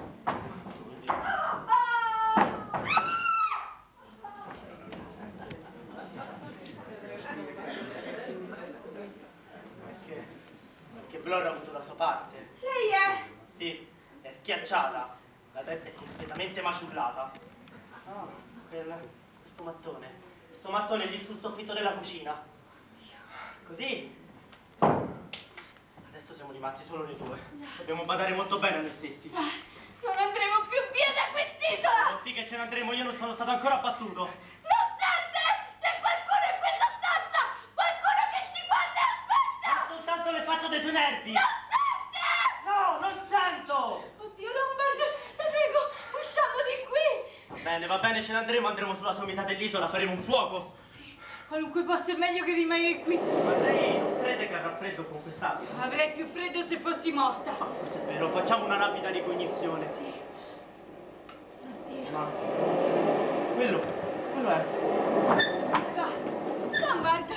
Speaker 2: Flor ha avuto la sua parte.
Speaker 3: Lei è?
Speaker 2: Sì, è schiacciata, la testa è completamente maciullata. Ah, quel, questo mattone, questo mattone lì sul soffitto della cucina. Così, adesso siamo rimasti solo noi due. Dobbiamo badare molto bene a noi stessi.
Speaker 3: Non andremo più via da quest'isola!
Speaker 2: Oh, sì che ce ne andremo, io non sono stato ancora abbattuto.
Speaker 3: Non sente! C'è qualcuno in questa stanza! Qualcuno che ci guarda e aspetta!
Speaker 2: Ma soltanto le faccio dei tuoi nervi!
Speaker 3: Non sente!
Speaker 2: No, non sento!
Speaker 3: Oddio Lombard, la prego, usciamo di qui!
Speaker 2: Va bene, va bene, ce ne andremo, andremo sulla sommità dell'isola, faremo un fuoco.
Speaker 3: Sì, qualunque posto è meglio che rimanere qui.
Speaker 2: Ma lei non crede che avrà freddo con quest'acqua?
Speaker 3: Avrei più freddo se fossi morta.
Speaker 2: Ma questo è vero, facciamo una rapida ricognizione.
Speaker 3: Sì. Oddio.
Speaker 2: Ma quello, quello è.
Speaker 3: Va, Lombard.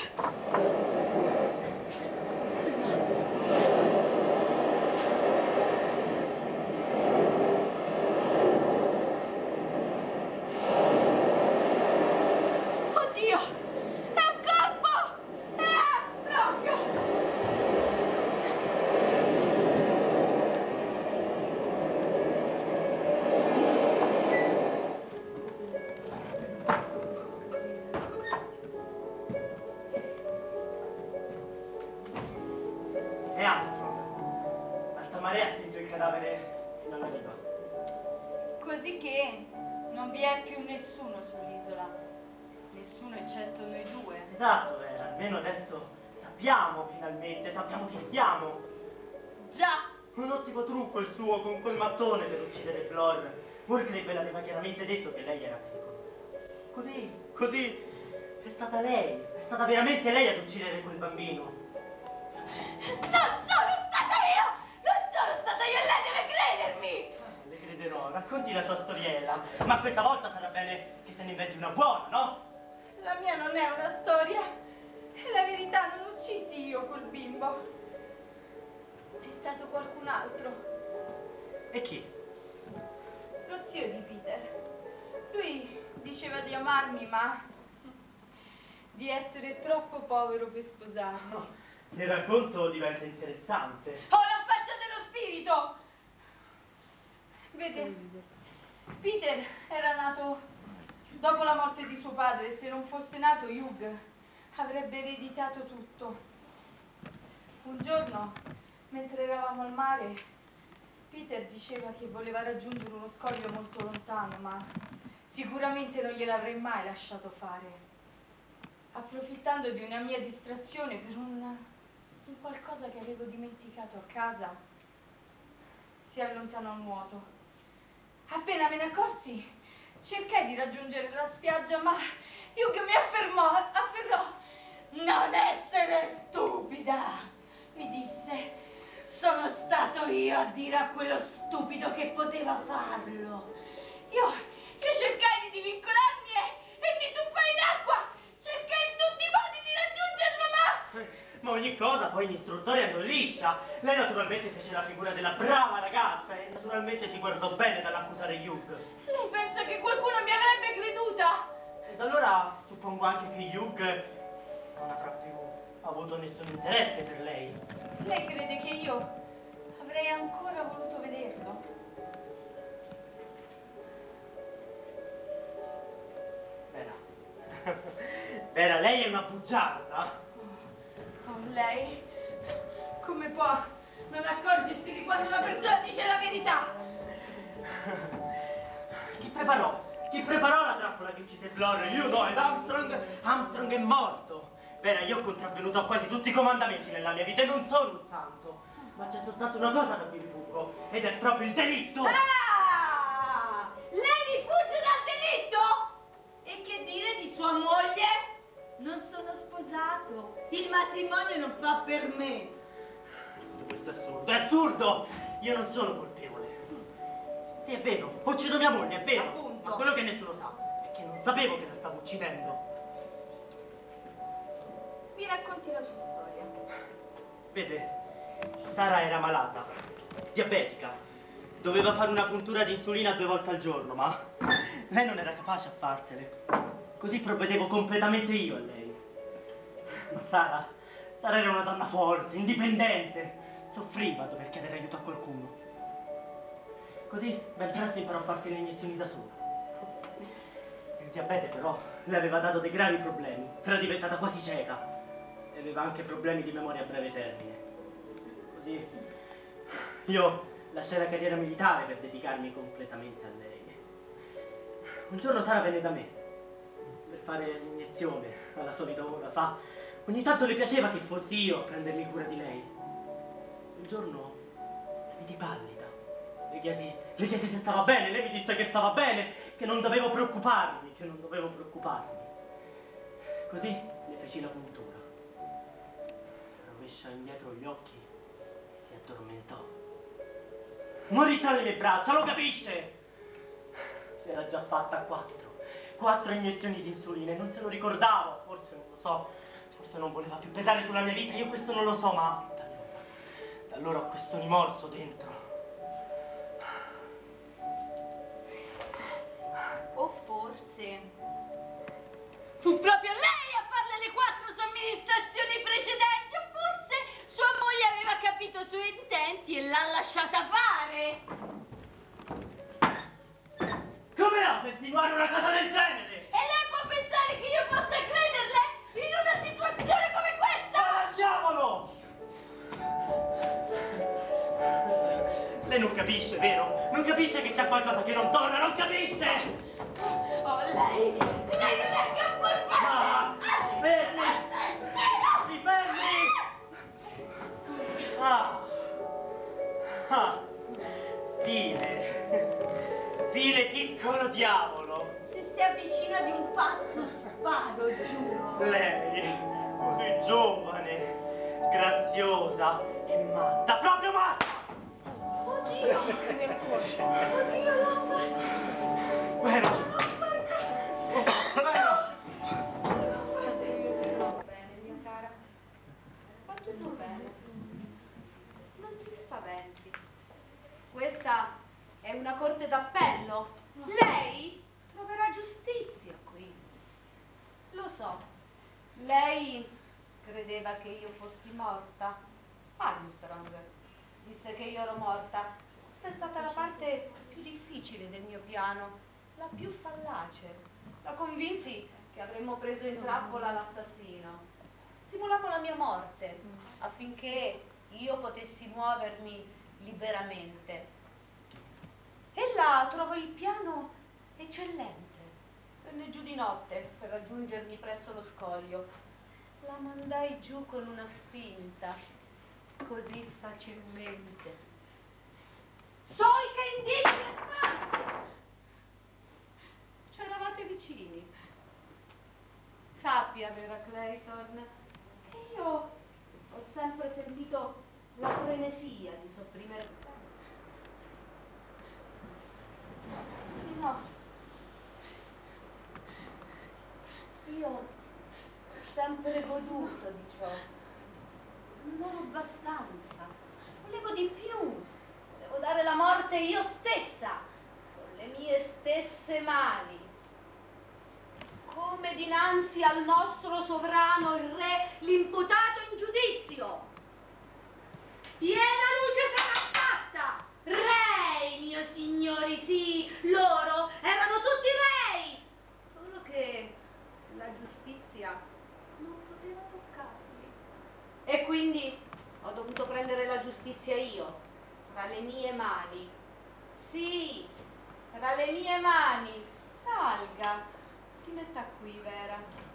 Speaker 3: Oddio! È un corpo! È proprio!
Speaker 2: È Armstrong. L'alta marea ha spinto il cadavere fino alla riva.
Speaker 3: Così che non vi è più nessuno sull'isola. Nessuno eccetto noi due.
Speaker 2: Esatto, eh, almeno adesso sappiamo finalmente, sappiamo chi siamo.
Speaker 3: Già!
Speaker 2: Un ottimo trucco il suo con quel mattone per uccidere Flor. Wargrave l'aveva chiaramente detto che lei era pericolosa. Così, così, è stata lei, è stata veramente lei ad uccidere quel bambino.
Speaker 3: Non sono stata io! Non sono stata io e lei deve credermi!
Speaker 2: Le crederò, racconti la sua storiella, ma questa volta sarà bene che se ne inventi una buona, no?
Speaker 3: La mia non è una storia. È la verità, non uccisi io quel bimbo. È stato qualcun altro.
Speaker 2: E chi?
Speaker 3: Lo zio di Peter. Lui diceva di amarmi, ma di essere troppo povero per sposarmi.
Speaker 2: Il racconto diventa interessante.
Speaker 3: Ho la faccia dello spirito! Vede, Peter era nato dopo la morte di suo padre e se non fosse nato Hugh avrebbe ereditato tutto. Un giorno, mentre eravamo al mare, Peter diceva che voleva raggiungere uno scoglio molto lontano, ma sicuramente non gliel'avrei mai lasciato fare. Approfittando di una mia distrazione per un, un qualcosa che avevo dimenticato a casa, si allontanò a nuoto. Appena me ne accorsi, cercai di raggiungere la spiaggia, ma Hugh mi affermò, afferrò. Non essere stupida, mi disse. Sono stato io a dire a quello stupido che poteva farlo. Io, io cercai di divincolarmi e, e mi tuffai in acqua. Cercai in tutti i modi di raggiungerlo, ma...
Speaker 2: Ma ogni cosa poi gli istruttori andò liscia. Lei naturalmente fece la figura della brava ragazza e naturalmente si guardò bene dall'accusare Hugh.
Speaker 3: Lei pensa che qualcuno mi avrebbe creduta?
Speaker 2: Ed allora suppongo anche che Hugh non avrà più avuto nessun interesse per lei.
Speaker 3: Lei crede che io avrei ancora voluto vederlo?
Speaker 2: Vera, lei è una bugiarda.
Speaker 3: Oh, lei? Come può non accorgersi di quando una persona dice la verità?
Speaker 2: Chi preparò? Chi preparò la trappola che uccise Flor? Io no, ed Armstrong? Armstrong è morto. Vera, io ho contravvenuto a quasi tutti i comandamenti nella mia vita e non sono un santo. Ma c'è soltanto una cosa da cui rifuggo, ed è proprio il delitto.
Speaker 3: Ah! Lei rifugge dal delitto? E che dire di sua moglie? Non sono sposato. Il matrimonio non fa per me.
Speaker 2: Questo è assurdo, è assurdo! Io non sono colpevole. Sì, è vero, uccido mia moglie, è vero.
Speaker 3: Appunto.
Speaker 2: Ma quello che nessuno sa è che non sapevo che la stavo uccidendo.
Speaker 3: Mi racconti la sua storia.
Speaker 2: Vede, Sara era malata, diabetica. Doveva fare una puntura di insulina due volte al giorno, ma lei non era capace a farsene. Così provvedevo completamente io a lei. Ma Sara, Sara era una donna forte, indipendente. Soffriva a dover chiedere aiuto a qualcuno. Così ben presto imparò a farsi le iniezioni da sola. Il diabete però le aveva dato dei gravi problemi. Era diventata quasi cieca. E aveva anche problemi di memoria a breve termine. Così io lasciai la carriera militare per dedicarmi completamente a lei. Un giorno Sara venne da me per fare l'iniezione alla solita ora, sa? Ogni tanto le piaceva che fossi io a prendermi cura di lei. Un giorno la vidi pallida. Le chiesi, le chiesi se stava bene, lei mi disse che stava bene, che non dovevo preoccuparmi, che non dovevo preoccuparmi. Così le feci la puntura. Rovesciò indietro gli occhi e si addormentò. Morì tra le mie braccia, lo capisce? Si era già fatta quattro, quattro iniezioni di insulina e non se lo ricordava, forse non lo so, forse non voleva più pesare sulla mia vita, io questo non lo so, ma da allora, da allora ho questo rimorso dentro.
Speaker 3: O forse fu proprio lei a farle le quattro somministrazioni precedenti, o forse sua moglie aveva capito i suoi intenti e l'ha lasciata fare.
Speaker 2: Come osa insinuare una cosa del genere?
Speaker 3: E lei può pensare che io possa crederle in una situazione come questa?
Speaker 2: Ma lasciamolo! Lei non capisce, vero? Non capisce che c'è qualcosa che non torna, non capisce!
Speaker 3: Oh, lei, lei non è che un porfatto!
Speaker 2: Ah, si fermi! Si fermi! Ah! Ah! File! File, piccolo diavolo!
Speaker 3: Se si avvicina di un passo sparo, giuro!
Speaker 2: Lei, così giovane, graziosa e matta, proprio matta!
Speaker 3: Oddio! Oddio, Lombard!
Speaker 2: Bueno! Bueno!
Speaker 10: Tutto bene, mia cara. Va tutto bene. Non si spaventi. Questa è una corte d'appello. Lei troverà giustizia qui. Lo so. Lei credeva che io fossi morta. Armstrong disse che io ero morta. Questa è stata la parte più difficile del mio piano, la più fallace. La convinsi che avremmo preso in trappola l'assassino. Simulavo la mia morte affinché io potessi muovermi liberamente. Ella trovò il piano eccellente. Venne giù di notte per raggiungermi presso lo scoglio. La mandai giù con una spinta, così facilmente. So che indizi fate! C'eravate vicini. Sappia, vera Clayton, che io ho sempre sentito la frenesia di sopprimere. No. Io ho sempre goduto di ciò. Non ero abbastanza. Volevo di più. Volevo dare la morte io stessa, con le mie stesse mani. Come dinanzi al nostro sovrano il re, l'imputato in giudizio. Piena luce sarà fatta. Rei, mio signori, sì, loro erano tutti rei. Solo che la giustizia potuto prendere la giustizia io, tra le mie mani. Sì, tra le mie mani. Salga, ti metta qui, Vera.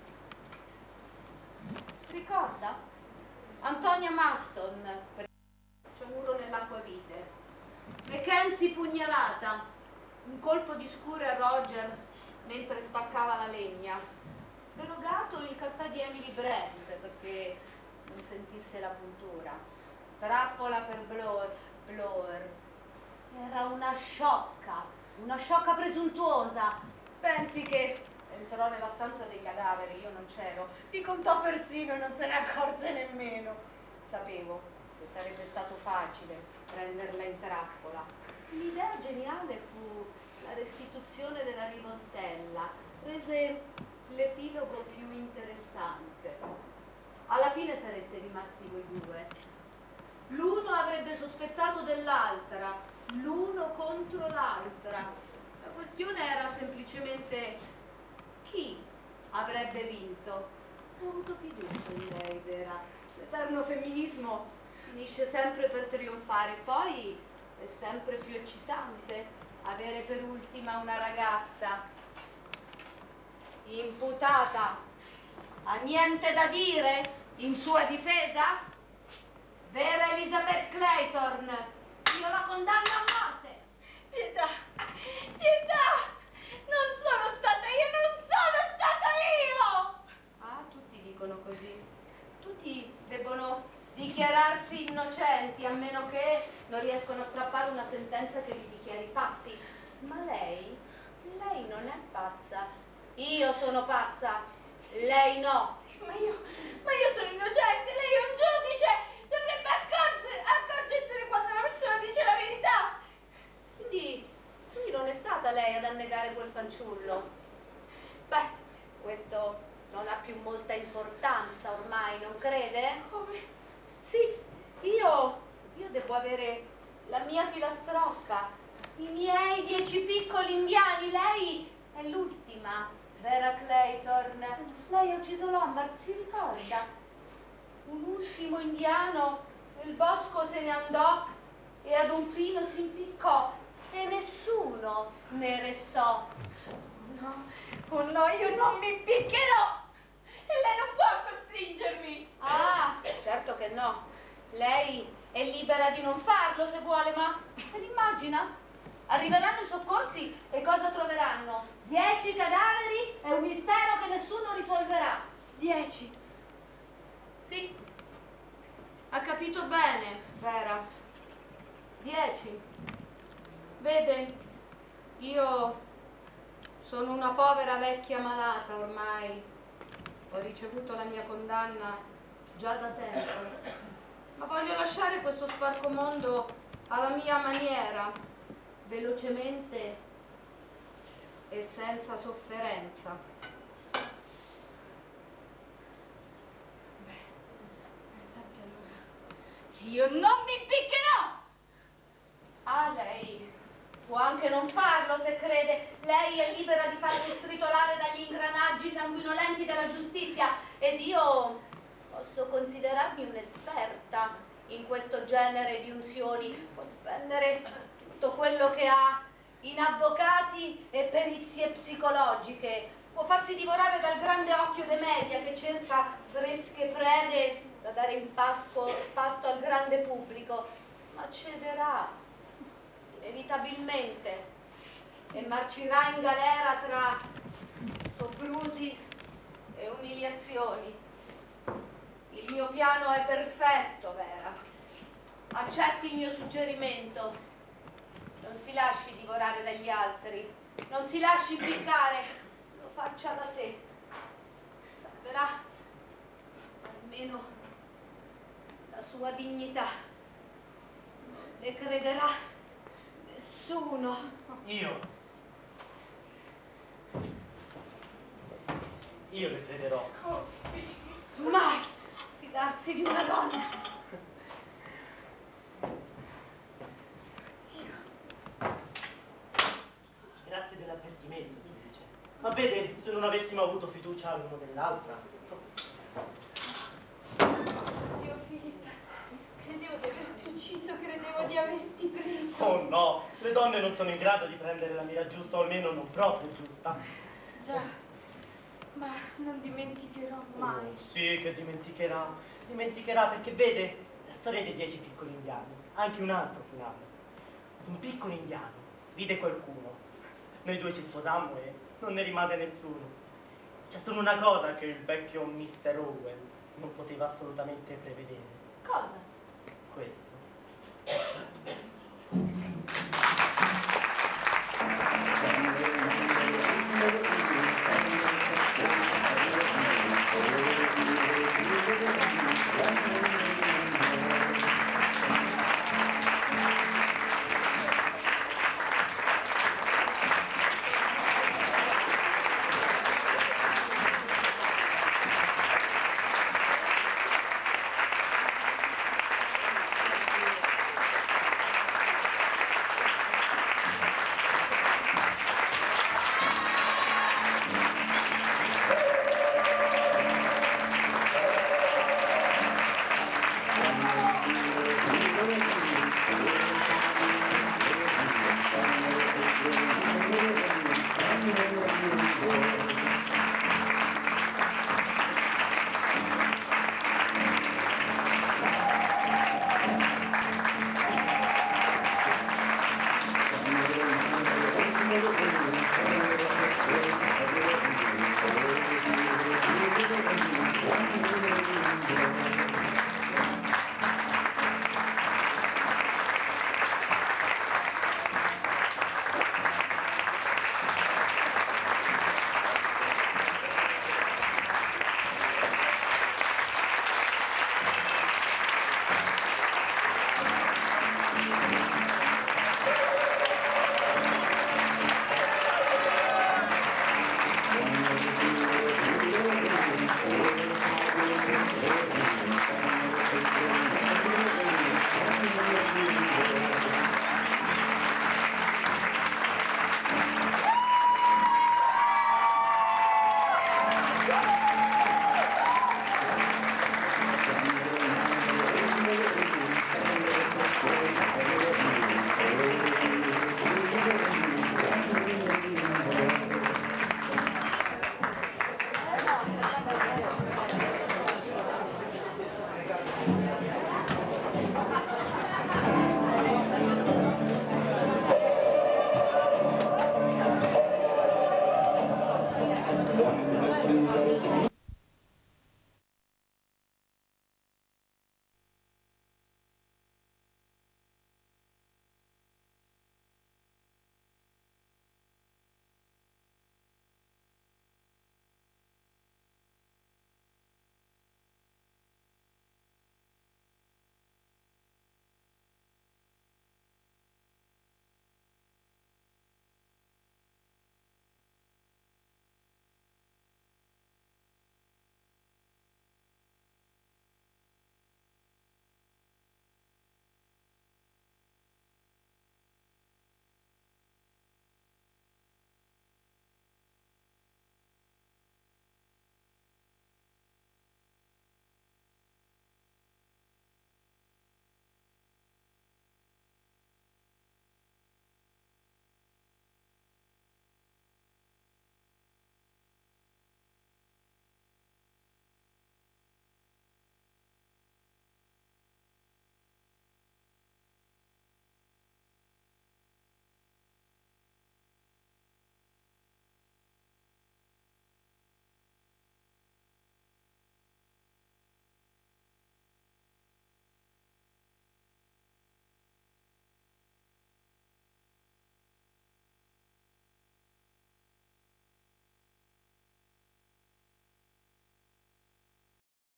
Speaker 10: Ricorda? Antonia Maston, c'è un muro nell'acquavite. Mackenzie pugnalata, un colpo di scure a Roger mentre spaccava la legna. Derogato il caffè di Emily Brand perché non sentisse la puntura. Trappola per Blower. Blower. Era una sciocca, una sciocca presuntuosa. Pensi che entrò nella stanza dei cadaveri, io non c'ero, li contò persino e non se ne accorse nemmeno. Sapevo che sarebbe stato facile prenderla in trappola. L'idea geniale fu la restituzione della rivoltella, rese l'epilogo più interessante. Alla fine sareste rimasti voi due. L'uno avrebbe sospettato dell'altra, l'uno contro l'altra. La questione era semplicemente chi avrebbe vinto. Ho avuto fiducia in lei, Vera. L'eterno femminismo finisce sempre per trionfare, poi è sempre più eccitante avere per ultima una ragazza. Imputata, ha niente da dire in sua difesa? Vera Elizabeth Clayton, io la condanno a morte.
Speaker 3: Pietà, pietà, non sono stata io, non sono stata io!
Speaker 10: Ah, tutti dicono così. Tutti debbono dichiararsi innocenti, a meno che non riescono a strappare una sentenza che li dichiari pazzi. Ma lei, lei non è pazza. Io sono pazza, lei no.
Speaker 3: Sì, ma io, ma io sono innocente, lei è un giudice, dovrebbe accorger, accorgersene quando una persona dice la verità.
Speaker 10: Quindi, quindi non è stata lei ad annegare quel fanciullo. Beh, questo non ha più molta importanza ormai, non crede?
Speaker 3: Come?
Speaker 10: Sì, io, io devo avere la mia filastrocca, i miei dieci piccoli indiani, lei è l'ultima, Vera Clayton. Lei ha ucciso Lombard, si ricorda? Un ultimo indiano, il bosco se ne andò e ad un pino si impiccò e nessuno ne restò.
Speaker 3: No, oh no, io non mi impiccherò! E lei non può costringermi!
Speaker 10: Ah, certo che no. Lei è libera di non farlo se vuole, ma se l'immagina? Arriveranno i soccorsi e cosa troveranno? Dieci cadaveri e un mistero che nessuno risolverà.
Speaker 3: Dieci?
Speaker 10: Sì, ha capito bene, Vera. Dieci. Vede, io sono una povera vecchia malata ormai. Ho ricevuto la mia condanna già da tempo. Ma voglio lasciare questo sparco mondo alla mia maniera, velocemente e senza sofferenza.
Speaker 3: Beh, sappia allora che io non mi impiccherò!
Speaker 10: Ah, lei può anche non farlo se crede. Lei è libera di farsi stritolare dagli ingranaggi sanguinolenti della giustizia ed io posso considerarmi un'esperta in questo genere di unzioni. Può spendere tutto quello che ha in avvocati e perizie psicologiche. Può farsi divorare dal grande occhio dei media che cerca fresche prede da dare in pasto, pasto al grande pubblico, ma cederà inevitabilmente e marcirà in galera tra soprusi e umiliazioni. Il mio piano è perfetto, Vera. Accetti il mio suggerimento. Non si lasci divorare dagli altri, non si lasci impiccare, lo faccia da sé. Salverà almeno la sua dignità. Non le crederà nessuno.
Speaker 2: Io. Io le crederò.
Speaker 10: Oh, mai fidarsi di una donna.
Speaker 2: Grazie dell'avvertimento, giudice. Ma vede, se non avessimo avuto fiducia l'uno dell'altra.
Speaker 3: Io, Filippa, credevo
Speaker 2: Le donne non sono in grado di prendere la mira giusta, o almeno non proprio giusta.
Speaker 3: Già, ma non dimenticherò mai.
Speaker 2: Oh, sì, che dimenticherà. Dimenticherà perché vede la storia dei dieci piccoli indiani, anche un altro finale. Un piccolo indiano vide qualcuno. Noi due ci sposammo e non ne rimase nessuno. C'è solo una cosa che il vecchio mister Owen non poteva assolutamente prevedere.
Speaker 3: Cosa?
Speaker 2: Questo.